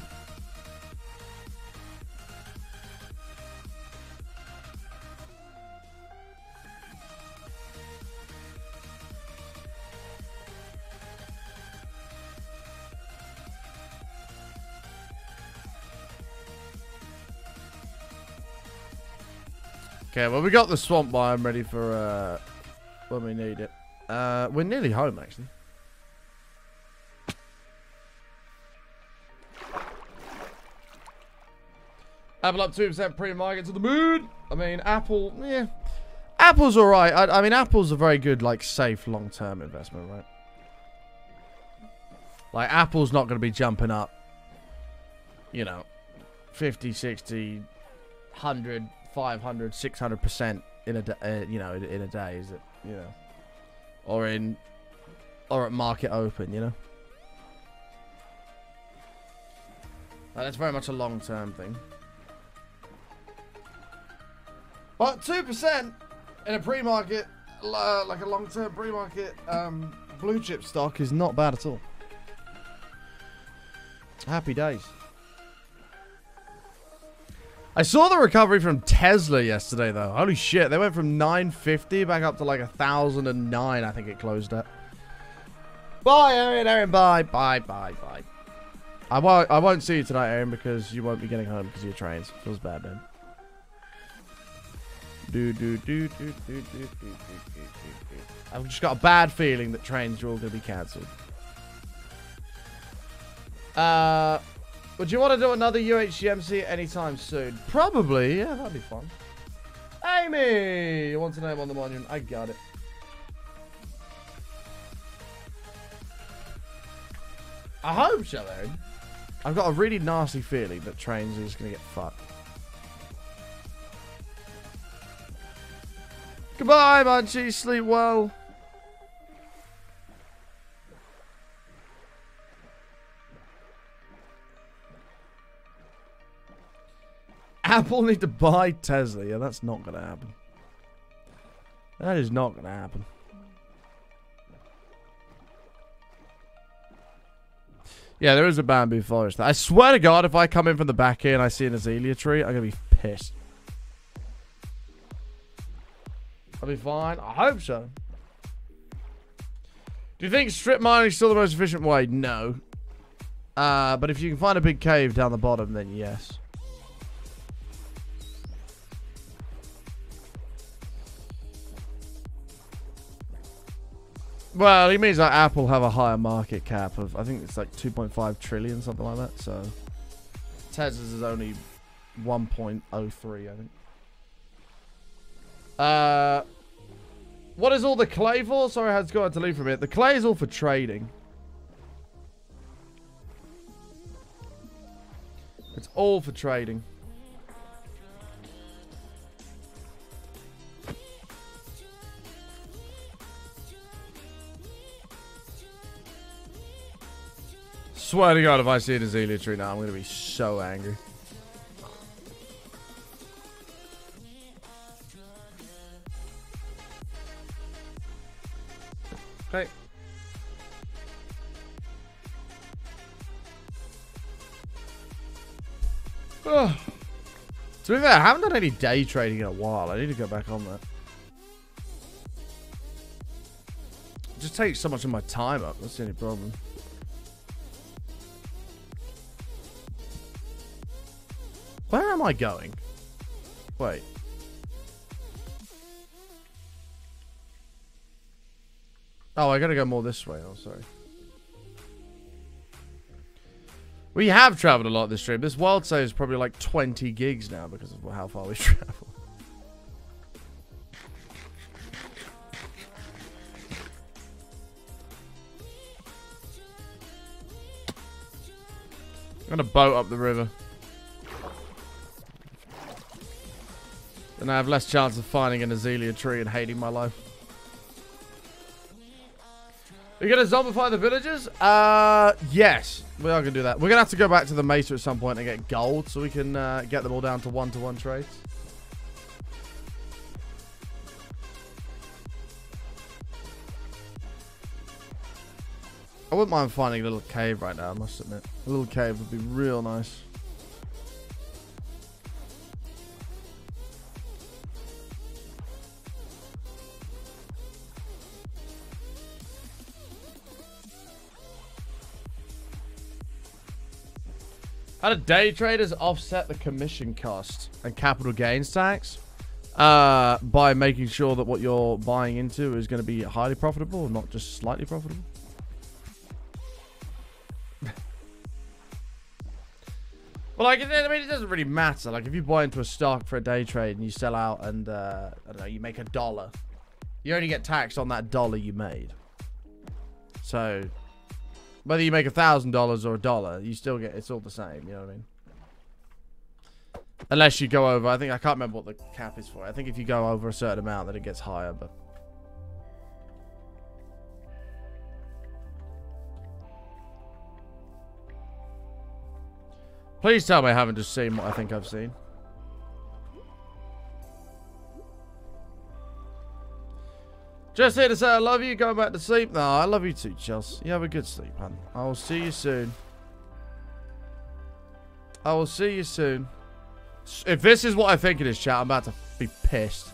Okay, well, we got the swamp biome ready for uh, when we need it. Uh, we're nearly home, actually. Apple up two percent pre-market to the moon. I mean, Apple, yeah. Apple's alright. I, I mean, Apple's a very good, like, safe, long-term investment, right? Like, Apple's not going to be jumping up, you know, fifty, sixty, one hundred, five hundred, six hundred percent in a, uh, you know, in, in a day, is it? You know, or in, or at market open, you know. Like, that's very much a long-term thing. But two percent in a pre-market, uh, like a long-term pre-market um, blue chip stock is not bad at all. Happy days. I saw the recovery from Tesla yesterday, though. Holy shit, they went from nine fifty back up to like one thousand nine, I think it closed at. Bye, Aaron, Aaron, bye, bye, bye, bye. I won't, I won't see you tonight, Aaron, because you won't be getting home because of your trains. Feels bad, man. Do, do, do, do, do, do, do, do, do, do. I've just got a bad feeling that trains are all going to be cancelled. Uh... Would you want to do another U H G M C anytime soon? Probably, yeah, that'd be fun. Amy! You want to name on the monument? I got it. I hope so, Aaron. I've got a really nasty feeling that trains are just going to get fucked. Goodbye, Munchie. Sleep well. Apple need to buy Tesla. Yeah, that's not going to happen. That is not going to happen. Yeah, there is a bamboo forest. I swear to God, if I come in from the back here and I see an azalea tree, I'm going to be pissed. I'll be fine. I hope so. Do you think strip mining is still the most efficient way? No. Uh, but if you can find a big cave down the bottom, then yes. Well, he means that Apple have a higher market cap of, I think it's like two point five trillion, something like that. So Tesla's is only one point oh three, I think. Uh, what is all the clay for? Sorry, I had to go out to leave for a minute. The clay is all for trading. It's all for trading. Swear to God, if I see an azalea tree now, I'm going to be so angry. Okay. Oh. To be fair, I haven't done any day trading in a while. I need to go back on that. It just takes so much of my time up. That's the only problem. Where am I going? Wait. Oh, I gotta go more this way. Oh, sorry. We have traveled a lot this trip. This world save is probably like twenty gigs now because of how far we travel. I'm gonna boat up the river. Then I have less chance of finding an azalea tree and hating my life. Are you going to zombify the villagers? Uh, yes. We are going to do that. We're going to have to go back to the mesa at some point and get gold so we can uh, get them all down to one-to-one trades. I wouldn't mind finding a little cave right now, I must admit. A little cave would be real nice. How do day traders offset the commission cost and capital gains tax? Uh, by making sure that what you're buying into is going to be highly profitable, not just slightly profitable. Well, like, I mean, it doesn't really matter. Like, if you buy into a stock for a day trade and you sell out and, uh, I don't know, you make a dollar, you only get taxed on that dollar you made. So whether you make a thousand dollars or a dollar, you still get, it's all the same, you know what I mean? Unless you go over, I think, I can't remember what the cap is for. I think if you go over a certain amount, then it gets higher, but. Please tell me I haven't just seen what I think I've seen. Just here to say I love you. Going back to sleep. No, I love you too, Chelsea. You have a good sleep, hun. I will see you soon. I will see you soon. If this is what I think it is, chat, I'm about to be pissed.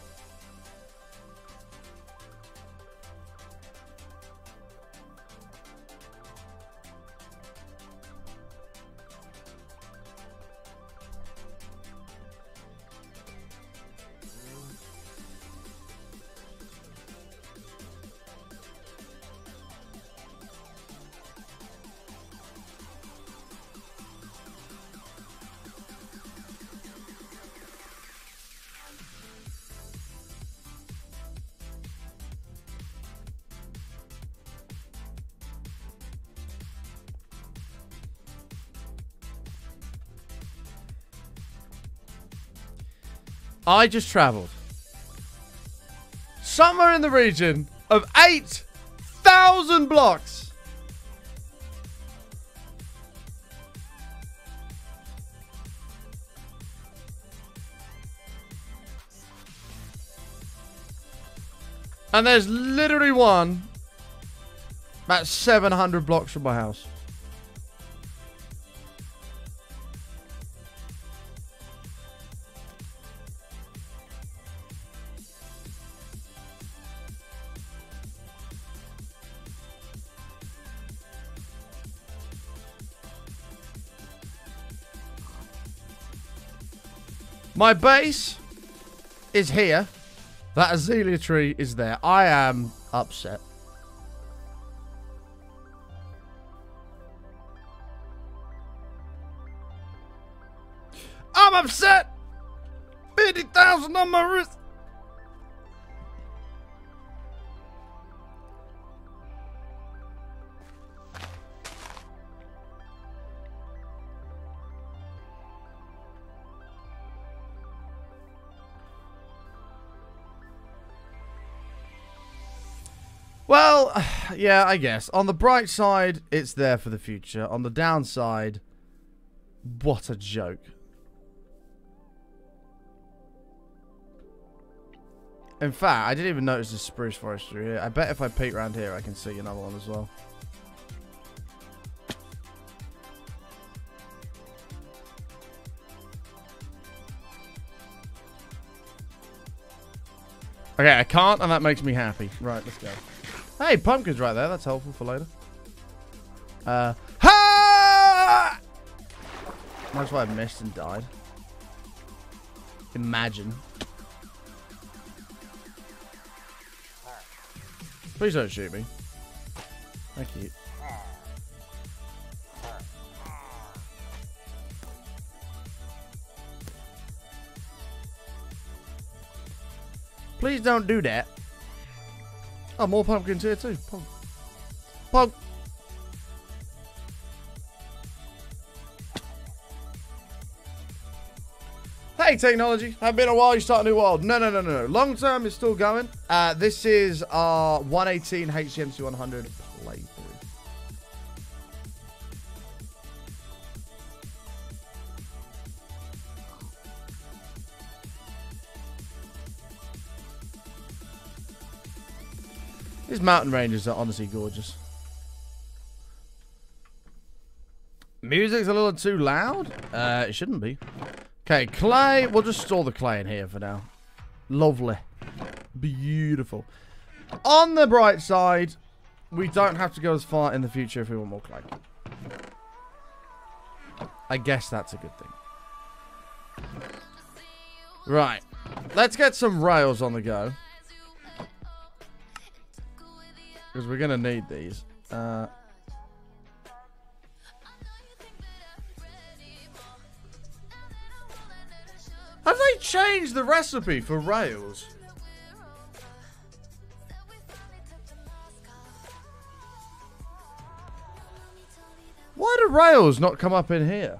I just traveled somewhere in the region of eight thousand blocks. And there's literally one about seven hundred blocks from my house. My base is here. That azalea tree is there. I am upset. I'm upset. fifty thousand on my wrist. Well, yeah, I guess. On the bright side, it's there for the future. On the downside, what a joke. In fact, I didn't even notice the spruce forest through here. I bet if I peek around here, I can see another one as well. Okay, I can't, and that makes me happy. Right, let's go. Hey, pumpkin's right there. That's helpful for later. Uh, ha! That's why I missed and died. Imagine. Please don't shoot me. Thank you. Please don't do that. Oh, more pumpkins here too. Punk. Punk. Hey, technology. Have been a while. You start a new world. No, no, no, no, no. Long term is still going. Uh, this is our one eighteen H C M C one hundred playthrough. These mountain ranges are honestly gorgeous. Music's a little too loud? Uh, it shouldn't be. Okay, clay. We'll just store the clay in here for now. Lovely. Beautiful. On the bright side, we don't have to go as far in the future if we want more clay. I guess that's a good thing. Right. Let's get some rails on the go. Because we're going to need these. Uh, have they changed the recipe for rails? Why do rails not come up in here?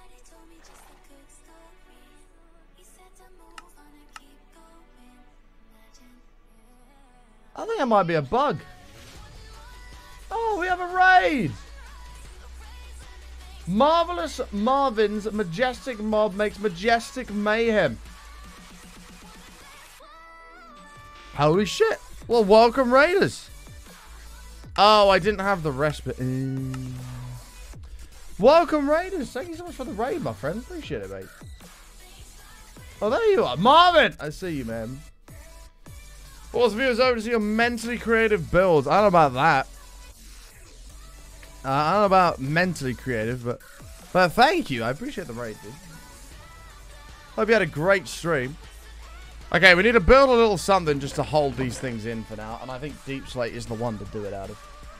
I think it might be a bug. Oh, we have a raid! Marvelous Marvin's majestic mob makes majestic mayhem. Holy shit. Well, welcome raiders. Oh, I didn't have the respite. Mm. Welcome raiders. Thank you so much for the raid, my friend. Appreciate it, mate. Oh, there you are. Marvin! I see you, man. Force viewers over to see your mentally creative builds. I don't know about that. Uh, I don't know about mentally creative, but but thank you. I appreciate the raid, dude. Hope you had a great stream. Okay, we need to build a little something just to hold these things in for now, and I think Deep Slate is the one to do it out of.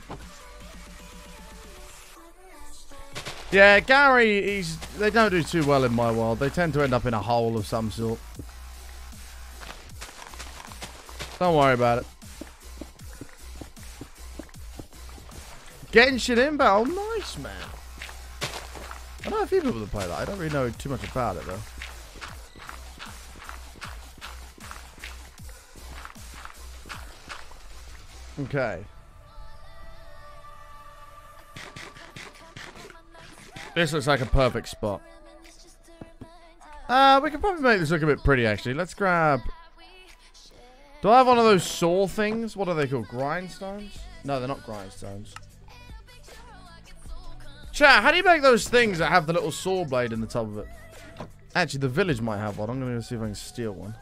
Yeah, Gary, he's they don't do too well in my world. They tend to end up in a hole of some sort. Don't worry about it. Getting shit inbound. Oh, nice, man. I know a few people that play that. I don't really know too much about it, though. Okay. This looks like a perfect spot. Uh, we can probably make this look a bit pretty, actually. Let's grab... Do I have one of those saw things? What are they called? Grindstones? No, they're not grindstones. Chat, how do you make those things that have the little saw blade in the top of it? Actually, the village might have one. I'm going to see if I can steal one.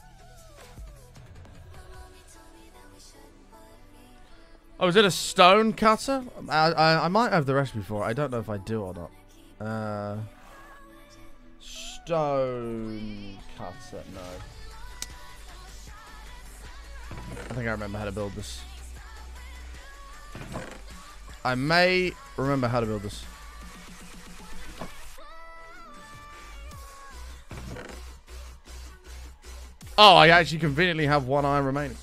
Oh, is it a stone cutter? I, I, I might have the recipe for it. I don't know if I do or not. Uh, stone cutter, no. I think I remember how to build this. I may remember how to build this. Oh, I actually conveniently have one iron remaining.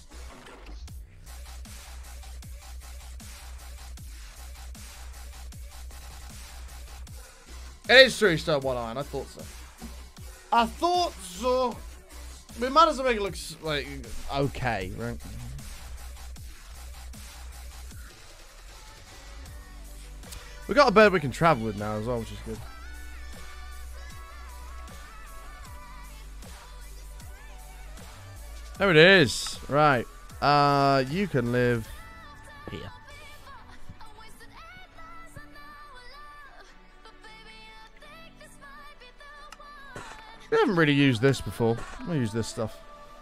It is true, still one iron. I thought so. I thought so. We might as well make it look like okay, right? We got a bed we can travel with now as well, which is good. There it is. Right. Uh, you can live here. We haven't really used this before. We'll use this stuff.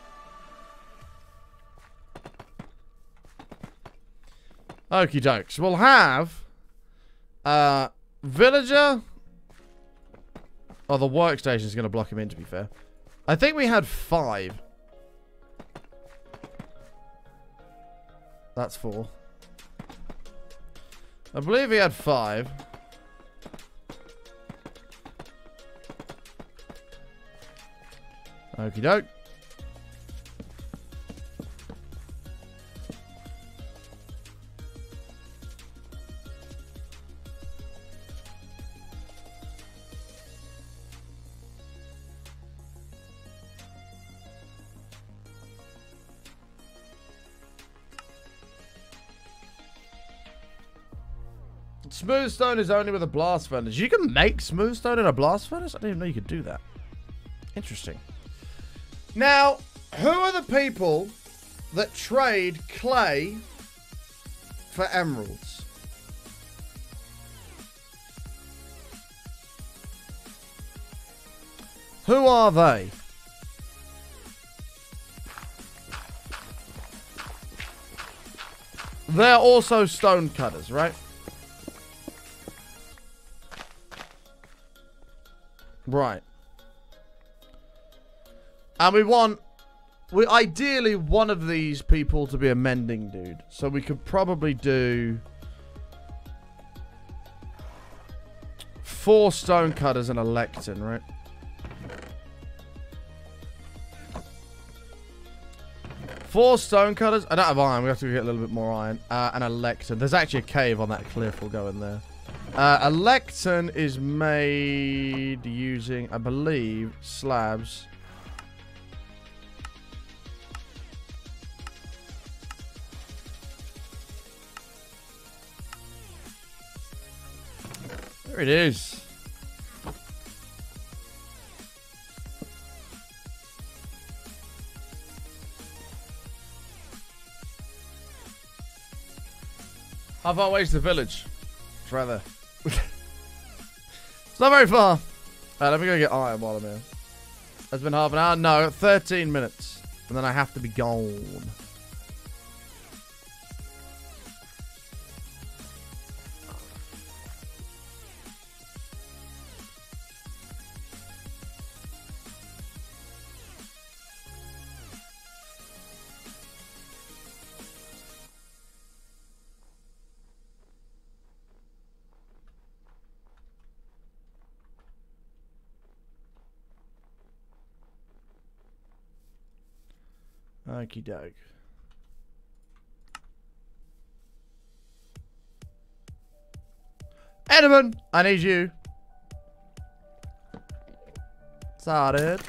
Okie dokes. We'll have uh, villager. Oh, the workstation is going to block him in, to be fair. I think we had five. That's four. I believe he had five. Okie doke. Smooth stone is only with a blast furnace. You can make smooth stone in a blast furnace? I didn't even know you could do that. Interesting. Now, who are the people that trade clay for emeralds? Who are they? They're also stone cutters, right? Right. And we want, we ideally one of these people to be a mending dude. So we could probably do four stone cutters and a lectern, right? Four stone cutters. I don't have iron. We have to get a little bit more iron. Uh, and a lectern. There's actually a cave on that cliff. We'll go in there. Uh, a lectern is made using, I believe, slabs. There it is. How far away is the village? It's right there. It's not very far. Alright, let me go get iron while I'm here. It's been half an hour. No, thirteen minutes. And then I have to be gone. Okie doke. Enderman, I need you. Started.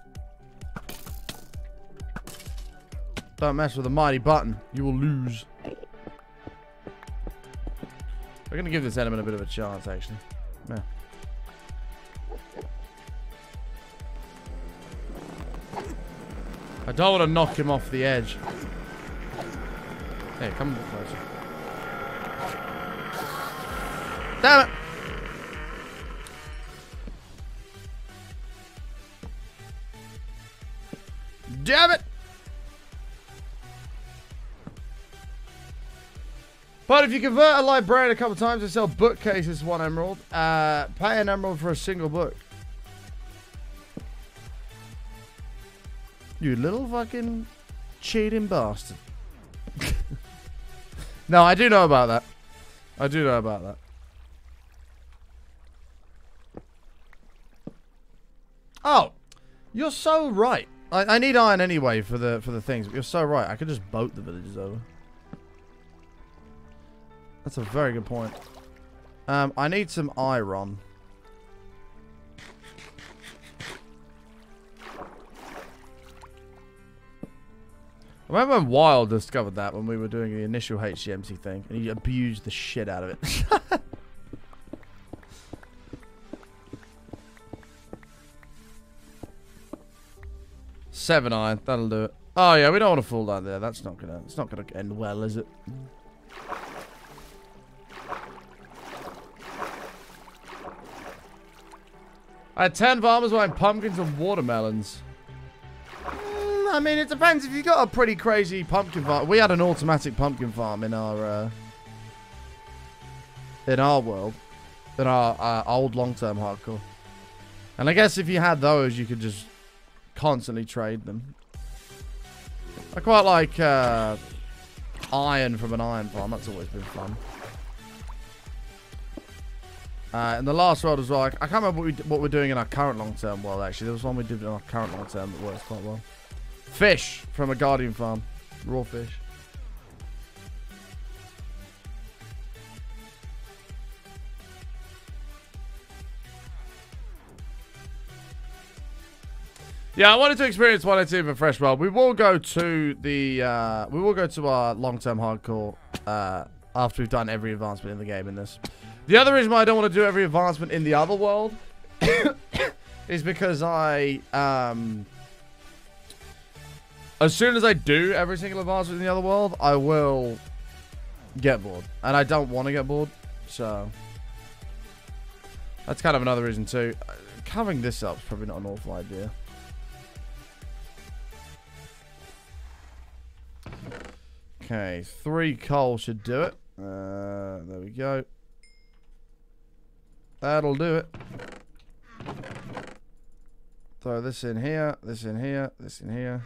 Don't mess with the mighty button. You will lose. We're going to give this Enderman a bit of a chance, actually. Yeah. I don't want to knock him off the edge. Hey, come a bit closer. Damn it! Damn it! But if you convert a librarian a couple times and sell bookcases one emerald, uh, pay an emerald for a single book. You little fucking cheating bastard. No, I do know about that. I do know about that. Oh, you're so right. I, I need iron anyway for the for the things. But you're so right. I could just boat the villages over. That's a very good point. Um, I need some iron. I remember when Wild discovered that when we were doing the initial H C M C thing, and he abused the shit out of it. Seven iron, that'll do it. Oh yeah, we don't want to fall down there. That's not gonna. It's not gonna end well, is it? I had ten farmers buying pumpkins and watermelons. I mean, it depends. If you got a pretty crazy pumpkin farm, we had an automatic pumpkin farm in our uh, in our world, in our uh, old long-term hardcore. And I guess if you had those, you could just constantly trade them. I quite like uh, iron from an iron farm. That's always been fun. Uh, in the last world as well, I, I can't remember what, we, what we're doing in our current long-term world. Actually, there was one we did in our current long-term that works quite well. Fish from a guardian farm. Raw fish. Yeah, I wanted to experience one or two for Fresh World. We will go to the uh, we will go to our long-term hardcore uh, after we've done every advancement in the game in this. The other reason why I don't want to do every advancement in the other world is because I um as soon as I do every single advancement in the other world, I will get bored. And I don't want to get bored. So that's kind of another reason too. Covering this up is probably not an awful idea. Okay, three coal should do it. Uh, there we go. That'll do it. Throw this in here, this in here, this in here.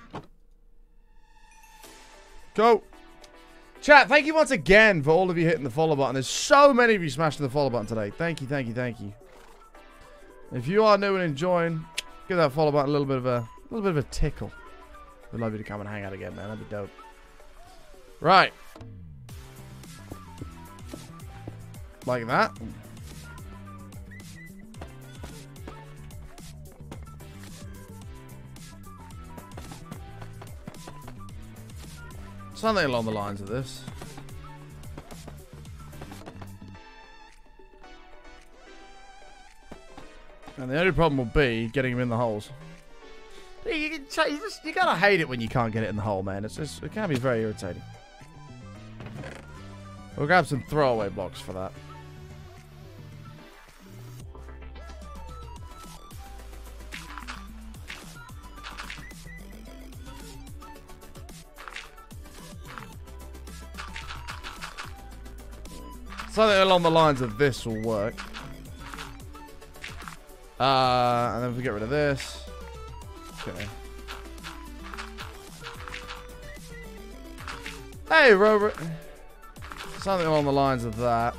Go! Chat, thank you once again for all of you hitting the follow button. There's so many of you smashing the follow button today. Thank you, thank you, thank you. If you are new and enjoying, give that follow button a little bit of a, a little bit of a tickle. We'd love you to come and hang out again, man. That'd be dope. Right. Like that. Something along the lines of this. And the only problem will be getting him in the holes. You, you, just, you gotta hate it when you can't get it in the hole, man. It's just, it can be very irritating. We'll grab some throwaway blocks for that. Something along the lines of this will work. Uh, and then if we get rid of this. Okay. Hey, Robert. Something along the lines of that.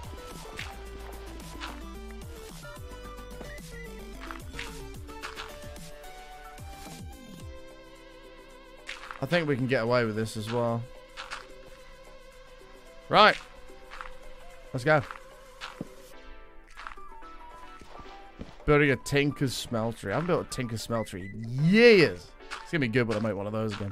I think we can get away with this as well. Right. Let's go. Building a Tinker's Smeltery. I haven't built a Tinker's Smeltery in years. It's going to be good when I make one of those again.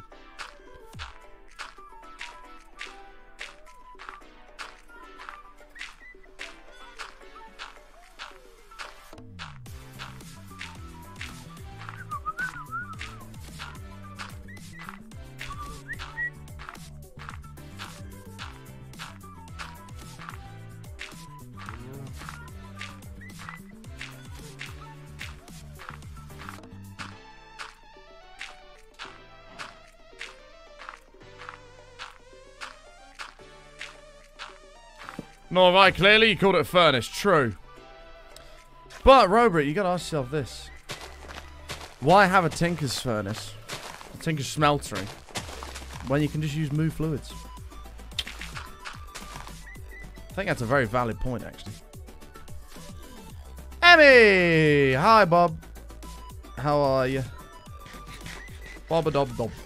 Nor have I, clearly. You called it a furnace. True. But, Robert, you gotta ask yourself this. Why have a Tinker's Furnace? A Tinker's Smeltery? When you can just use move fluids? I think that's a very valid point, actually. Emmy! Hi, Bob. How are you? Bob a dob dob.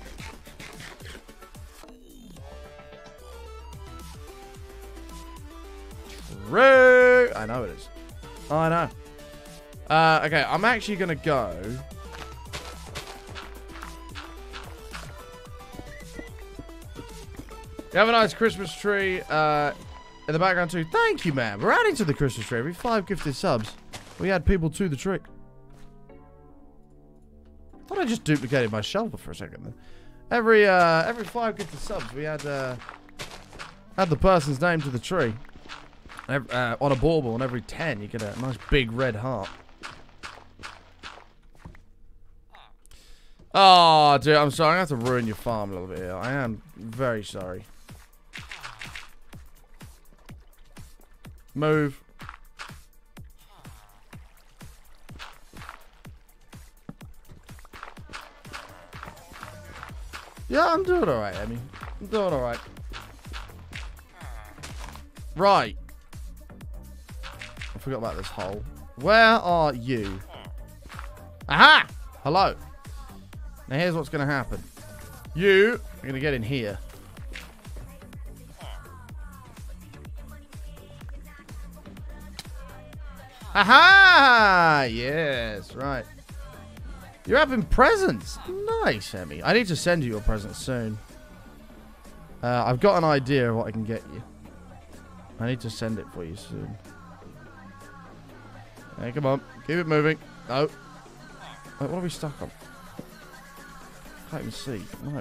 True. I know it is. I know. Uh, okay, I'm actually gonna go. You have a nice Christmas tree uh, in the background too. Thank you, man. We're adding to the Christmas tree. Every five gifted subs, we add people to the trick. I thought I just duplicated my shoulder for a second then. Every uh, every five gifted subs, we add uh, add the person's name to the tree. Every, uh, on a bauble, and every ten, you get a nice big red heart. Oh, dude, I'm sorry. I have to ruin your farm a little bit here. I am very sorry. Move. Yeah, I'm doing alright, Emmy. I'm doing alright. Right. I forgot about this hole. Where are you? Aha! Hello. Now here's what's going to happen. You are going to get in here. Aha! Yes, right. You're having presents. Nice, Emmy. I need to send you a present soon. Uh, I've got an idea of what I can get you. I need to send it for you soon. Hey, come on. Keep it moving. No. Wait, what are we stuck on? Can't even see. No.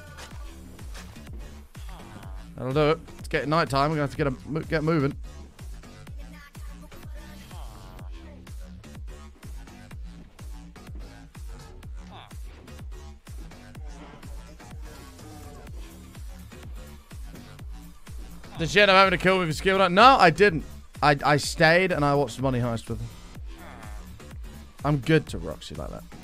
That'll do it. It's getting night time. We're going to have to get, a, get moving. Did she end up having to kill me for skill? No, I didn't. I, I stayed and I watched Money Heist with her. I'm good to Roxy like that.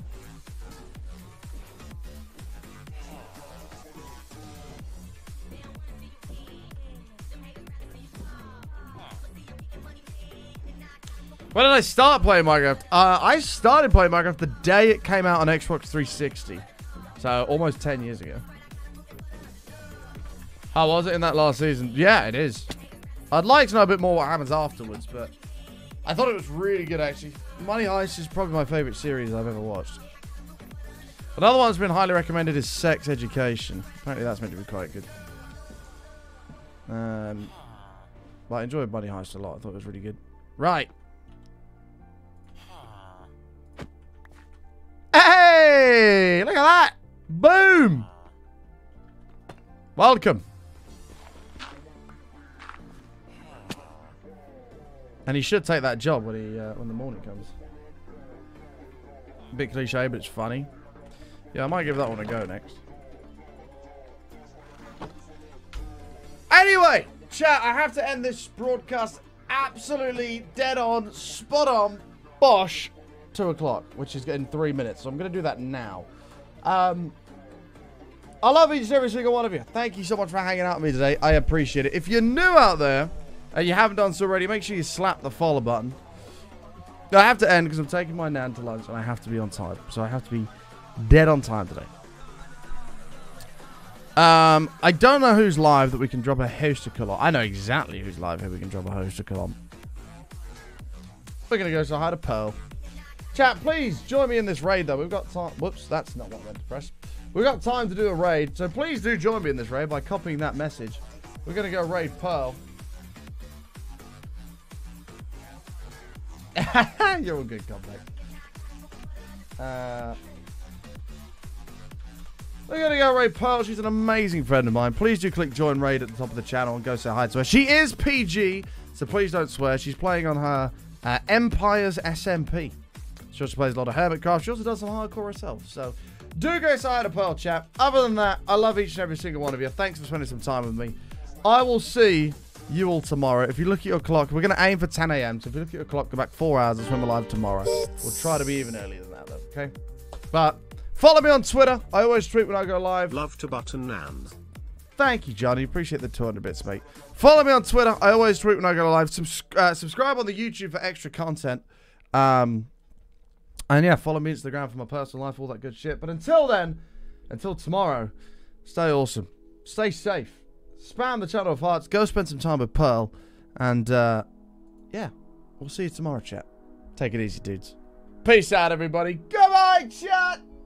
When did I start playing Minecraft? Uh, I started playing Minecraft the day it came out on Xbox three sixty. So, almost ten years ago. How was it in that last season? Yeah, it is. I'd like to know a bit more what happens afterwards, but I thought it was really good, actually. Money Heist is probably my favorite series I've ever watched. Another one that's been highly recommended is Sex Education. Apparently that's meant to be quite good. Um, but I enjoyed Money Heist a lot. I thought it was really good. Right. Hey! Look at that! Boom! Welcome. And he should take that job when he uh, when the morning comes. A bit cliche, but it's funny. Yeah, I might give that one a go next. Anyway, chat, I have to end this broadcast absolutely dead on, spot on, bosh, two o'clock, which is in three minutes. So I'm going to do that now. Um, I love each and every single one of you. Thank you so much for hanging out with me today. I appreciate it. If you're new out there, and you haven't done so already, make sure you slap the follow button. I have to end because I'm taking my nan to lunch and I have to be on time. So I have to be dead on time today. Um, I don't know who's live that we can drop a hosticle on. I know exactly who's live who we can drop a hosticle on. We're going to go say hi to Pearl. Chat, please join me in this raid though. We've got time. Whoops, that's not what I meant to press. We've got time to do a raid. So please do join me in this raid by copying that message. We're going to go raid Pearl. You're all good, comeback. Uh, we're going to go raid Pearl. She's an amazing friend of mine. Please do click join raid at the top of the channel and go say hi to her. She is P G, so please don't swear. She's playing on her uh, Empire's S M P. She also plays a lot of Hermitcraft. She also does some hardcore herself. So do go say hi to Pearl, chap. Other than that, I love each and every single one of you. Thanks for spending some time with me. I will see you all tomorrow. If you look at your clock, we're going to aim for ten A M So if you look at your clock, go back four hours. That's when we're live tomorrow. We'll try to be even earlier than that, though. Okay? But follow me on Twitter. I always tweet when I go live. Love to Buttonmas. Thank you, Johnny. Appreciate the two hundred bits, mate. Follow me on Twitter. I always tweet when I go live. Subs uh, subscribe on the YouTube for extra content. Um, and yeah, follow me on Instagram for my personal life, all that good shit. But until then, Until tomorrow, stay awesome. Stay safe. Spam the channel of hearts. Go spend some time with Pearl. And, uh, yeah. We'll see you tomorrow, chat. Take it easy, dudes. Peace out, everybody. Goodbye, chat.